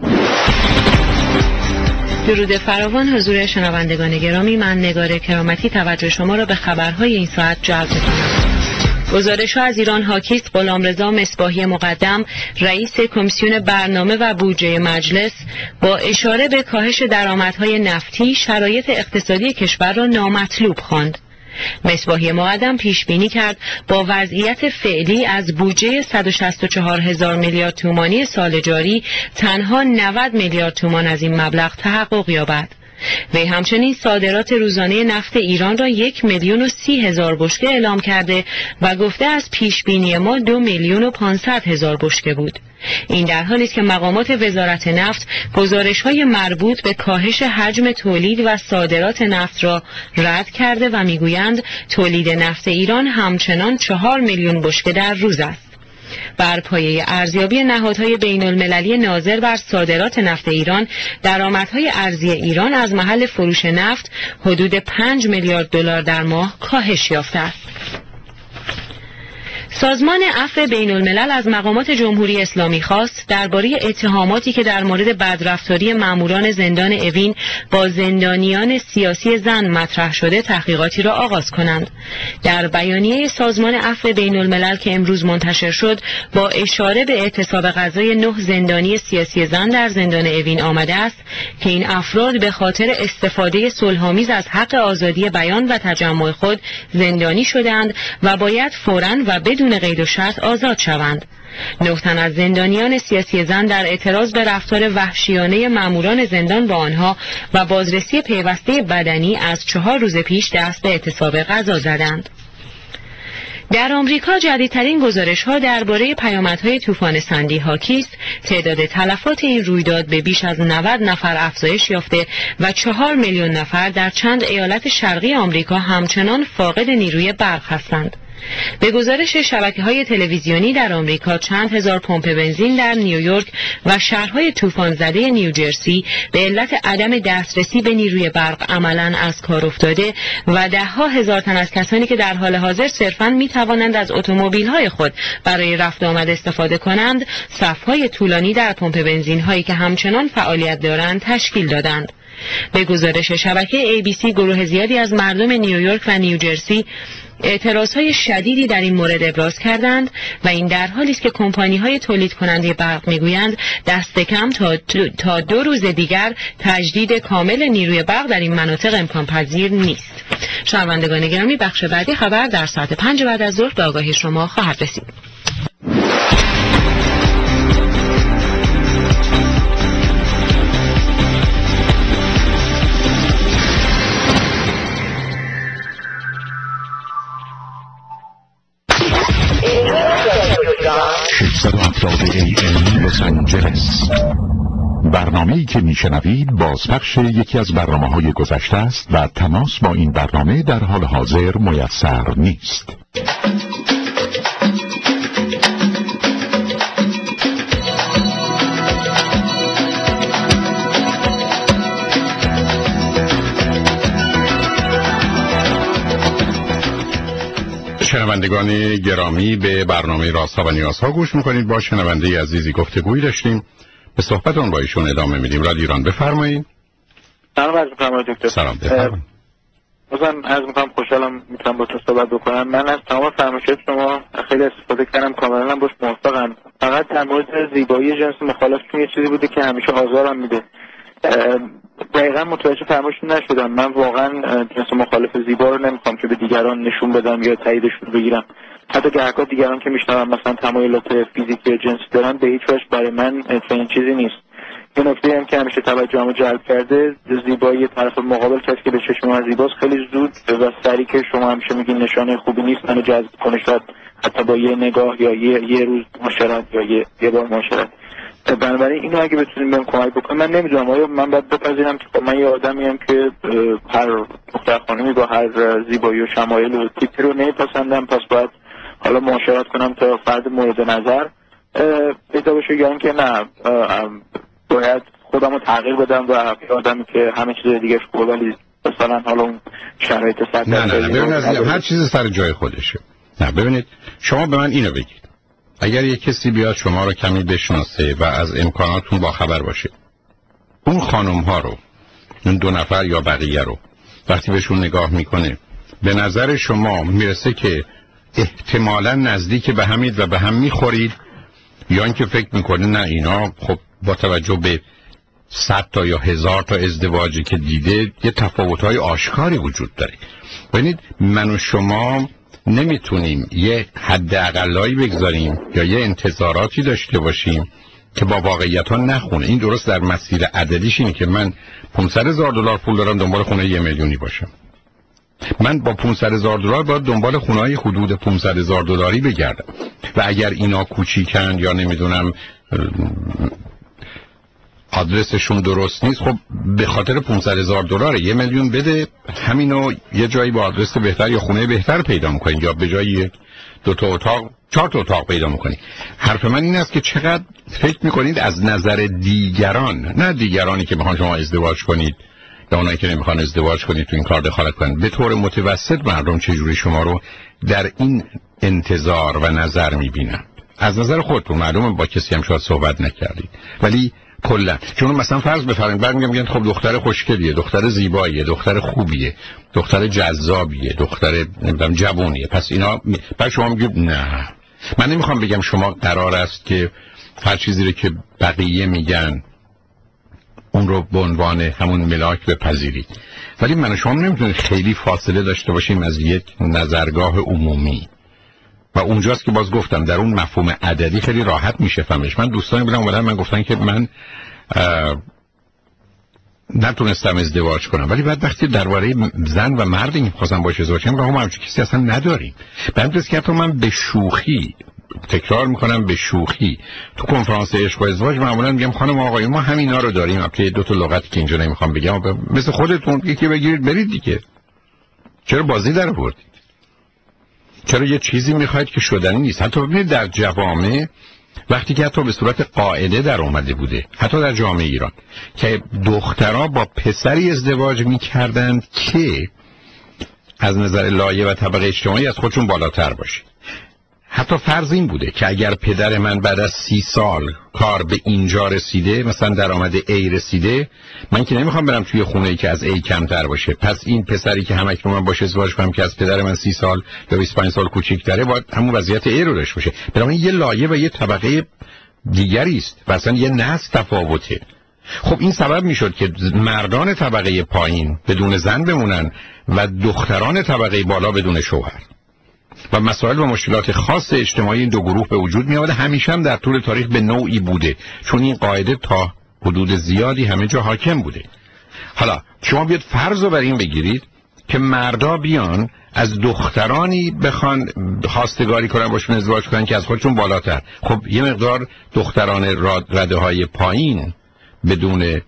درود فراوان حضور شنوندگان گرامی، من نگار کرامتی توجه شما را به خبرهای این ساعت جلب می‌کنم. گزارش‌ها از ایران حاکی است. غلامرضا مصباحی مقدم رئیس کمیسیون برنامه و بودجه مجلس با اشاره به کاهش درآمدهای نفتی شرایط اقتصادی کشور را نامطلوب خواند. مصباحی مقدم پیش بینی کرد با وضعیت فعلی از بودجه صد و شصت و چهار هزار میلیارد تومانی سال جاری تنها نود میلیارد تومان از این مبلغ تحقق یابد. وی همچنین صادرات روزانه نفت ایران را یک میلیون و سی هزار بشکه اعلام کرده و گفته از پیش بینی ما دو میلیون و پانصد هزار بشکه بود. این در حالی است که مقامات وزارت نفت گزارش‌های مربوط به کاهش حجم تولید و صادرات نفت را رد کرده و میگویند تولید نفت ایران همچنان چهار میلیون بشکه در روز است. بر پایه ارزیابی نهادهای بین المللی ناظر بر صادرات نفت ایران، درآمدهای ارزی ایران از محل فروش نفت حدود پنج میلیارد دلار در ماه کاهش یافته است. سازمان عفو بین الملل از مقامات جمهوری اسلامی خواست درباره اتهاماتی که در مورد بدرفتاری ماموران زندان اوین با زندانیان سیاسی زن مطرح شده تحقیقاتی را آغاز کنند. در بیانیه سازمان عفو بین الملل که امروز منتشر شد، با اشاره به اعتصاب غذای نه زندانی سیاسی زن در زندان اوین آمده است که این افراد به خاطر استفاده صلح‌آمیز از حق آزادی بیان و تجمع خود زندانی شدند و باید فوراً و بدون قید و شرط آزاد شوند. نه تن از زندانیان سیاسی زن در اعتراض به رفتار وحشیانه ماموران زندان با آنها و بازرسی پیوسته بدنی از چهار روز پیش دست به اعتصاب غذا زدند. در آمریکا جدیدترین گزارش‌ها درباره پیامدهای طوفان سندی حاکی است. تعداد تلفات این رویداد به بیش از نود نفر افزایش یافته و چهار میلیون نفر در چند ایالت شرقی آمریکا همچنان فاقد نیروی برق هستند. به گزارش شبکه‌های تلویزیونی در آمریکا، چند هزار پمپ بنزین در نیویورک و شهرهای طوفان زده نیوجرسی به علت عدم دسترسی به نیروی برق عملاً از کار افتاده و ده‌ها هزار تن از کسانی که در حال حاضر صرفاً می‌توانند از اتومبیل‌های خود برای رفت و آمد استفاده کنند، صف‌های طولانی در پمپ بنزین‌هایی که همچنان فعالیت دارند تشکیل دادند. به گزارش شبکه ای بی سی، گروه زیادی از مردم نیویورک و نیوجرسی اعتراضهای شدیدی در این مورد ابراز کردند و این در حالی است که کمپانی‌های تولید کننده برق میگویند دست کم تا تا دو روز دیگر تجدید کامل نیروی برق در این مناطق امکان پذیر نیست. شنوندگان گرامی، بخش بعدی خبر در ساعت پنج بعد از ظهر به آگاهی شما خواهد رسید. ششصد و هفتاد ای ام لس آنجلس. برنامه‌ای که میشنوید بازپخش یکی از برنامه‌های گذشته است و تماس با این برنامه در حال حاضر میسر نیست. شنوندگان گرامی، به برنامه رازها و نیازها گوش میکنید. با شنونده عزیزی گفتگویی داشتیم، به صحبت اون با ایشون ادامه میدیم. رادیو ایران، بفرمایید. سلام عرض میکنم دکتر. سلام، بفرمایید. بازم عرض میکنم خوشحالم میتونم با تو صحبت بکنم. من از تمام فرمایشات شما خیلی استفاده کردم، کاملا باش موافقم. فقط در مورد زیبایی جنس مخالفتون یه چیزی بوده که همیشه آزارم میده. دقیقا متوجه فرمایشتون نشدم. من واقعا جنس مخالف زیبا رو نمیخوام که به دیگران نشون بدم یا تاییدشون بگیرم. حتی گهگاه دیگران که میشنوم مثلا تمایلات فیزیکی جنسی دارن، به هیچ وجه برای من چنین چیزی نیست. یه نکته هم که همیشه توجهمو جلب کرده، زیبایی طرف مقابل، کسی که به چشم من زیباست، خیلی زود و سریع که شما همیشه میگین نشانه خوبی نیست منو جذب کنه، شاید حتی با یه نگاه یا یه, یه روز معاشرت یا یه, یه بار معاشرت. بنابراین اینو اگه بتونیم بهم کمک بکنم، من نمیدونم آیا من باید بپذیرم که من یه آدمیم که هر دختر خانمی با هر زیبایی و شمایل و تیپی رو نمیپسندم، پس باید حالا معاشرت کنم تا فرد مورد نظر پیدا بشه، یا اینکه نه باید خودم رو تغییر بدم و آدمی که همه چیز دیگهش خوبه ولی مثلا حالا اون شرایط سر نه نه نه ببینید عزیزم، هر چیز سر جای خودشه. نه ببینید، شما به من اینو بگید، اگر یک کسی بیاد شما رو کمی بشناسه و از امکاناتون با خبر باشه، اون خانم ها رو، اون دو نفر یا بقیه رو وقتی بهشون نگاه میکنه، به نظر شما میرسه که احتمالاً نزدیک به همید و به هم میخورید، یا اینکه فکر میکنه نه اینا خب با توجه به صد تا یا هزار تا ازدواجی که دیده یه تفاوت‌های آشکاری وجود داره. ببینید، من و شما نمیتونیم یه حد اقلایی بگذاریم یا یه انتظاراتی داشته باشیم که با واقعیت ها نخونه. این درست در مسیر عددیش اینه که من پانصد هزار دلار پول دارم دنبال خونه یه میلیونی باشم. من با پانصد هزار دلار باید دنبال خونه‌های حدود پانصد هزار دلاری بگردم و اگر اینا کوچیکن یا نمیدونم آدرسشون درست نیست، خب به خاطر پانصد هزار دلار یه میلیون بده، همینو یه جایی با آدرس بهتر یا خونه بهتر پیدا میکنید، یا به جای یک دو تا اتاق چهار تا اتاق پیدا میکنی. حرف من این است که چقدر فکر میکنید از نظر دیگران، نه دیگرانی که میخوان شما ازدواج کنید یا اونایی که نمیخوان ازدواج کنید تو این کار دخالت کنید، به طور متوسط مردم چجوری شما رو در این انتظار و نظر میبینن؟ از نظر خودتون معلومه با کسی هم شاید صحبت نکردید، ولی کلا چون مثلا فرض بفرمایید بعد میگم خب دختر خوشگلیه، دختر زیباییه، دختر خوبیه، دختر جذابیه، دختر نمیدونم جوونیه، پس اینا بعد شما میگید نه. من نمیخوام بگم شما قرار است که هر چیزی رو که بقیه میگن اون رو به عنوان همون ملاک بپذیرید، ولی من و شما نمیتونیم خیلی فاصله داشته باشیم از یک نظرگاه عمومی و اونجاست که باز گفتم در اون مفهوم عددی خیلی راحت میشه فهمش. من دوستانی بودم اومدن من گفتن که من نتونستم ازدواج کنم، ولی بعد وقتی درباره زن و مردی می‌خواستم باشه ازدواج کنم گفتم ما همچین کسی اصلا نداریم. بعد که حتی من به شوخی تکرار میکنم، به شوخی تو کنفرانس عشق و ازدواج معمولا میگم خانم آقای ما همینا رو داریم، البته دو تا لغتی که اینجا نمیخوام بگم مثل خودتون یکی بگیرید برید دیگه. چرا بازی در آوردید؟ چرا یه چیزی میخواید که شدنی نیست؟ حتی ببینید در جوامع وقتی که حتی به صورت قاعده در اومده بوده، حتی در جامعه ایران، که دخترها با پسری ازدواج میکردند که از نظر لایه و طبقه اجتماعی از خودشون بالاتر باشه. حتی فرض این بوده که اگر پدر من بعد از سی سال کار به اینجا رسیده، مثلا درآمد A رسیده، من که نمیخوام برم توی خونه‌ای که از A کمتر باشه، پس این پسری که همکنون من باشه ازدواج کنم که از پدر من سی سال یا بیست و پنج سال کوچیک‌تره باید همون وضعیت A رو داشته باشه. بنابراین یه لایه و یه طبقه دیگری است و اصلا یه نسل تفاوته. خب این سبب میشد که مردان طبقه پایین بدون زن بمونن و دختران طبقه بالا بدون شوهر، و مسائل و مشکلات خاص اجتماعی این دو گروه به وجود می آمده. همیشه هم در طول تاریخ به نوعی بوده، چون این قاعده تا حدود زیادی همه جا حاکم بوده. حالا شما بیاد فرض رو بر این بگیرید که مردا بیان از دخترانی بخوان خواستگاری کنن، باشون ازدواج کنن که از خودشون بالاتر. خب یه مقدار دختران رده های پایین بدون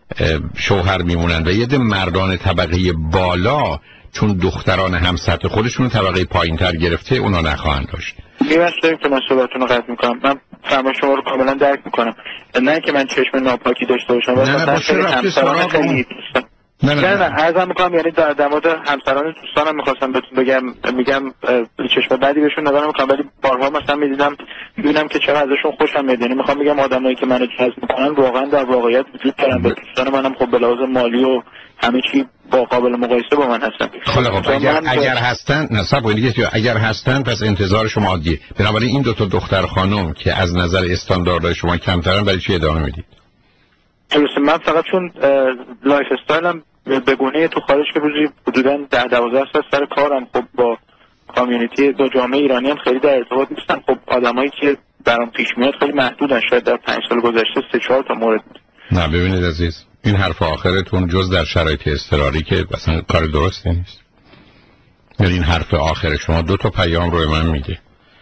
شوهر میمونن و یه ده مردان طبقه بالا چون دختران هم سطح خودشون طبقه پایین تر گرفته اونا نخواهند داشت. می‌باشم که من صحبتتون رو قطع میکنم. من فهم شما رو کاملا درک میکنم، نه که من چشم ناپاکی داشته باشم، نه نه باشه رفتی سراغ اون نه نه نه عرضم میکنم، یعنی در در مورد همسران دوستانم میخواستم بهتون بگم، میگم چشم بعدی بهشون نگاه نمیکنم، ولی بارها مثلا میدیدم میبینم که چقدر ازشون خوشم میاد. یعنی میخوام بگم آدمایی که منو جذب میکنن واقعا در واقعیت وجود دارن. به دوستان منم خب به لحاظ مالی و همه چی با قابل مقایسه با من هستن. خب اگر اگر هستن نصب کنید که اگر هستن پس انتظار شما عادیه. بنابراین این دو تا دختر خانم که از نظر استانداردهای شما کمترن برای چی ادامه میدید؟ درسته. من فقط چون لایف استایلم به گونه تو خارج که روزی حدوداً ده دوازده سال سر کارم، خب با کامیونیتی با جامعه ایرانی هم خیلی در ارتباط نیستم. خب آدمایی که برام پیش میاد خیلی محدودن، شاید در پنج سال گذشته سه چهار تا مورد. نه ببینید عزیز، این حرف آخرتون جز در شرایط اضطراری که اصلا کار درستی نیست. یعنی این حرف آخر شما دو تا پیام رو من میده،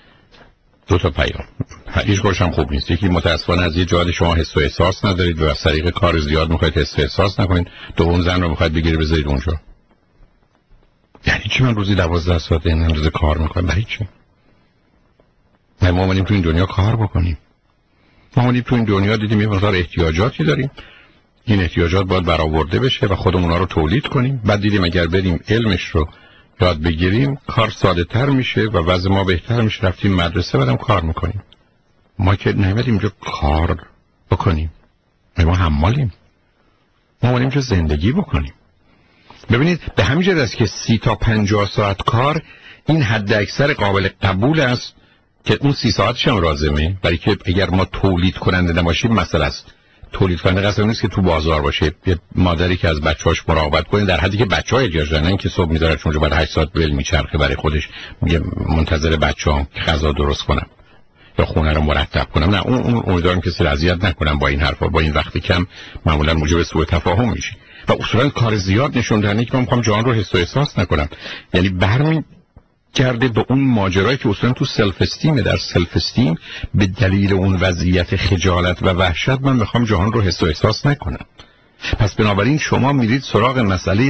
دو تا پیام هیچ کارش هم خوب نیست. یکی متاسفانه از یه جهاد شما حس و احساس ندارید و از طریق کار زیاد میخواید حس و احساس نکنید، دوم زن رو میخواید بگیرید بذارید اونجا. یعنی چی من روزی دوازده ساعت این اندازه کار میکنم؟ برای چی؟ ما اومدیم تو این دنیا کار بکنیم. ما اومدیم تو این دنیا دیدیم یه مقدار احتیاجاتی داریم، این احتیاجات باید برآورده بشه و خودمون اونا رو تولید کنیم. بعد دیدیم اگر بریم علمش رو یاد بگیریم کار ساده تر میشه و وضع ما بهتر میشه. رفتیم مدرسه بعدم کار میکنیم. ما که نمیدیم اینجا کار بکنیم، ما حمالیم، ما اومدیم اینجا زندگی بکنیم. ببینید به همین جهت است که سی تا پنجاه ساعت کار این حد اکثر قابل قبول است که اون سی ساعتش هم لازمه، برای که اگر ما تولید کننده نباشیم مسئله است. تولید کننده قصد نیست که تو بازار باشه، یه مادری که از بچه‌هاش مراقبت کنه در حدی که بچه‌ها احتیاج دارن، نه که صبح میذاره چون بعد هشت ساعت ول میچرخه برای خودش میگه منتظر بچه‌ام که غذا درست کنم یا خونه رو مرتب کنم. نه اون اون امیدوارم کسی رو اذیت نکنم با این حرفا، با این وقت کم معمولا موجب سوء تفاهم میشه و اصولا کار زیاد نشون دهنه که من میخوام جان رو حس و احساس نکنم. یعنی برمی کرده به اون ماجرایی که اصولا تو سلف استیم، در سلف استیم به دلیل اون وضعیت خجالت و وحشت من میخوام جهان رو حس و احساس نکنم. پس بنابراین شما میرید سراغ مسئله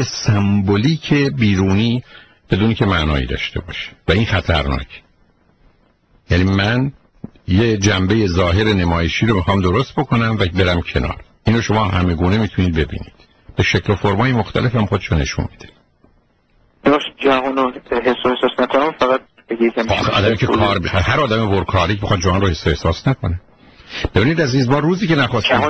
سمبولیک بیرونی بدونی که معنایی داشته باشه و این خطرناک. یعنی من یه جنبه ظاهر نمایشی رو میخوام درست بکنم و برم کنار. اینو شما همه گونه میتونید ببینید، به شکل و فرمای مختلف هم خودشو نشون میده. جهان رو حس و احساس نکنم، فقط بگید آدمی که کار بخواد، هر آدم ورکاری بخواد جهان رو حس و احساس نکنه. ببینید عزیز، با روزی که نخواستم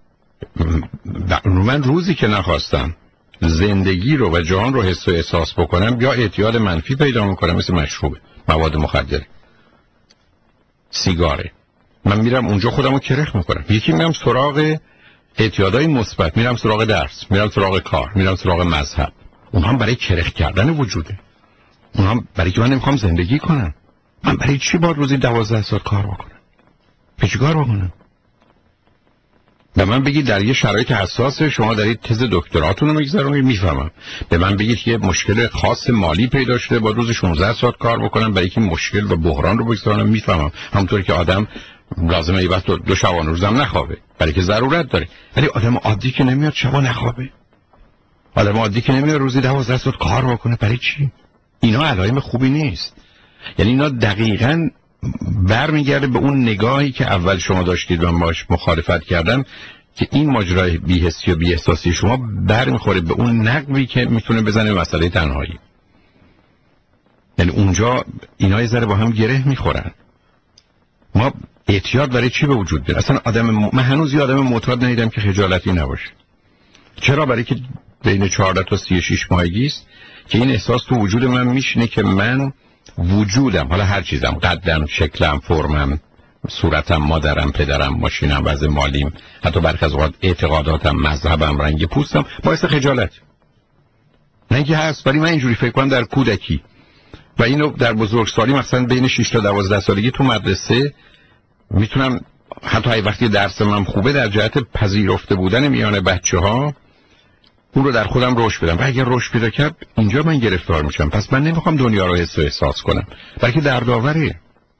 من روزی که نخواستم زندگی رو و جهان رو حس و احساس بکنم، یا اعتیاد منفی پیدا میکنم، مثل مشروبه، مواد مخدره، سیگاره. من میرم اونجا خودم رو کرخ میکنم. یکی میرم سراغ اعتیادهای مثبت، میرم سراغ درس، میرم سراغ کار، میرم سراغ مذهب. اون هم برای کرخ کردن وجوده. اون هم برای که من نمیخوام زندگی کنم. من برای چی باید روزی دوازده ساعت کار بکنم؟ به چی کار بکنم؟ به من بگید در یه شرایط حساس شما دارید تز دکتراتون رو میگذرونید، میفهمم. به من بگید که یه مشکل خاص مالی پیدا شده با روز شانزده ساعت کار بکنم برای که مشکل و بحران رو بگذرونم، میفهمم. همونطور که آدم لازمه یه وقت دو شبانه روزم نخوابه برای که ضرورت داره، ولی آدم عادی که نمیاد شبا نخوابه، آدم عادی که نمیاد روزی دوازده ساعت کار بکنه، برای چی؟ اینا علائم خوبی نیست. یعنی اینا دقیقاً برمیگرده به اون نگاهی که اول شما داشتید و من باش مخالفت کردم، که این ماجرای بی‌حسی و بی‌احساسی شما برمیخوره به اون نقبی که میتونه بزنه مسئله تنهایی. یعنی اونجا اینا یه ذره با هم گره میخورن. ما اعتیاد برای چی به وجود بیاد؟ اصلا آدم م... من هنوز یه آدم معتاد ندیدم که خجالتی نباشه. چرا؟ برای که بین چهارده تا سی و شش ماهگی است که این احساس تو وجود من میشینه که من وجودم، حالا هر چیزم، قدم، شکلم، فرمم، صورتم، مادرم، پدرم، ماشینم، وضع مالیم، حتی برخی از اوقات اعتقاداتم، مذهبم، رنگ پوستم، باعث خجالت. نه اینکه هست، ولی من اینجوری فکر کنم در کودکی و اینو در بزرگسالی، مثلا بین شش تا دوازده سالگی تو مدرسه میتونم حتی ای وقتی درس من خوبه در جهت پذیرفته بودن میان بچه‌ها اون رو در خودم رشد بدم، و اگر رشد پیدا کرد اینجا من گرفتار میشم. پس من نمیخوام دنیا رو حس و احساس کنم، بلکه دردآوره.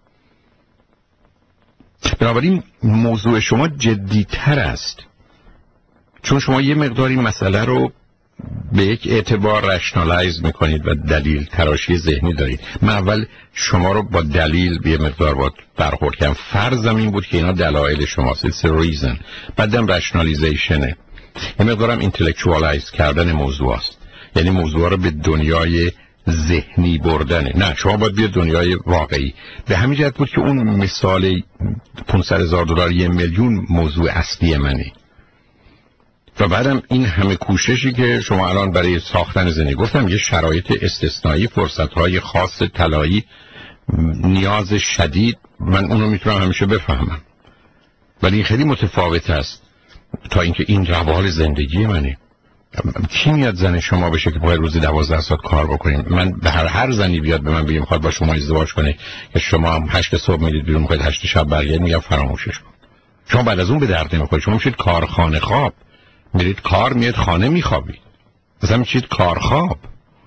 بنابراین موضوع شما جدی‌تر است، چون شما یه مقداری مسئله رو به یک اعتبار رشنالایز میکنید و دلیل تراشی ذهنی دارید. من اول شما رو با دلیل به یه مقدار باید برخورد کردم. فرضم این بود که اینا دلایل شماست، it's a reason. بعدم رشنالیزیشنه، یه مقدارم اینتלקچوالایز کردن موضوع است، یعنی موضوع رو به دنیای ذهنی بردنه. نه، شما باید بیاد دنیای واقعی. به همین جهت بود که اون مثال پانصد هزار دلار یه میلیون موضوع اصلی منه. و بعدم این همه کوششی که شما الان برای ساختن زندگی، گفتم یه شرایط استثنایی، فرصت‌های خاص طلایی، نیاز شدید، من اونو میتونم همیشه بفهمم، ولی این خیلی متفاوت است تا اینکه این روال زندگی منه. کی میاد زن شما بشه که باید روزی دوازده ساعت کار بکنیم؟ من به هر هر زنی بیاد به من بگه میخواد با شما ازدواج کنه که شما هم هشت صبح میرید بیرون میخواید هشت شب برگردید، میگم فراموشش کن. شما بعد از اون به درد نمیخورید. شما میشید کارخانه خواب، میرید کار، میاد خانه میخوابید، مثلا میشید کارخواب.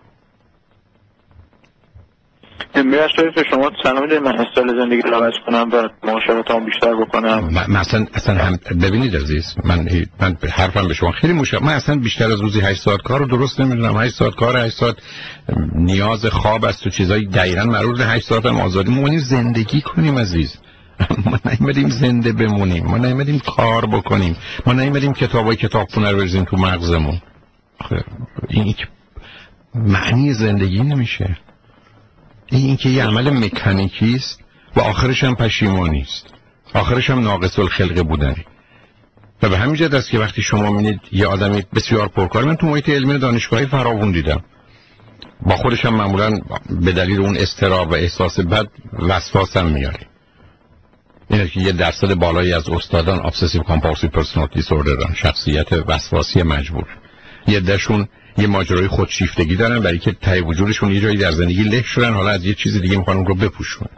میراش توی شما سلام میده من استایل زندگی رو عوض کنم و معاشرتام بیشتر بکنم. من اصلا اصلا هم ببینید عزیز، من من حرفم به شما خیلی مشابه. من اصلا بیشتر از روزی هشت ساعت کار رو درست نمیدونم. هشت ساعت کار، هشت ساعت نیاز خواب است و چیزای دقیقاً مربوط هشت ساعت هم آزادی. ما زندگی کنیم عزیز. ما نیومدیم زنده بمونیم، ما نیومدیم کار بکنیم، ما نیومدیم کتابای کتابخونه رو بریزیم تو مغزمون. این معنی زندگی نمیشه. این که یه عمل مکانیکی است و آخرش هم پشیمانی است، آخرش هم ناقص الخلقه بودنه. و به همین جهت است که وقتی شما می‌بینید یه آدمی بسیار پرکار، من تو محیط علمی دانشگاهی فراوون دیدم، با خودش هم معمولاً به دلیل اون اضطراب و احساس بد وسواس هم میاره. اینه که یه درصد بالایی از استادان ابسسیو کامپالسیو پرسونالیتی دیسوردر دارن، شخصیت وسواسی مجبور. یه دشون یه ماجرای خودشیفتگی دارن، برای که ته وجودشون یه جایی در زندگی له شدن، حالا از یه چیز دیگه میخوان اون رو بپوشونن.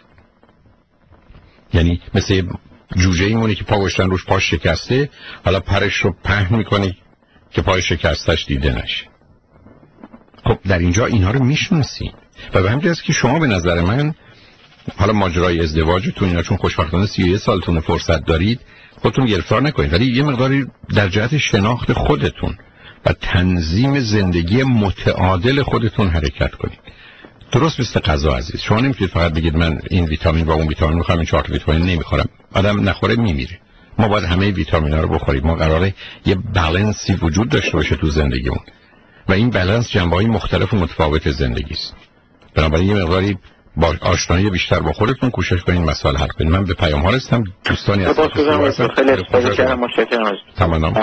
یعنی مثل جوجه ایمونه که پا گذاشتن روش پاش شکسته، حالا پرش رو پهن میکنه که پای شکستش دیده نشه. خب در اینجا اینها رو میشناسید و به همین جاست که شما به نظر من حالا ماجرای ازدواجتون اینا چون خوشبختانه سی و یک سالتون فرصت دارید، خودتون گرفتار نکنید، ولی یه مقداری در جهت شناخت خودتون و تنظیم زندگی متعادل خودتون حرکت کنید. درست مثل غذا عزیز، شما نمیتونید فقط بگید من این ویتامین و اون ویتامین میخوام، این چهار تا ویتامین نمیخورم. آدم نخوره میمیره. ما باید همه ویتامینا رو بخوریم. ما قراره یه بالانسی وجود داشته باشه تو زندگیمون و این بالانس جنبه‌های مختلف و متفاوت زندگی است. بنابراین یه مقداری با آشنایی بیشتر با خودتون کوشش کنین مسائل حل کنین. من به پیام ها رسیدم. دوستانی هستن خیلی متشکرم. تمام.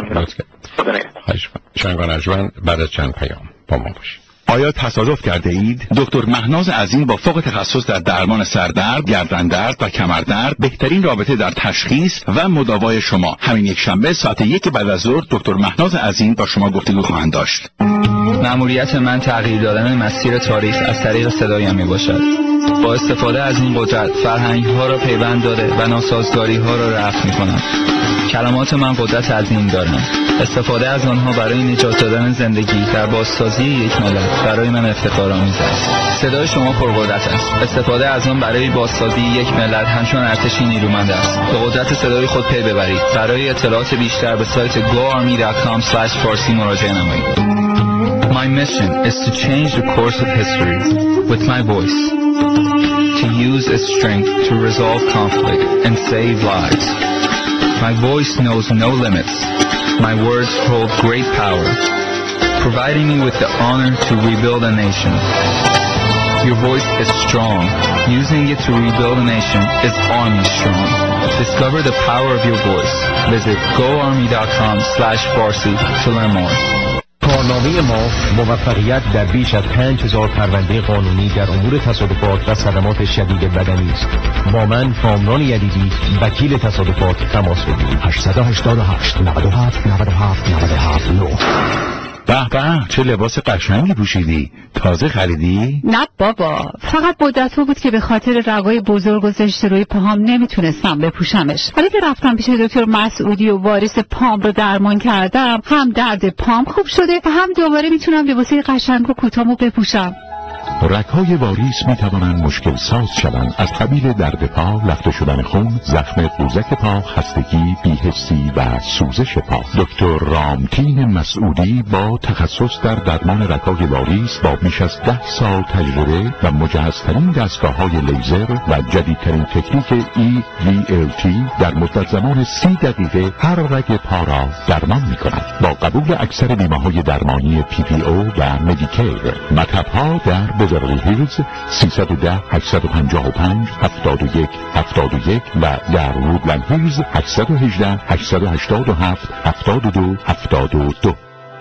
شنگان ارجمند بعد از چند پیام با ما باشید. آیا تصادف کرده اید؟ دکتر مهناز عظیم با فوق تخصص در درمان سردرد، گردندرد و کمردرد بهترین رابطه در تشخیص و مداوای شما. همین یک شنبه ساعت یک بعد از ظهر دکتر مهناز عظیم با شما گفتگو خواهند داشت. مأموریت من تغییر دادن مسیر تاریخ از طریق صدایم می باشد. با استفاده از این قدرت فرهنگ ها را پیوند داده و ناسازگاری ها را رفع می کنم. کلمات من قدرت عظیم دارند. استفاده از آنها برای نجات دادن زندگی در بازسازی یک ملت برای من افتخارآمیز است. صدای شما پرقدرت است. استفاده از آن برای بازسازی یک ملت همچون ارتشی نیرومند است. به قدرت صدای خود پی ببرید. برای اطلاعات بیشتر به سایت گو آرمی دات کام اسلش فارسی مراجعه نمایید. My mission is to change the course of history with my voice, to use its strength to resolve conflict and save lives. My voice knows no limits. My words hold great power, providing me with the honor to rebuild a nation. Your voice is strong. Using it to rebuild a nation is army strong. Discover the power of your voice. Visit go army dot com slash farsi to learn more. کارنامه ما موفقیت در بیش از پنج هزار پرونده قانونی در امور تصادفات و صدمات شدید بدنی است. با من کامران یدیدی وکیل تصادفات تماس بگیرید. هشت هشت هشت نه هفت نه هفت نه هفت نه. به به چه لباس قشنگی پوشیدی. تازه خریدی؟ نه بابا، فقط مدت‌ها بود که به خاطر رگای بزرگ گذاشته روی پاهام نمیتونستم بپوشمش. ولی که رفتم پیش دکتر مسعودی و واریس پام رو درمان کردم، هم درد پام خوب شده و هم دوباره میتونم لباسای قشنگ و کوتاه‌مو بپوشم. رگ‌های واریس می توانند مشکل ساز شوند، از قبیل درد پا، لخته شدن خون، زخم قوزک پا، خستگی، بی‌حسی و سوزش پا. دکتر رامتین مسعودی با تخصص در درمان رگ‌های واریس با بیش از ده سال تجربه و مجهزترین دستگاه‌های لیزر و جدیدترین تکنیک ای وی ال تی در مدت زمان سی دقیقه هر رگ پا را درمان می‌کند. با قبول اکثر بیمه‌های درمانی پی پی او و مدیکیر. مطب‌ها در بیورلی هیلز سیصد و ده هشتصد و پنجاه و پنج هفتاد و یک هفتاد و یک و در وودلند هیلز هشتصد و هجده هشتصد و هشتاد و هفت هفتاد و دو هفتاد و دو.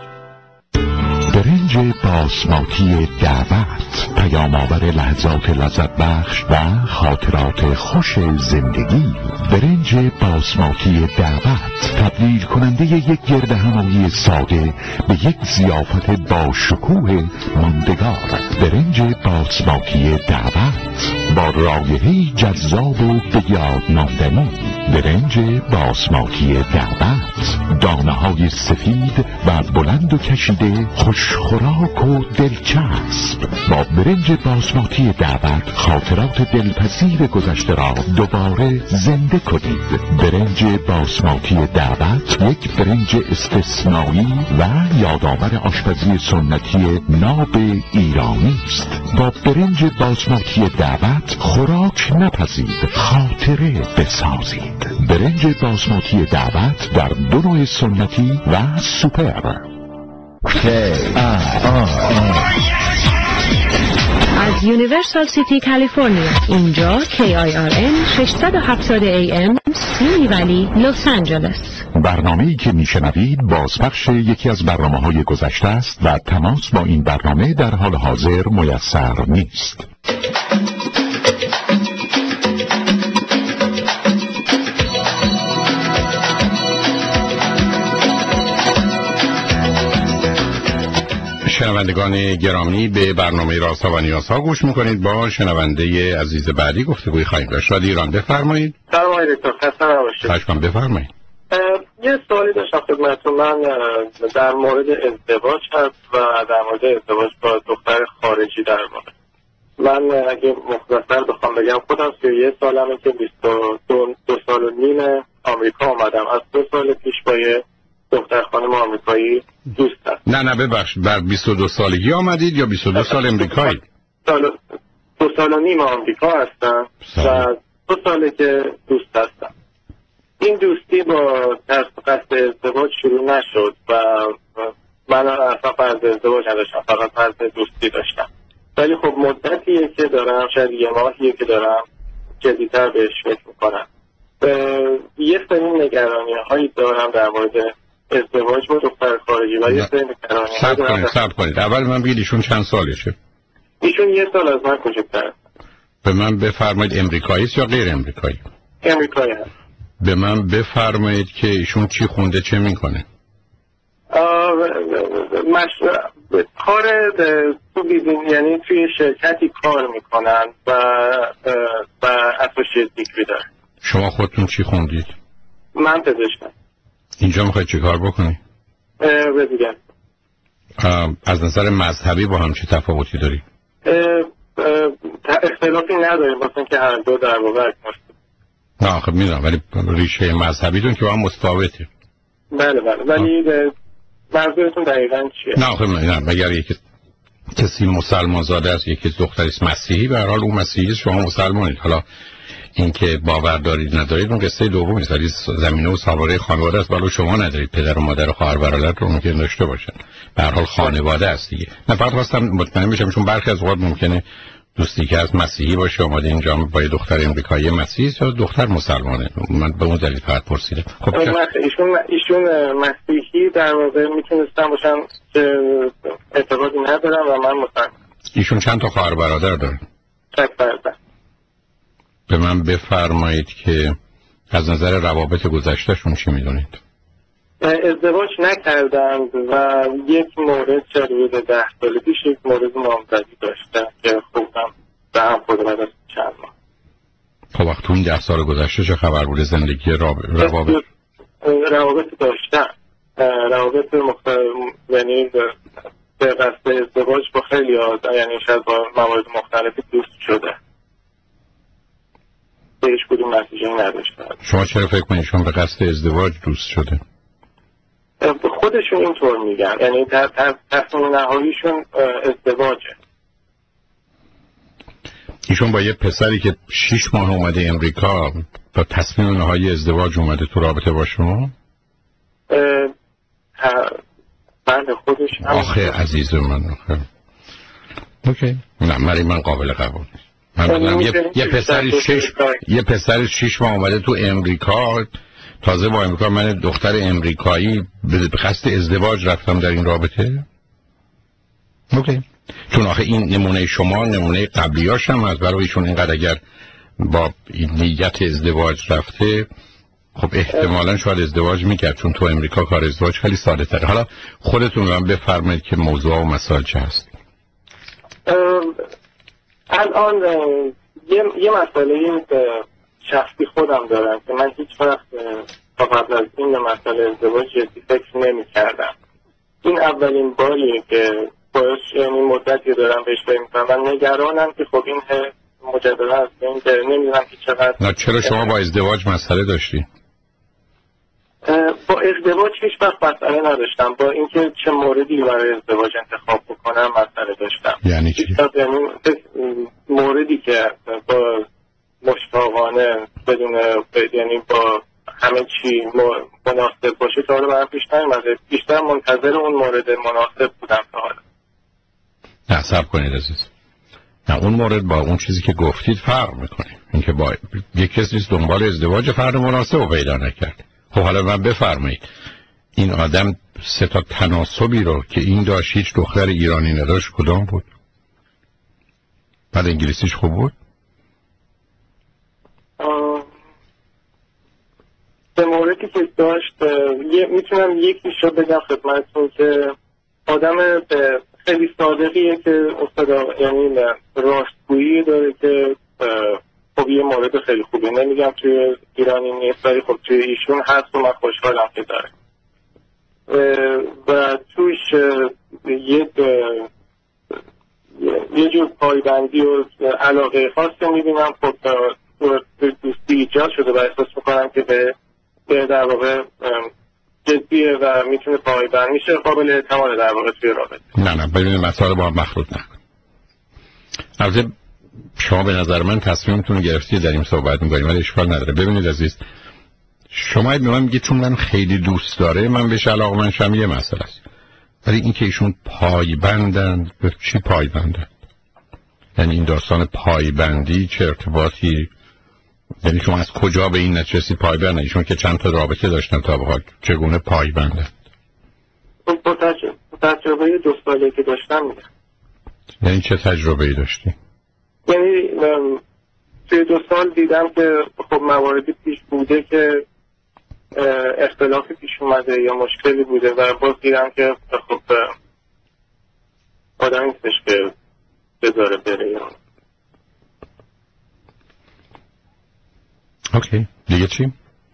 برنج باسماتی دعوت، پیام‌آور لحظات لذت بخش و خاطرات خوش زندگی. برنج باسماتی دعوت تبدیل کننده یک گرد همایی ساده به یک ضیافت با شکوه ماندگار. برنج باسماتی دعوت با رایحه‌ای جذاب و به یاد ماندنی. برنج باسماتی دعوت، دانه‌های سفید و بلند و کشیده، خوشخوراک و دلچسب. با برنج باسماتی دعوت خاطرات دلپذیر گذشته را دوباره زنده کنید. برنج باسماتی دعوت یک برنج استثنایی و یادآور آشپزی سنتی ناب ایرانی است. با برنج باسماتی دعوت خوراک نپزید، خاطره بسازید. برنج باسماتی دعوت در دو نوع سنتی و سوپر. از یونیورسال سیتی کالیفرنیا، اینجا کی آی آر ان ششصد و هفتاد ای ام سیمی ولی لس آنجلس. برنامه‌ای که میشنوید بازپخش یکی از برنامه‌های گذشته است و تماس با این برنامه در حال حاضر میسر نیست. شنوندگان گرامی، به برنامه رازها و نیازها گوش میکنید. با شنونده عزیز بعدی گفتگوی خواهیم داشت. شادی ایران بفرمایید. سلام آقای دکتر، خسته نباشید. خواهش بفرمایید. یه سوالی داشتم خدمتتون. من در مورد ازدواج هست و در مورد ازدواج با دختر خارجی در واقع. من اگه مختصر بخوام بگم، خودم سی و یک سالمه که بیست و دو سال و نیم آمریکا آمدم. از دو سال پیش با یه دختر خانم آمریکایی دوست هست. نه نه ببخشید، بر بیست و دو سالگی آمدید یا بیست و دو سال امریکایی؟ سال دو سال و نیم آمریکا هستم و دو ساله که دوست هستم. این دوستی با قصد ازدواج شروع نشد و من اصلا فرض ازدواج نداشتم، فقط فرض دوستی داشتم. ولی خب مدتیه که دارم، شاید یه ماهیه که دارم جدیدتر بهش فکر میکنم. یه سری نگرانی هایی دارم در مورد ازدواج با دختر خارجی و یه سری نگرانی هایی دارم. کنید سب کنید اول من بگید ایشون چند سالشه؟ ایشون یه سال از من کوچکتره. به من بفرمایید امریکایی است یا غیر امریکایی؟ امریکایی هست. به من بفرمایید که ایشون چی خونده، چه میکنه؟ مش... کار تو بیزین، یعنی توی شرکتی کار میکنن و و اسوسییت دیگری دارن. شما خودتون چی خوندید؟ من پزشکم. اینجا میخواید چی کار بکنی؟ بزیگم. از نظر مذهبی با هم چه تفاوتی داری؟ اختلافی نداریم واسه اینکه هر دو در واقع نه خب میدونم، ولی ریشه مذهبیتون که با هم متفاوته. بله بله، ولی منظورتون دقیقاً چیه؟ نه خب نه، مگر یکی کسی مسلمان زاده است، یکی دختری مسیحی، به هر حال اون مسیحی است، شما مسلمانید. حالا اینکه باور دارید ندارید اون قصه دومی است، ولی زمینه و سابقه خانواده است. ولی شما ندارید، پدر و مادر و خواهر برادر رو ممکن داشته باشن. به هر حال خانواده است دیگه. نه فقط خواستم مطمئن بشم، چون برخی از اوقات ممکنه دوستی که از مسیحی باشه اومده اینجا با دختر امریکایی مسیحی یا دختر مسلمانه. من به اون دلیل فقط پرسیدم. خب ایشون ایشون مسیحی در واقع میتونستن باشن که اعتقادی ندارم و من مسلمان. ایشون چند تا خواهر برادر دارن؟ یک برادر. به من بفرمایید که از نظر روابط گذشتهشون چی میدونید؟ ازدواج نکردند و یک مورد حدود ده سال پیش یک مورد نامزدی داشتن که خوبم به هم خود بعد از چند ماه. خب وقت تو این ده سال گذشته چه خبر بوده؟ زندگی روابط روابط داشتن، روابط مختلف، یعنی به قصد ازدواج با خیلی آدم، یعنی شاید با موارد مختلفی دوست شده، به هیچ کدوم نتیجه نداشته. شما چرا فکر کنید شما به قصد ازدواج دوست شده؟ خودشون اینطور میگن، یعنی تصمیم نهاییشون ازدواجه. ایشون با یه پسری که شیش ماه اومده امریکا با تصمیم نهایی ازدواج اومده تو رابطه با شما؟ بله خودش هم. آخه عزیز من آخه اوکی. نه من من قابل قبول نیست. من یه, یه پسری شش یه پسری شش ماه اومده تو امریکا، تازه با امریکا، من دختر امریکایی به قصد ازدواج رفتم در این رابطه. اوکی. چون آخه این نمونه شما نمونه قبلیاش هم از برایشون اینقدر اگر با نیت ازدواج رفته خب احتمالاً شاید ازدواج میکرد، چون تو امریکا کار ازدواج خیلی ساده تره. حالا خودتون من بفرمایید که موضوع و مسائل چه هست؟ الان یه, یه مسئله شخصی خودم دارم که من هیچ وقت تا قبل از این مسئله ازدواج جدی فکر نمی کردم. این اولین باریه که باید یعنی مدتی دارم بهش فکر میکنم و نگرانم که خب این مجددا از این داره، نمیدونم که چقدر. نه چرا شما با ازدواج مسئله داشتی؟ با ازدواج هیچ وقت مسئله نداشتم، با اینکه چه موردی برای ازدواج انتخاب بکنم مسئله داشتم. یعنی چی؟ یعنی موردی که با مشتاقانه بدون یعنی با همه چی مناسب باشه تا حالا برام پیش نیومده. بیشتر منتظر اون مورد مناسب بودم تا حالا. نه صبر کنید عزیز. نه اون مورد با اون چیزی که گفتید فرق میکنه. اینکه با یک کسی نیست دنبال ازدواج فرد مناسب رو پیدا نکرد. خب حالا من بفرمایید این آدم سه تا تناسبی رو که این داشت هیچ دختر ایرانی نداشت کدام بود؟ بعد انگلیسیش خوب بود؟ به موردی که داشت میتونم یکیش رو بگم خدمتتون که آدم خیلی صادقیه که استاد، یعنی راستگویی داره که خب یه مورد خیلی خوبه، نمیگم توی ایرانی نیست ولی خب توی ایشون هست و من خوشحالم که داره و توش یه یه جور پایبندی و علاقه خاصی میبینم. خب دوستی ایجاد شده و احساس میکنم که به به در واقع جدیه و میتونه پایبند میشه، قابل اعتماد در واقع توی رابطه. نه نه ببینید مسائل با هم مخلوط نکن. البته شما به نظر من تصمیمتون گرفتی در این صحبت می‌کنیم ولی اشکال نداره. ببینید عزیز، شما به من میگید چون من خیلی دوست داره من بهش علاقه‌مندشم یه مسئله است، ولی اینکه ایشون پایبندن به چی پایبندن؟ یعنی این داستان پایبندی چه ارتباطی، یعنی شما از کجا به این نتیجه پایبندن؟ ایشون که چند تا رابطه داشتن تا به حال چگونه پایبندن؟ با تجربه دو ساله که داشتم میگم. یعنی چه تجربه ای داشتی؟ یعنی توی دو سال دیدم که خب مواردی پیش بوده که اختلافی پیش اومده یا مشکلی بوده و باز دیدم که خب آدم نیستش که بذاره بره. یا اوکی دیگه چی؟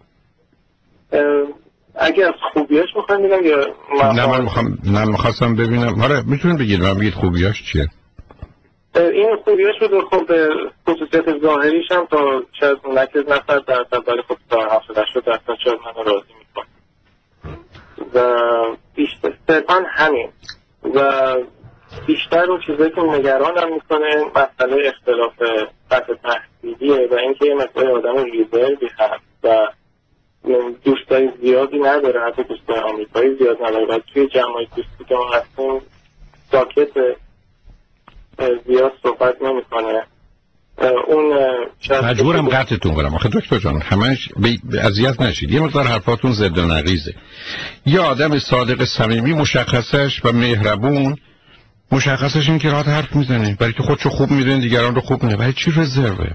اگه از خوبیاش میخوایم بگم یا نه من میخوام نه میخواستم ببینم. آره میتونید بگید، من بگید خوبیاش چیه؟ این خوبیاش بوده خب خصوصیت ظاهریش هم تا شاید نکز نفر در ولی خب تا هفتاد هشتاد درصد شاید من راضی میکنم و بیشتر صرفا همین و بیشتر اون چیزایی که نگرانم میکنه مسئله اختلاف سطح تحصیلیه و اینکه یه مسئله آدم ریزروی هست و دوستای زیادی نداره، حتی دوستای آمریکایی زیاد نداره و توی جمعی دوستی که ما هستیم ساکت زیاد صحبت نمیکنه. اون مجبورم قطعتون کنم آخه دکتر جان همش اذیت نشید، یه مقدار حرفاتون ضد و نقیضه. یه آدم صادق صمیمی مشخصش و مهربون مشخصش این که راحت حرف میزنه، برای که خودشو خوب میدونه دیگران رو خوب میدونه. برای چی رزروه؟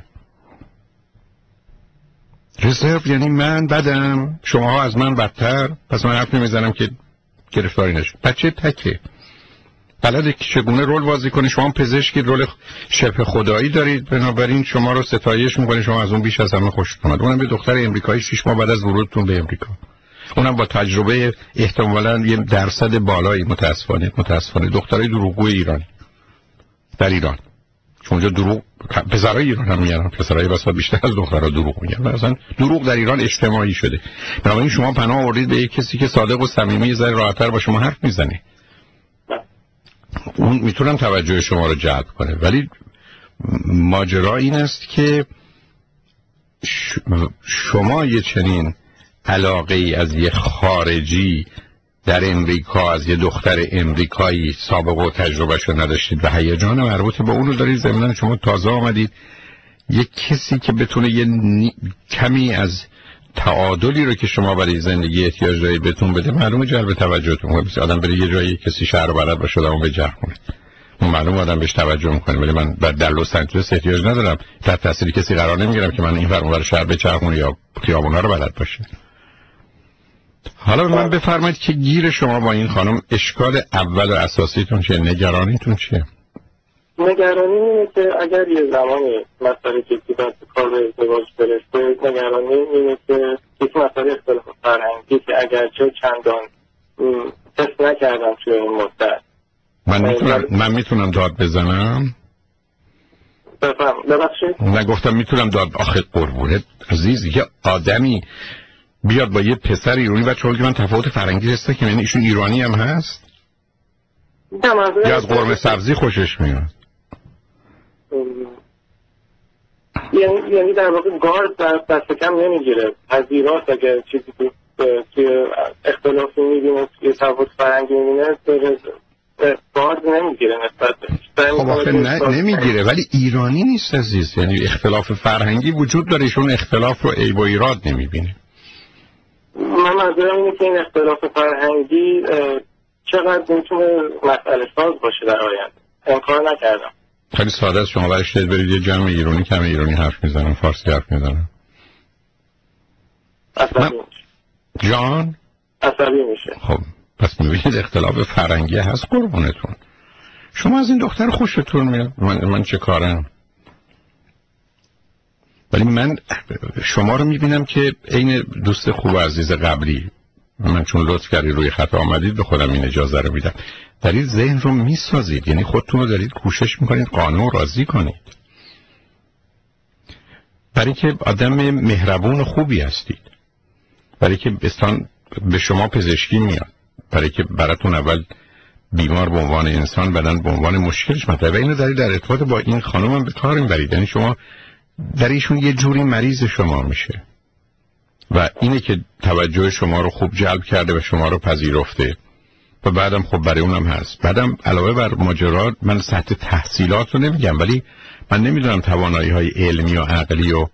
رزرو یعنی من بدم شماها از من بدتر، پس من حرف نمیزنم که گرفتاری نشید. بچه تکه بلده که چگونه رول بازی کنه. شما پزشکی رول شبه خدایی دارید، بنابراین شما رو ستایش میکنه، شما از اون بیش از همه خوشتون اومد. اونم یه دختر امریکایی شش ماه بعد از ورودتون به امریکا، اونم با تجربه احتمالاً یه درصد بالایی متاسفانه متاسفانه دخترای دروغگوی ایرانی در ایران، چون اونجا دروغ پسرای ایران هم میگن، پسرای بسا بیشتر از دخترها دروغ میگن، مثلا دروغ در ایران اجتماعی شده. بنابراین شما پناه آوردید به یک کسی که صادق و صمیمی یه ذره راحت‌تر با شما حرف میزنه، اون میتونم توجه شما رو جلب کنه. ولی ماجرا این است که شما یه چنین علاقه ای از یه خارجی در امریکا، از یه دختر امریکایی سابقه و تجربهشو نداشتید و هیجان مربوط به اونو دارید. ضمناً شما تازه آمدید، یه کسی که بتونه یه نی... کمی از تعادلی رو که شما برای زندگی احتیاج دارید بهتون بده، معلومه جلب توجهتون کنه. مثلا آدم بره یه جایی کسی شهر بلد باشه اون بجرخونه، اون معلومه آدم بهش توجه میکنه. ولی من در لس آنجلس احتیاج ندارم در تاثیر کسی قرار نمیگیرم که من این فرمانبر شهر بچرخونه یا خیابونا رو بلد باشه. حالا من بفرمایید که گیر شما با این خانم اشکال اول و اساسیتون چیه؟ نگرانیتون چیه؟ نگرانی اینه که اگر یه زمانی مسئله جدی باید کار به ازدواج برسه، نگرانی اینه که یک مسئله اختلاف فرهنگی که اگرچه چندان تست نکردم توی این مدت من میتونم من میتونم داد بزنم؟ بفهم ببخشید؟ نگفتم میتونم داد. آخه قربونت عزیز، یه آدمی بیاد با یه پسر ایرانی و چون که من تفاوت فرهنگی هسته که من ایشون ایرانی هم هست یا از قرمه سبزی خوشش میاد، یعنی یعنی در واقع گارد دست کم نمیگیره، پذیرات اگر چیزی که توی اختلافی میبینه توی تفاوت فرهنگی میبینه گارد نمیگیره نسبت بهش. خب آخه نه نمیگیره ولی ایرانی نیست عزیز، یعنی اختلاف فرهنگی وجود داره، ایشون اختلاف رو عیب و ایراد نمیبینه. من منظورم اینه که این اختلاف فرهنگی چقدر میتونه مسئله ساز باشه در آینده. انکار نکردم. خیلی ساده است، شما برش دید برید یه جمع ایرانی کم ایرانی حرف میزنن، فارسی حرف میزنن، عصبی میشه. جان؟ عصبی میشه. خب پس میبینید اختلاف فرهنگی هست قربونتون. شما از این دختر خوشتون میاد، من, من چه کارم؟ ولی من شما رو میبینم که عین دوست خوب عزیز قبلی، من چون لطف کردی روی خط آمدید به خودم این اجازه رو میدم، دارید ذهن رو میسازید، یعنی خودتون رو دارید کوشش میکنید قانع و راضی کنید، برای که آدم مهربون خوبی هستید، برای که بستان به شما پزشکی میاد، برای که براتون اول بیمار به عنوان انسان، بدن به عنوان مشکلش مطرحه و اینو دارید در ارتباط با این خانم هم به کار میبرید. یعنی شما در ایشون یه جوری مریض شما میشه و اینه که توجه شما رو خوب جلب کرده و شما رو پذیرفته و بعدم خب برای اونم هست. بعدم علاوه بر ماجرات، من سطح تحصیلات رو نمیگم، ولی من نمیدونم توانایی های علمی و عقلی و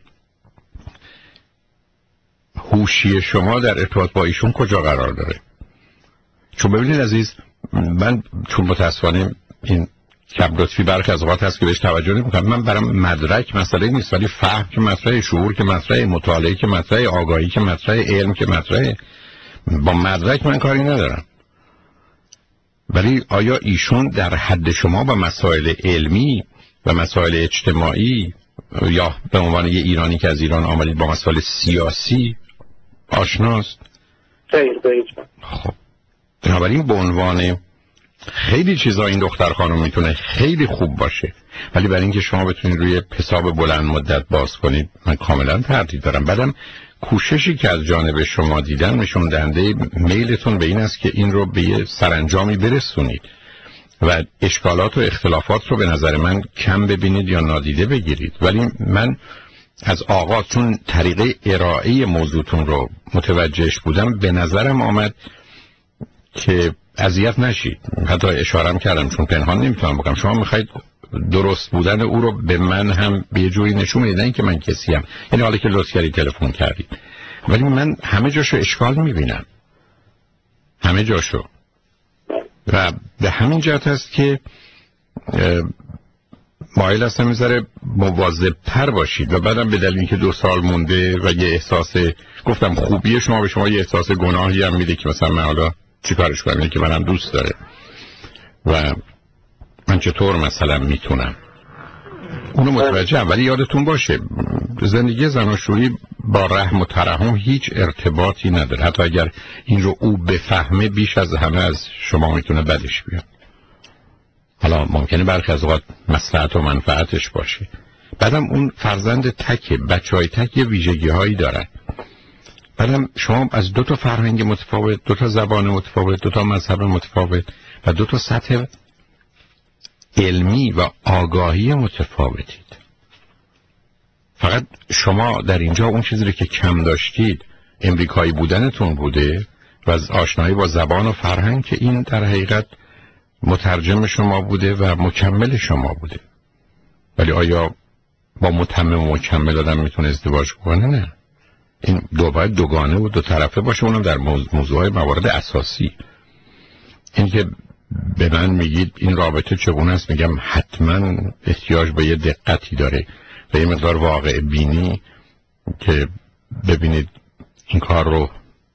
هوشی شما در ارتباط با ایشون کجا قرار داره. چون ببینید عزیز، من چون متاسفانه این کم لطفی برخی از اوقات هست که بهش توجه نمی‌کنم، من برام مدرک مسئله نیست، ولی فهم که مطرح، شعور که مطرح، مطالعه که مطرح، آگاهی که مطرح، علم که مطرح، با مدرک من کاری ندارم. ولی آیا ایشون در حد شما با مسائل علمی و مسائل اجتماعی یا به عنوان یه ایرانی که از ایران آمدید با مسائل سیاسی آشناست؟ خیر خیر. خب بنابراین به عنوان خیلی چیزا این دختر خانم میتونه خیلی خوب باشه، ولی برای اینکه شما بتونید روی حساب بلند مدت باز کنید من کاملا تردید دارم. بعدم کوششی که از جانب شما دیدن نشون دهنده میلتون به این است که این رو به یه سرانجامی برسونید و اشکالات و اختلافات رو به نظر من کم ببینید یا نادیده بگیرید. ولی من از آغاز چون طریقه ارائه موضوعتون رو متوجهش بودم، به نظرم آمد که اذیت نشید. حتی اشارم کردم چون پنهان نمیتونم بکنم. شما میخواید درست بودن او رو به من هم به یه جوری نشون بدید، نه اینکه من کسی ام. یعنی حالا که لطف کردید تلفن کردید، ولی من همه جاشو اشکال میبینم، همه جاشو، و به همین جهت هست که مایل هستم میذاره مواظب‌تر باشید. و بعدم به دلیل اینکه دو سال مونده و یه احساس، گفتم خوبی شما به شما یه احساس گناهی هم میده که مثلا من حالا چی کارش کنم، اینه که منم دوست داره و من چطور مثلا میتونم اونو متوجهم. ولی یادتون باشه زندگی زناشویی با رحم و ترحم هیچ ارتباطی نداره. حتی اگر این رو او بفهمه بیش از همه از شما میتونه بدش بیاد. حالا ممکنه برخی از اوقات مصلحت و منفعتش باشه. بعدم اون فرزند تکه، بچهای تک یه ویژگی هایی دارن. بعدم شما از دو تا فرهنگ متفاوت، دو تا زبان متفاوت، دو تا مذهب متفاوت و دو تا سطح علمی و آگاهی متفاوتید. فقط شما در اینجا اون چیزی رو که کم داشتید امریکایی بودنتون بوده و از آشنایی با زبان و فرهنگ که این در حقیقت مترجم شما بوده و مکمل شما بوده. ولی آیا با متمم و مکمل آدم میتونه ازدواج کنه؟ نه. این دو باید دوگانه و دو طرفه باشه، اونم در موضوع موارد اساسی. این که به من میگید این رابطه چگونه است، میگم حتما احتیاج به یه دقتی داره و یه مقدار واقع بینی که ببینید این کار رو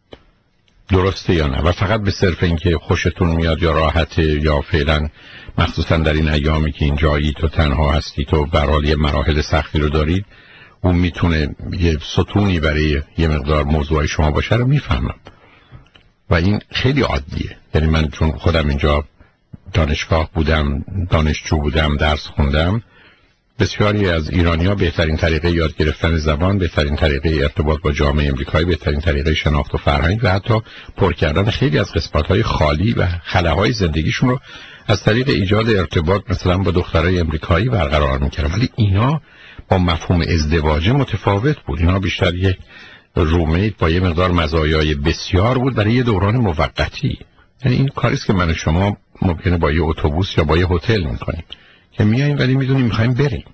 درسته یا نه. و فقط به صرف اینکه خوشتون میاد یا راحته یا فعلا مخصوصا در این ایامی که اینجایید و تنها هستید و برای مراحل سختی رو دارید، اون میتونه یه ستونی برای یه مقدار موضوع شما باشه رو میفهمم و این خیلی عادیه. یعنی من چون خودم اینجا دانشگاه بودم، دانشجو بودم، درس خوندم، بسیاری از ایرانی‌ها بهترین طریقه یاد گرفتن زبان، بهترین طریقه ارتباط با جامعه امریکایی، بهترین طریقه شناخت و فرهنگ و حتی پر کردن خیلی از قسمت‌های خالی و خلاهای زندگیشون رو از طریق ایجاد ارتباط مثلا با دخترای امریکایی برقرار می‌کردن. ولی اینا با مفهوم ازدواج متفاوت بود. اینا بیشتر یک رومیت با یه مقدار مزایای بسیار بود برای یه دوران موقتی. یعنی این کاریست که من و شما ممکنه با یه اتوبوس یا با یه هتل می‌کنیم که میاییم ولی میدونیم میخوایم بریم.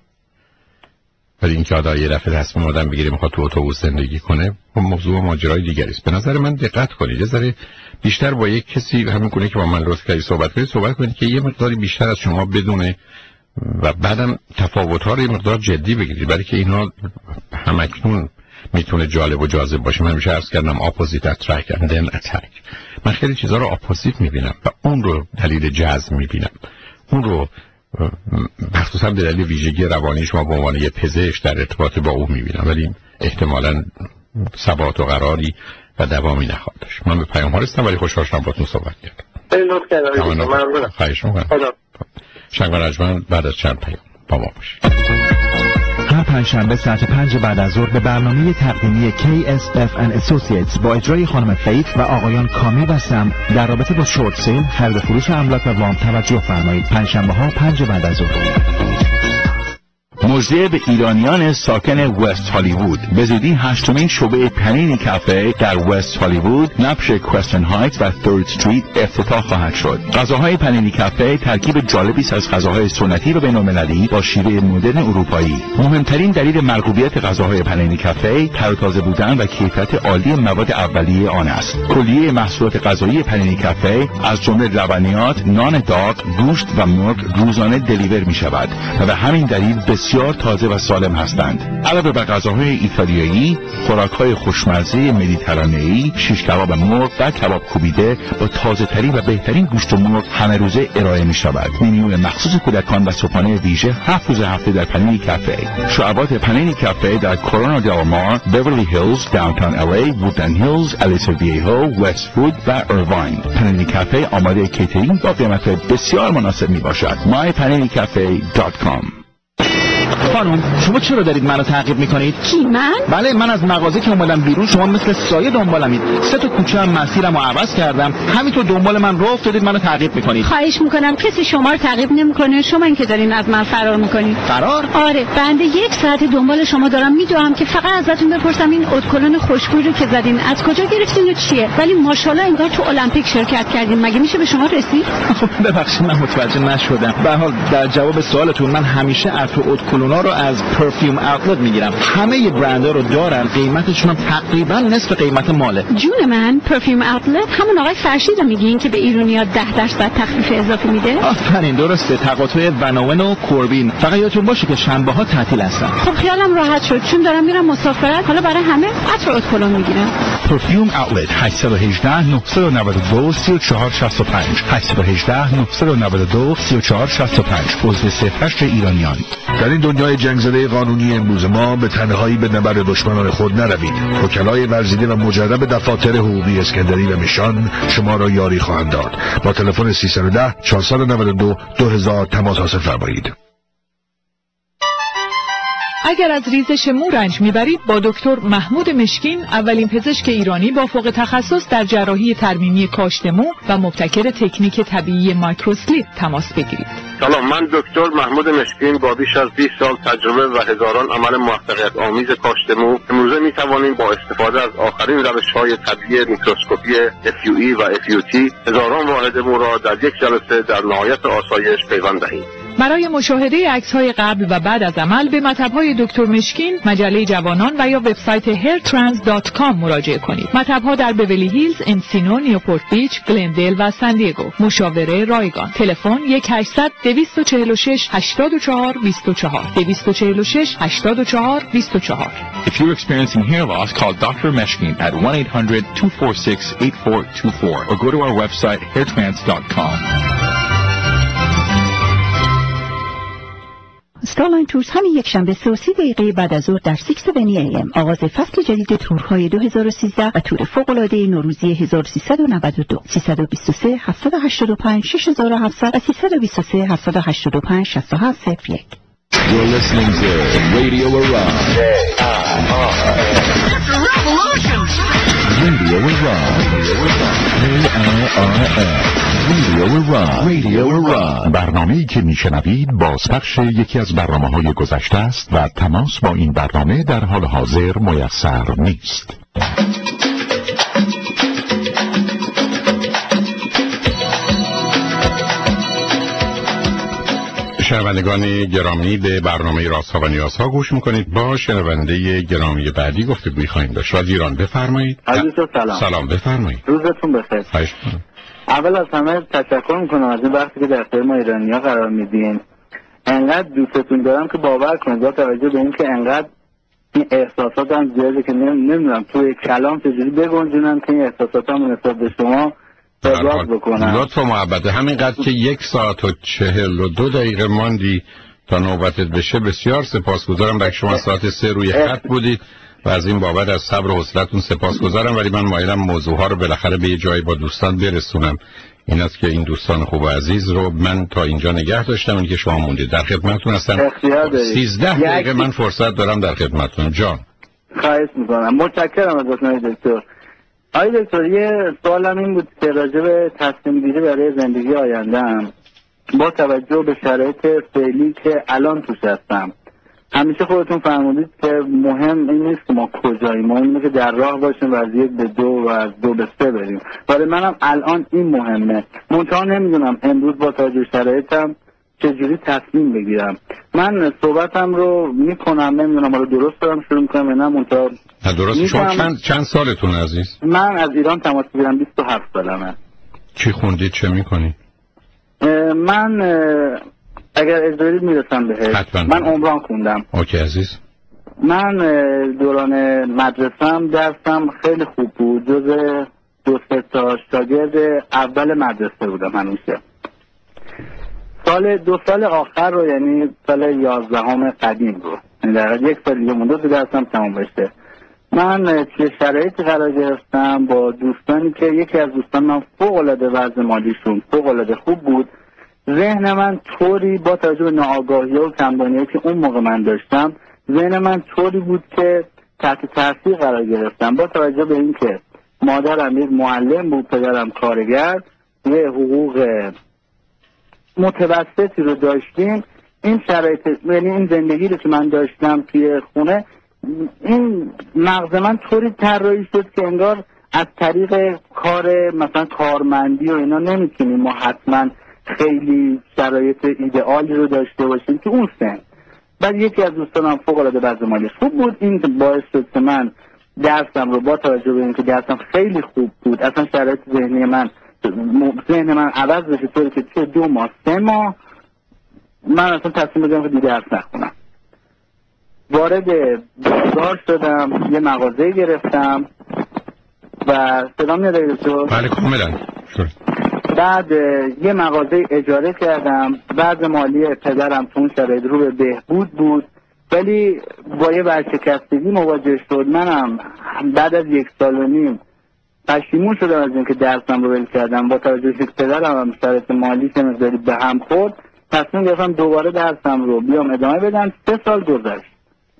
ولی اینکه آدم یه دفعه تصمیم آدم بگیره میخواد تو اتوبوس زندگی کنه، اون موضوع ماجرای دیگری است. به نظر من دقت کنید، یه ذره بیشتر با یک کسی همین کنه که با من لطف کردی صحبت کنید، صحبت کنید که یه مقداری بیشتر از شما بدونه و بعدم تفاوت‌ها رو یه مقدار جدی بگیرید، برای که اینا همکنون میتونه جالب و جاذب باشه. من میشه عرض کردم اپوزیت اترک اند دن اتک. من خیلی چیزا رو اپوزیت میبینم و اون رو دلیل جذب میبینم، اون رو مخصوصا به دلیل ویژگی روانی شما به عنوان یه پزشک در ارتباط با او میبینم، ولی احتمالاً ثبات و قراری و دوامی نخواهد داشت. من به پیام ها رسیدم ولی خوشحال شدم باهاتون صحبت کردم. خیلی لطف کردید. ممنونم. خواهش می‌کنم. شنگ و رجمن بعد از چند پیام با ما باشید. هر پنجشنبه ساعت پنج بعد از ظهر به برنامه تقدیمی کی اس اف اند Associates با اجرای خانم فیت و آقایان کامی و سم در رابطه با شورت سیل، خرید و فروش املاک و وام توجه فرمایید. پنجشنبه ها پنج بعد از ظهر. مژده به ایرانیان ساکن وست هالیوود. به زودی هشتمین شعبه پنینی کافه در وست هالیوود نبش کوستن هایتس و ثرد استریت افتتاح خواهد شد. غذاهای پنینی کافه ترکیب جالبی است از غذاهای سنتی و بین‌المللی با شیوه مدرن اروپایی. مهمترین دلیل مرغوبیت غذاهای پنینی کافه تر و تازه بودن و کیفیت عالی مواد اولیه آن است. کلیه محصولات غذایی پنینی کافه از جمله لبنیات، نان داغ، گوشت و مرغ روزانه دلیور می شود و به همین دلیل بسیار تازه و سالم هستند. علاوه بر غذاهای ایتالیایی، خوراک‌های خوشمزه مدیترانه‌ای، شیش کباب مرغ و کباب کوبیده با تازه‌ترین و بهترین گوشت مرغ همه روزه ارائه می‌شود. منیو مخصوص کودکان و صبحانه ویژه هفت روز هفته در پنینی کافه. شعبات پنینی کافه در کورونا دل مار، بیورلی هیلز، داونتاون ال ای، وودلند هیلز، الیسا ویهو، وست‌وود و ایرواین. پنینی کافه آماده کیترینگ با قیمت بسیار مناسب میباشد. مای پنینی کافه دات کام. خانم شما چرا دارید منو تعقیب میکنید؟ کی من؟ بله من از مغازه که اومدم بیرون شما مثل سایه دنبالمید. سه تا کوچه هم مسیرمو عوض کردم، همینطور دنبال من راه افتادید منو تعقیب میکنید. خواهش میکنم کسی شما رو تعقیب نمیکنه، شما این که دارین از من فرار میکنید. فرار؟ آره بنده یک ساعت دنبال شما دارم میدوام که فقط ازتون بپرسم این ادکلون خوشبوی رو که زدین از کجا گرفتین و چیه؟ ولی ماشاءالله انگار تو المپیک شرکت کردین. مگه میشه به شما رسید؟ خب ببخشید من متوجه نشدم. به هر حال در جواب سوالتون من همیشه ارتو ادکلونا رو از پرفیوم اوتلت میگیرم. همه برندها رو دارن، قیمتشون هم تقریبا نصف قیمت ماله. جون من پرفیوم اوتلت همون آقای فرشید رو میگین که به ایرانی‌ها ده درصد تخفیف اضافه میده؟ آفرین درسته. تقاطع وناون و کوربین. فقط یادتون باشه که شنبه ها تعطیل هستن. خب خیالم راحت شد چون دارم میرم مسافرت، حالا برای همه عطر ادکلون میگیرم. پرفیوم اوتلت هشت یک هشت نه نه دو سه چهار شش پنج هشت یک هشت نه نه دو سه چهار شش پنج عضو صفر هشت ایرانیان. در این دنیای جنگ زده قانونی امروز ما به تنهایی به نبرد دشمنان خود نروید. وکلای ورزیده و مجرب دفاتر حقوقی اسکندری و میشان شما را یاری خواهند داد. با تلفن سیصد و ده چهارصد و نود و دو دو هزار تماس حاصل فرمایید. اگر از ریزش مو رنج میبرید با دکتر محمود مشکین، اولین پزشک ایرانی با فوق تخصص در جراحی ترمیمی کاشت مو و مبتکر تکنیک طبیعی مایکروسلیپ تماس بگیرید. سلام، من دکتر محمود مشکین با بیش از بیست سال تجربه و هزاران عمل موفقیت آمیز کاشت مو امروزه می توانیم با استفاده از آخرین روش‌های طبیعی میکروسکوپی اف یو ای و اف یو تی هزاران واحد مو را در یک جلسه در نهایت آسایش پیوند دهیم. برای مشاهده عکس‌های قبل و بعد از عمل به مطب‌های دکتر مشکین، مجله جوانان و یا وبسایت هیر ترانس دات کام مراجعه کنید. مطب‌ها در بیولی هیلز، انسینو، نیوپورت بیچ، گلندل و سان دیگو. مشاوره رایگان. تلفن یک هشتصد دویست و چهل و شش هشتاد و چهار بیست و چهار دویست و چهل و شش هشتاد و چهار بیست و چهار. If you're experiencing hair loss, call doctor Meshkin at one eight hundred two four six eight four two four or go to our website hair trans dot com. استارلاین تورز همین یک شنبه سه و سی دقیقه بعد از ظهر در سیکس بنی ای ام آغاز فصل جدید تورهای دو هزار و سیزده و تور فوق‌العاده نوروزی هزار و سیصد و نود و دو سیصد و بیست و سه هفتصد و هشتاد و پنج شش هزار و هفتصد و سیصد و بیست و سه هفتصد و هشتاد و پنج شصت و هفت صفر یک. You're listening to Radio Iran. It's a revolution! Radio Iran. A R R. Radio Iran. Radio Iran. برنامه‌ای که میشنوید بازپخش یکی از برنامه‌های گذشته است و تماس با این برنامه در حال حاضر میسر نیست. شنوندگان گرامی به برنامه رازها و نیازها گوش میکنید. با شنونده گرامی بعدی گفتگویی خواهیم داشت. رادیو ایران بفرمایید. عزیز سلام. سلام بفرمایید. روزتون بخیر. خواهش می‌کنم. اول از همه تشکر میکنم از این وقتی که در اختیار ما ایرانی‌ها قرار میدین. انقدر دوستتون دارم که باور کنید با توجه به اینکه انقدر این احساسات هم زیاده که نمیدونم توی کلام چجوری بگنجونم که این احساسات هم نسبت به شما ابراز بکنم. لطف و محبت همینقدر که یک ساعت و چهل و دو دقیقه ماندی تا نوبتت بشه بسیار سپاسگزارم. برای شما ساعت سه روی خط بودید و از این بابت از صبر و حوصله‌تون سپاسگزارم، ولی من مایلم موضوعها رو بالاخره به یه جایی با دوستان برسونم. این است که این دوستان خوب و عزیز رو من تا اینجا نگه داشتم، اونی که شما موندید. در خدمتتون هستم. سیزده دقیقه من فرصت دارم در خدمتتون. جان خواهش میکنم. متشکرم از آقای دکتر. آقای دکتر یه سوالم این بود که راجع به تصمیم گیری برای زندگی آینده‌ام با توجه به شرایط فعلی که الان توش هستم، همیشه خودتون فرمودید که مهم این نیست که ما کجاییم، مهم اینه که در راه باشیم و از یک به دو و از دو به سه بریم. برای منم الان این مهمه. منتها نمیدونم امروز با توجه به شرایطم چجوری تصمیم بگیرم. من صحبتم رو میکنم، نمیدونم رو درست دارم شروع میکنم یا نه. منتها درست. شما چند چند سالتون عزیز؟ من از ایران تماس میگیرم، بیست و هفت سالمه. چی خوندید، چه میکنید؟ من اگر اجازه میرسم بهش حتما. من عمران خوندم. اوکی عزیز. من دوران مدرسم درسم خیلی خوب بود، جز دو سه تا شاگرد اول مدرسه بودم همیشه. سال دو سال آخر رو، یعنی سال یازدهم قدیم رو، یعنی در یک سال دیگه مونده تو درسم تمام بشه، من توی شرایطی قرار گرفتم با دوستانی که یکی از دوستان من فوق العاده وضع مالیشون فوق العاده خوب بود. ذهن من طوری با توجه به ناآگاهی و کمبانی‌هایی که اون موقع من داشتم، ذهن من طوری بود که تحت تاثیر قرار گرفتم. با توجه به اینکه مادرم یک معلم بود، پدرم کارگر، یه حقوق متوسطی رو داشتیم، این شرایط، یعنی این زندگی رو که من داشتم توی خونه، این مغز من طوری طراحی شد که انگار از طریق کار مثلا کارمندی و اینا نمیتونیم ما حتما خیلی شرایط ایدئالی رو داشته باشیم که اون سن. بعد یکی از دوستانم فوق العاده وضع مالیش خوب بود، این باعث شد که من درسم رو با توجه به اینکه درسم خیلی خوب بود، اصلا شرایط ذهنی من ذهن من عوض بشه طوری که توی دو ماه سه ماه من اصلا تصمیم بگیرم که دیگه درس نخونم. وارد بازار شدم، یه مغازه گرفتم و صدا میاد تو؟ بله کاملا. بعد یه مغازه اجاره کردم. بعد مالی پدرم تو اون شرایط رو به بهبود بود، ولی با یه ورشکستگی مواجه شد. منم بعد از یک سال و نیم پشیمون شدم از اینکه درسم رو ول کردم. با توجه به پدرم هم شرایط مالی که مقداری به هم خورد، تصمیم گرفتم دوباره درسم رو بیام ادامه بدم. سه سال گذشت.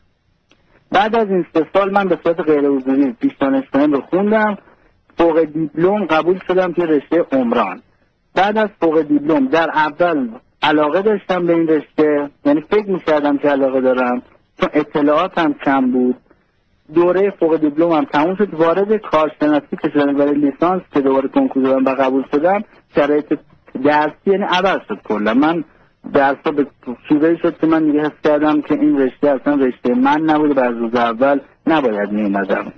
بعد از این سه سال من به صورت غیر حضوری پیش دانشگاهیم رو خوندم. فوق دیپلم قبول شدم توی رشته عمران. بعد از فوق دیپلم در اول علاقه داشتم به این رشته، یعنی فکر می‌کردم که علاقه دارم، چون اطلاعاتم کم بود. دوره فوق دیپلم هم تموم شد، وارد کارشناسی که شدم برای لیسانس که دوباره کنکور دادم و قبول شدم، شرایط درسی یعنی عوض شد کلا. من درسا به چیزایی شد که من دیگه حس کردم که این رشته اصلا رشته من نبوده و از روز اول نباید می‌اومدم.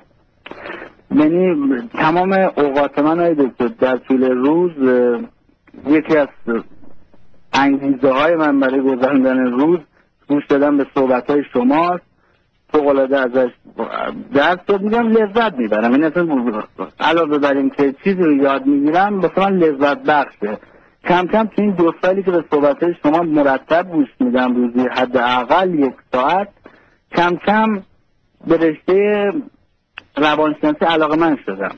یعنی تمام اوقات من های دکتر در طول روز یکی از انگیزه های من برای گذراندن روز گوش دادن به صحبت های شماست. فوق العاده ازش درس رو میگم لذت میبرم. این اصلا علاوه بر این که چیزی رو یاد میگیرم واسه من لذت بخشه. کم کم تو این دو سالی که به صحبت های شما مرتب گوش میدم، روزی حداقل یک ساعت، کم کم به رشته روانشناسی علاقه من شدم.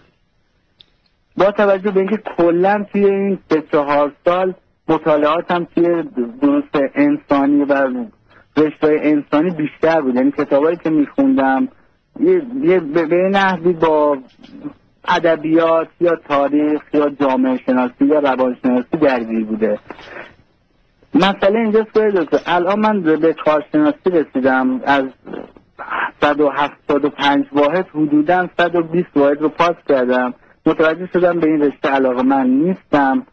با توجه به اینکه کلا توی این سه چهار سال مطالعاتم توی دروس انسانی و رشته انسانی بیشتر بود، یعنی کتابایی که میخوندم یه, یه به نحوی با ادبیات یا تاریخ یا جامعه شناسی یا روانشناسی درگیر بوده. مسئله اینجاست که الان من به کارشناسی رسیدم، از صد و هفتاد و پنج واحد حدوداً صد و بیست واحد رو پاس کردم. متوجه شدم به این رشته علاقه من نیستم.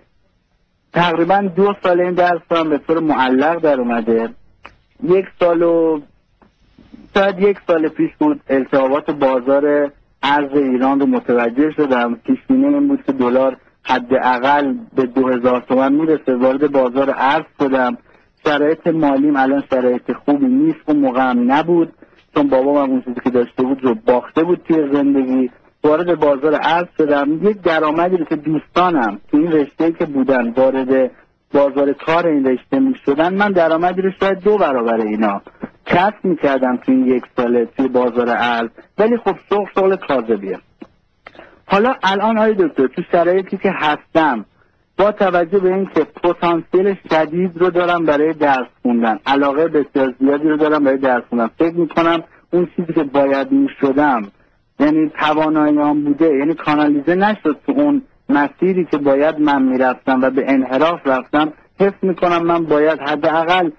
تقریبا دو سال این درس هم به طور معلق در اومده. یک سال و شاید یک سال پیش بود التهابات بازار ارز ایران رو متوجه شدم. پیشبینی این بود که دلار حداقل به دو هزار تومان میرسه. وارد بازار ارز شدم. شرایط مالیم الان شرایط خوبی نیست، اون موقع هم نبود، چون بابام هم اون چیزی که داشته بود رو باخته بود توی زندگی. وارد بازار ارز شدم. یک درآمدی رو که دوستانم تو این رشته که بودن وارد بازار کار این رشته می شدن، من درآمدی رو شاید دو برابر اینا کسب می کردم تو این یک ساله توی بازار ارز. ولی خب شغل شغل کاذبیه. حالا الان آقای دکتر تو شرایطی که هستم با توجه به اینکه پتانسیل شدید رو دارم برای درس خوندن، علاقه بسیار زیادی رو دارم برای درس خوندن، فکر میکنم اون چیزی که باید میشدم، یعنی تواناییام بوده، یعنی کانالیزه نشد تو اون مسیری که باید من میرفتم و به انحراف رفتم، حس میکنم من باید حداقل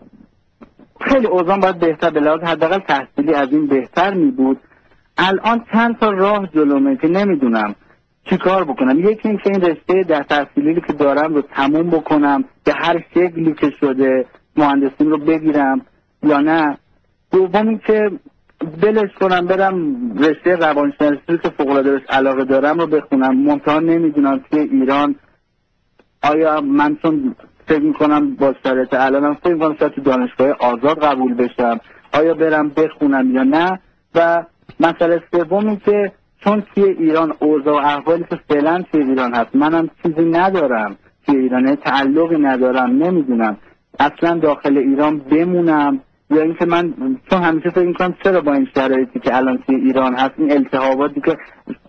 خیلی اوضاع باید بهتر، به لحاظ حداقل تحصیلی از این بهتر میبود. الان چند تا راه جلومه که نمیدونم چی کار بکنم. یکی این که این رشته در تحصیلی که دارم رو تموم بکنم به هر شکلی که شده، مهندسیم رو بگیرم یا نه. دومی که بلش کنم برم رشته روانشناسی که فوق‌العاده بهش علاقه دارم رو بخونم. منتها نمیدونم که ایران آیا من چون فکر میکنم با شرایط الانم فکر میکنم شاید تو دانشگاه آزاد قبول بشم، آیا برم بخونم یا نه. و مسئله سومی که چون توی ایران اوضاع و احوالی که فعلا توی ایران هست، منم چیزی ندارم توی ایران، تعلقی ندارم، نمیدونم اصلا داخل ایران بمونم یا اینکه من چون همیشه فکر میکنم چرا با این شرایطی که الان توی ایران هست، این التهاباتی که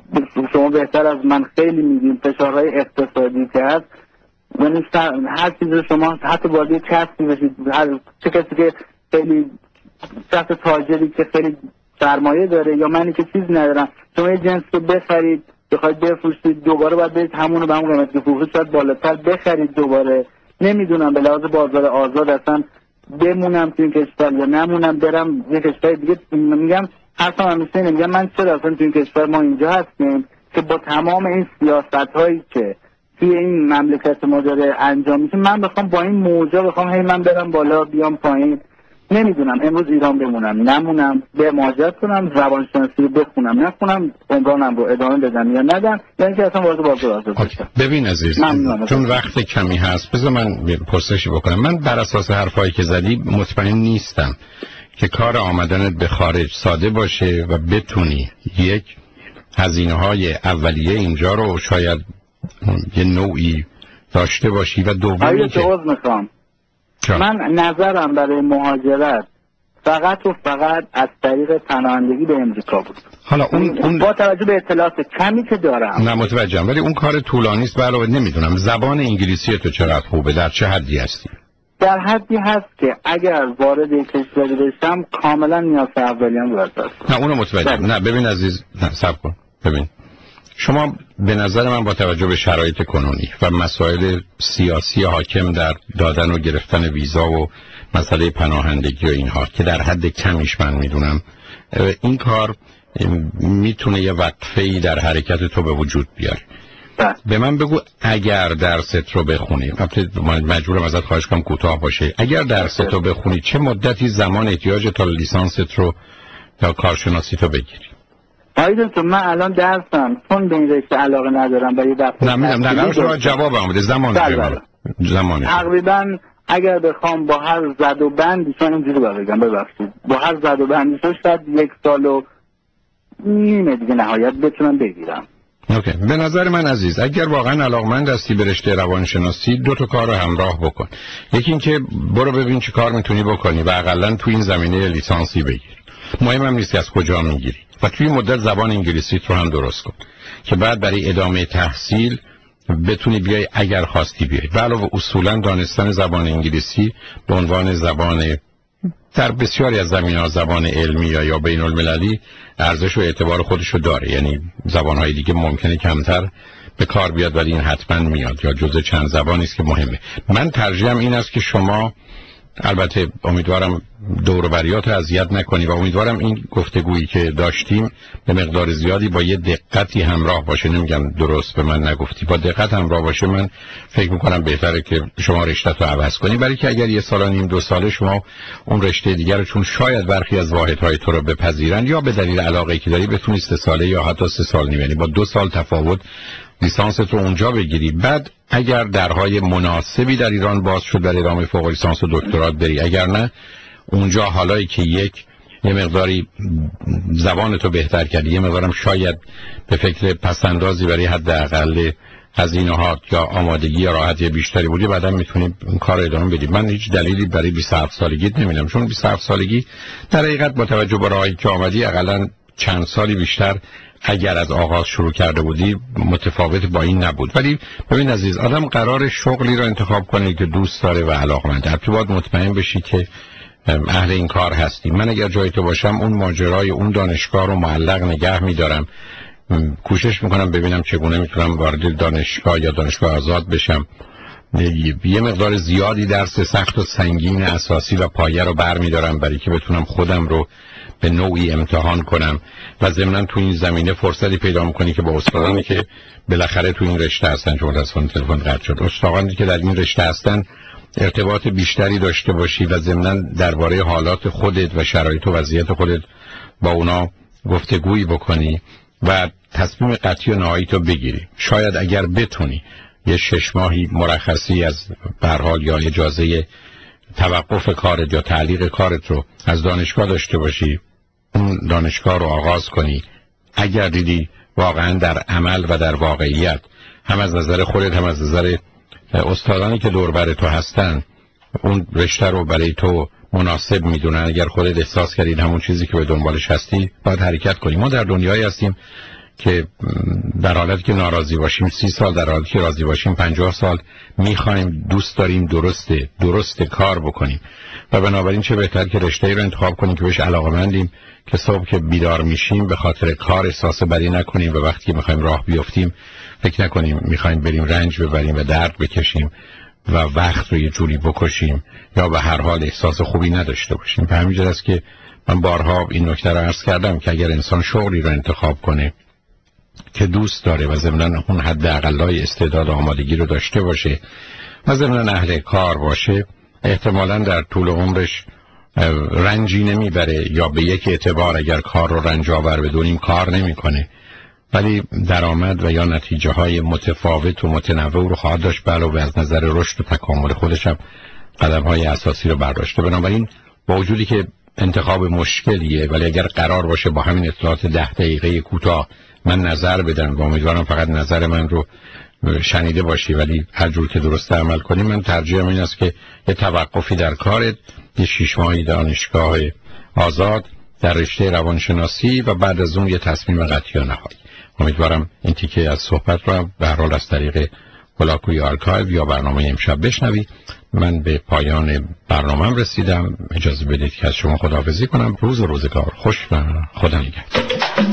شما بهتر از من خیلی میدین، فشارهای اقتصادی که هست، یعنی هر چیز شما حتی باید کسبی بشید، هر چه کسی که خیلی شخص تاجری که خیلی سرمایه داره یا منی که چیز ندارم، شما یه جنس رو بخرید بخواید بفروشید دوباره باید برید همونو به همون قیمت که فروشید شاید بالاتر بخرید دوباره. نمیدونم به لحاظ بازار آزاد اصلا بمونم تو این کشور یا نمونم برم یه کشور دیگه. میگم حرفم همیشه اینه، میگم من چرا اصلا تو این کشور ما اینجا هستیم که با تمام این سیاست هایی که توی این مملکت ما داره انجام میشه، من بخوام با این موجا بخوام هی من برم بالا بیام پایین. نمیدونم امروز ایران بمونم نمونم، به مهاجرت کنم، روانشناسی رو بخونم نخونم، عمرانم رو ادامه بدم یا ندم، یا اینکه اصلا وارد بازار آزاد بشم. ببین عزیز، چون وقت کمی هست بذار من پرسشی بکنم. من بر اساس حرفایی که زدی مطمئن نیستم که کار آمدنت به خارج ساده باشه و بتونی یک هزینه‌های اولیه اینجا رو شاید یه نوعی داشته باشی و دومی که میخوام من نظرم برای مهاجرت فقط و فقط از طریق پناهندگی به امریکا بود. حالا اون, اون با توجه به اطلاعات کمی که دارم نه متوجهم، ولی اون کار طولانی است. علاوه نمیدونم زبان انگلیسی تو چقدر خوبه، در چه حدی هستی؟ در حدی هست که اگر وارد کشوری بشم کاملا نیاز اولیم برسد. نه اونو متوجهم. نه ببین عزیز، نه صبر کن. ببین شما به نظر من با توجه به شرایط کنونی و مسائل سیاسی حاکم در دادن و گرفتن ویزا و مسئله پناهندگی و اینها که در حد کمیش من میدونم این کار میتونه یه وقفه‌ای در حرکت تو به وجود بیاره. به من بگو اگر درست رو بخونی، من مجبورم ازت خواهش کنم کوتاه باشه، اگر درست رو بخونی چه مدتی زمان احتیاج تا لیسانست رو یا کارشناسی تو بگیری؟ آیدون تو من الان درسم چون به این رشته علاقه ندارم و یه دفعه نه میدم نه شما جواب آمده زمان زمان تقریبا اگر بخوام با هر زد و بندی، چون اینجوری باید بگم ببخشید، با هر زد و بندی شاید یک سال و نیمه دیگه نهایت بتونم بگیرم. اوکی. به نظر من عزیز اگر واقعا علاقمند هستی به رشته روانشناسی دو تا کار رو همراه بکن. یکی این که برو ببین چه کار میتونی بکنی و حداقل تو این زمینه لیسانسی بگیر. مهم هم نیست از کجا میگیری و توی مدت زبان انگلیسی رو هم درست کن که بعد برای ادامه تحصیل بتونی بیای اگر خواستی بیای. و علاوه اصولا دانستن زبان انگلیسی به عنوان زبان در بسیاری از زمینه‌ها زبان علمی یا یا بین المللی ارزش و اعتبار خودشو داره. یعنی زبان‌های دیگه ممکنه کمتر به کار بیاد ولی این حتما میاد یا جزء چند زبانی است که مهمه. من ترجیحم این است که شما البته امیدوارم دور و بریات اذیت نکنی و امیدوارم این گفتگویی که داشتیم به مقدار زیادی با یه دقتی همراه باشه. نمیگم درست به من نگفتی، با دقت همراه باشه. من فکر میکنم بهتره که شما رشته رو عوض کنی، برای که اگر یه سال و نیم دو ساله شما اون رشته دیگر رو چون شاید برخی از واحدهای تو رو بپذیرن یا به دلیل علاقه‌ای که داری بتونی سه ساله یا حتی سه سال نیم، یعنی با دو سال تفاوت لیسانست رو اونجا بگیری. بعد اگر درهای مناسبی در ایران باز شد برای ادامه فوق لیسانس و دکترات بری، اگر نه اونجا حالایی که یک یه مقداری زبانتو بهتر کردی، یه مقدارم شاید به فکر پسندازی برای حداقل هزینه‌ها یا آمادگی یا راحتی بیشتری بودی، بعدا میتونی این کار رو ادامه بدی. من هیچ دلیلی برای بیست و هفت سالگیت نمیدم، چون بیست و هفت سالگی در حقیقت با توجه به راهی که آمدی حداقل چند سالی بیشتر اگر از آغاز شروع کرده بودی متفاوت با این نبود. ولی ببین عزیز، آدم قرار شغلی رو انتخاب کنه که دوست داره و علاقه‌منده. تو باید مطمئن بشی که اهل این کار هستی. من اگر جای تو باشم اون ماجرای اون دانشگاه رو معلق نگه می‌دارم، کوشش میکنم ببینم چگونه میتونم وارد دانشگاه یا دانشگاه آزاد بشم، یه مقدار زیادی درس سخت و سنگین اساسی و پایه رو برمیدارم برای که بتونم خودم رو به نوعی امتحان کنم و ضمناً تو این زمینه فرصتی پیدا میکنی که با استادانی که بالاخره تو این رشته هستن، چون متاسفانه تلفن قطع شد، استادانی که در این رشته هستن ارتباط بیشتری داشته باشی و ضمناً درباره حالات خودت و شرایط و وضعیت خودت با اونا گفتگویی بکنی و تصمیم قطعی و نهایی تو بگیری. شاید اگر بتونی یه شش ماهی مرخصی از به هر حال یا اجازه توقف کارت یا تعلیق کارت رو از دانشگاه داشته باشی، اون دانشگاه رو آغاز کنی، اگر دیدی واقعا در عمل و در واقعیت هم از نظر خودت هم از نظر استادانی که دور بر تو هستن اون رشته رو برای تو مناسب میدونن، اگر خودت احساس کردید همون چیزی که به دنبالش هستی، باید حرکت کنیم. ما در دنیایی هستیم که در حالتی که ناراضی باشیم سی سال، در حالتی که راضی باشیم پنجاه سال میخوایم، دوست داریم درسته درست کار بکنیم و بنابراین چه بهتر که رشته‌ای رو انتخاب کنیم که بهش علاقه‌مندیم، که صبح که بیدار میشیم به خاطر کار احساس بدی نکنیم و وقتی که میخوایم راه بیفتیم فکر نکنیم میخوایم بریم رنج ببریم و درد بکشیم و وقت رو یه جوری بکشیم یا به هر حال احساس خوبی نداشته باشیم. به همین جهت است که من بارها این نکته رو عرض کردم که اگر انسان شغلی رو انتخاب کنه که دوست داره و ضمناً اون حد اقلای استعداد و آمادگی رو داشته باشه و ضمناً اهل کار باشه، احتمالاً در طول عمرش رنجی نمیبره، یا به یک اعتبار اگر کار رو رنج آور بدونیم کار نمیکنه، ولی درآمد و یا نتیجه های متفاوت و متنوع رو خواهد داشت، علاوه از نظر رشد و تکامل خودش هم قدم های اساسی رو برداشته. بنابراین با وجودی که انتخاب مشکلیه، ولی اگر قرار باشه با همین اطلاعات ده دقیقه کوتاه من نظر بدم و امیدوارم فقط نظر من رو شنیده باشی ولی هر جور که درست عمل کنی، من ترجیحم این است که یه توقفی در کارت، یه شش ماهی دانشگاه آزاد در رشته روانشناسی و بعد از اون یه تصمیم قطعی و نهایی. امیدوارم این تیکه از صحبت رو به هر حال از طریق هولاکوی آرکایو یا برنامه امشب بشنوی. من به پایان برنامه‌ام رسیدم، اجازه بدید که از شما خداحافظی کنم. روز و روزگار خوش و خدا نگهدار.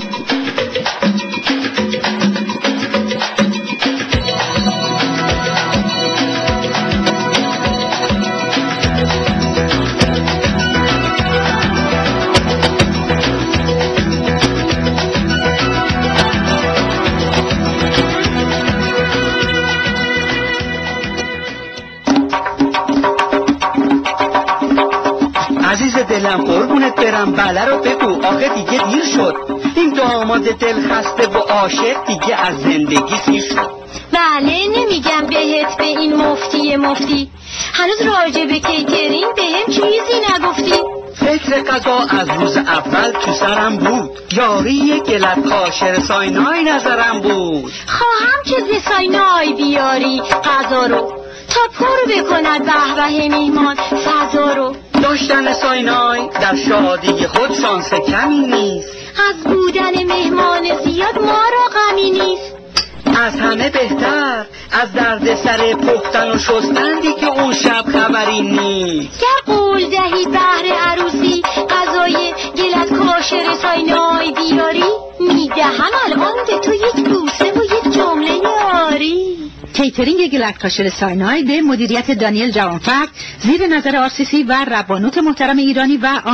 عزیز دلم قربونت برم، بله رو بگو، آخه دیگه دیر شد. این داماد دل خسته و عاشق دیگه از زندگی سیر شد. بله نمیگم بهت به این مفتی مفتی، هنوز راجع به کیترین بهم چیزی نگفتی. فکر قضا از روز اول تو سرم بود، یاری گلت کاشر ساینای نظرم بود. خواهم که ز ساینای بیاری قضا رو، تا پر بکند به به میهمان فضا رو. داشتن ساینای در شادی خود شانس کمی نیست، از بودن مهمان زیاد ما را غمی نیست. از همه بهتر از درد سر پختن و شستن دیگه اون شب خبری نیست. گر قول دهی بهر عروسی غذای گلت کاشر ساینای بیاری، میدهم الان به تو یک بوسه و یک جمله یاری. کیترینگ گلت کاشر ساینای به مدیریت دانیل جوانفرد زیر نظر آرسیسی و ربانوت محترم ایرانی و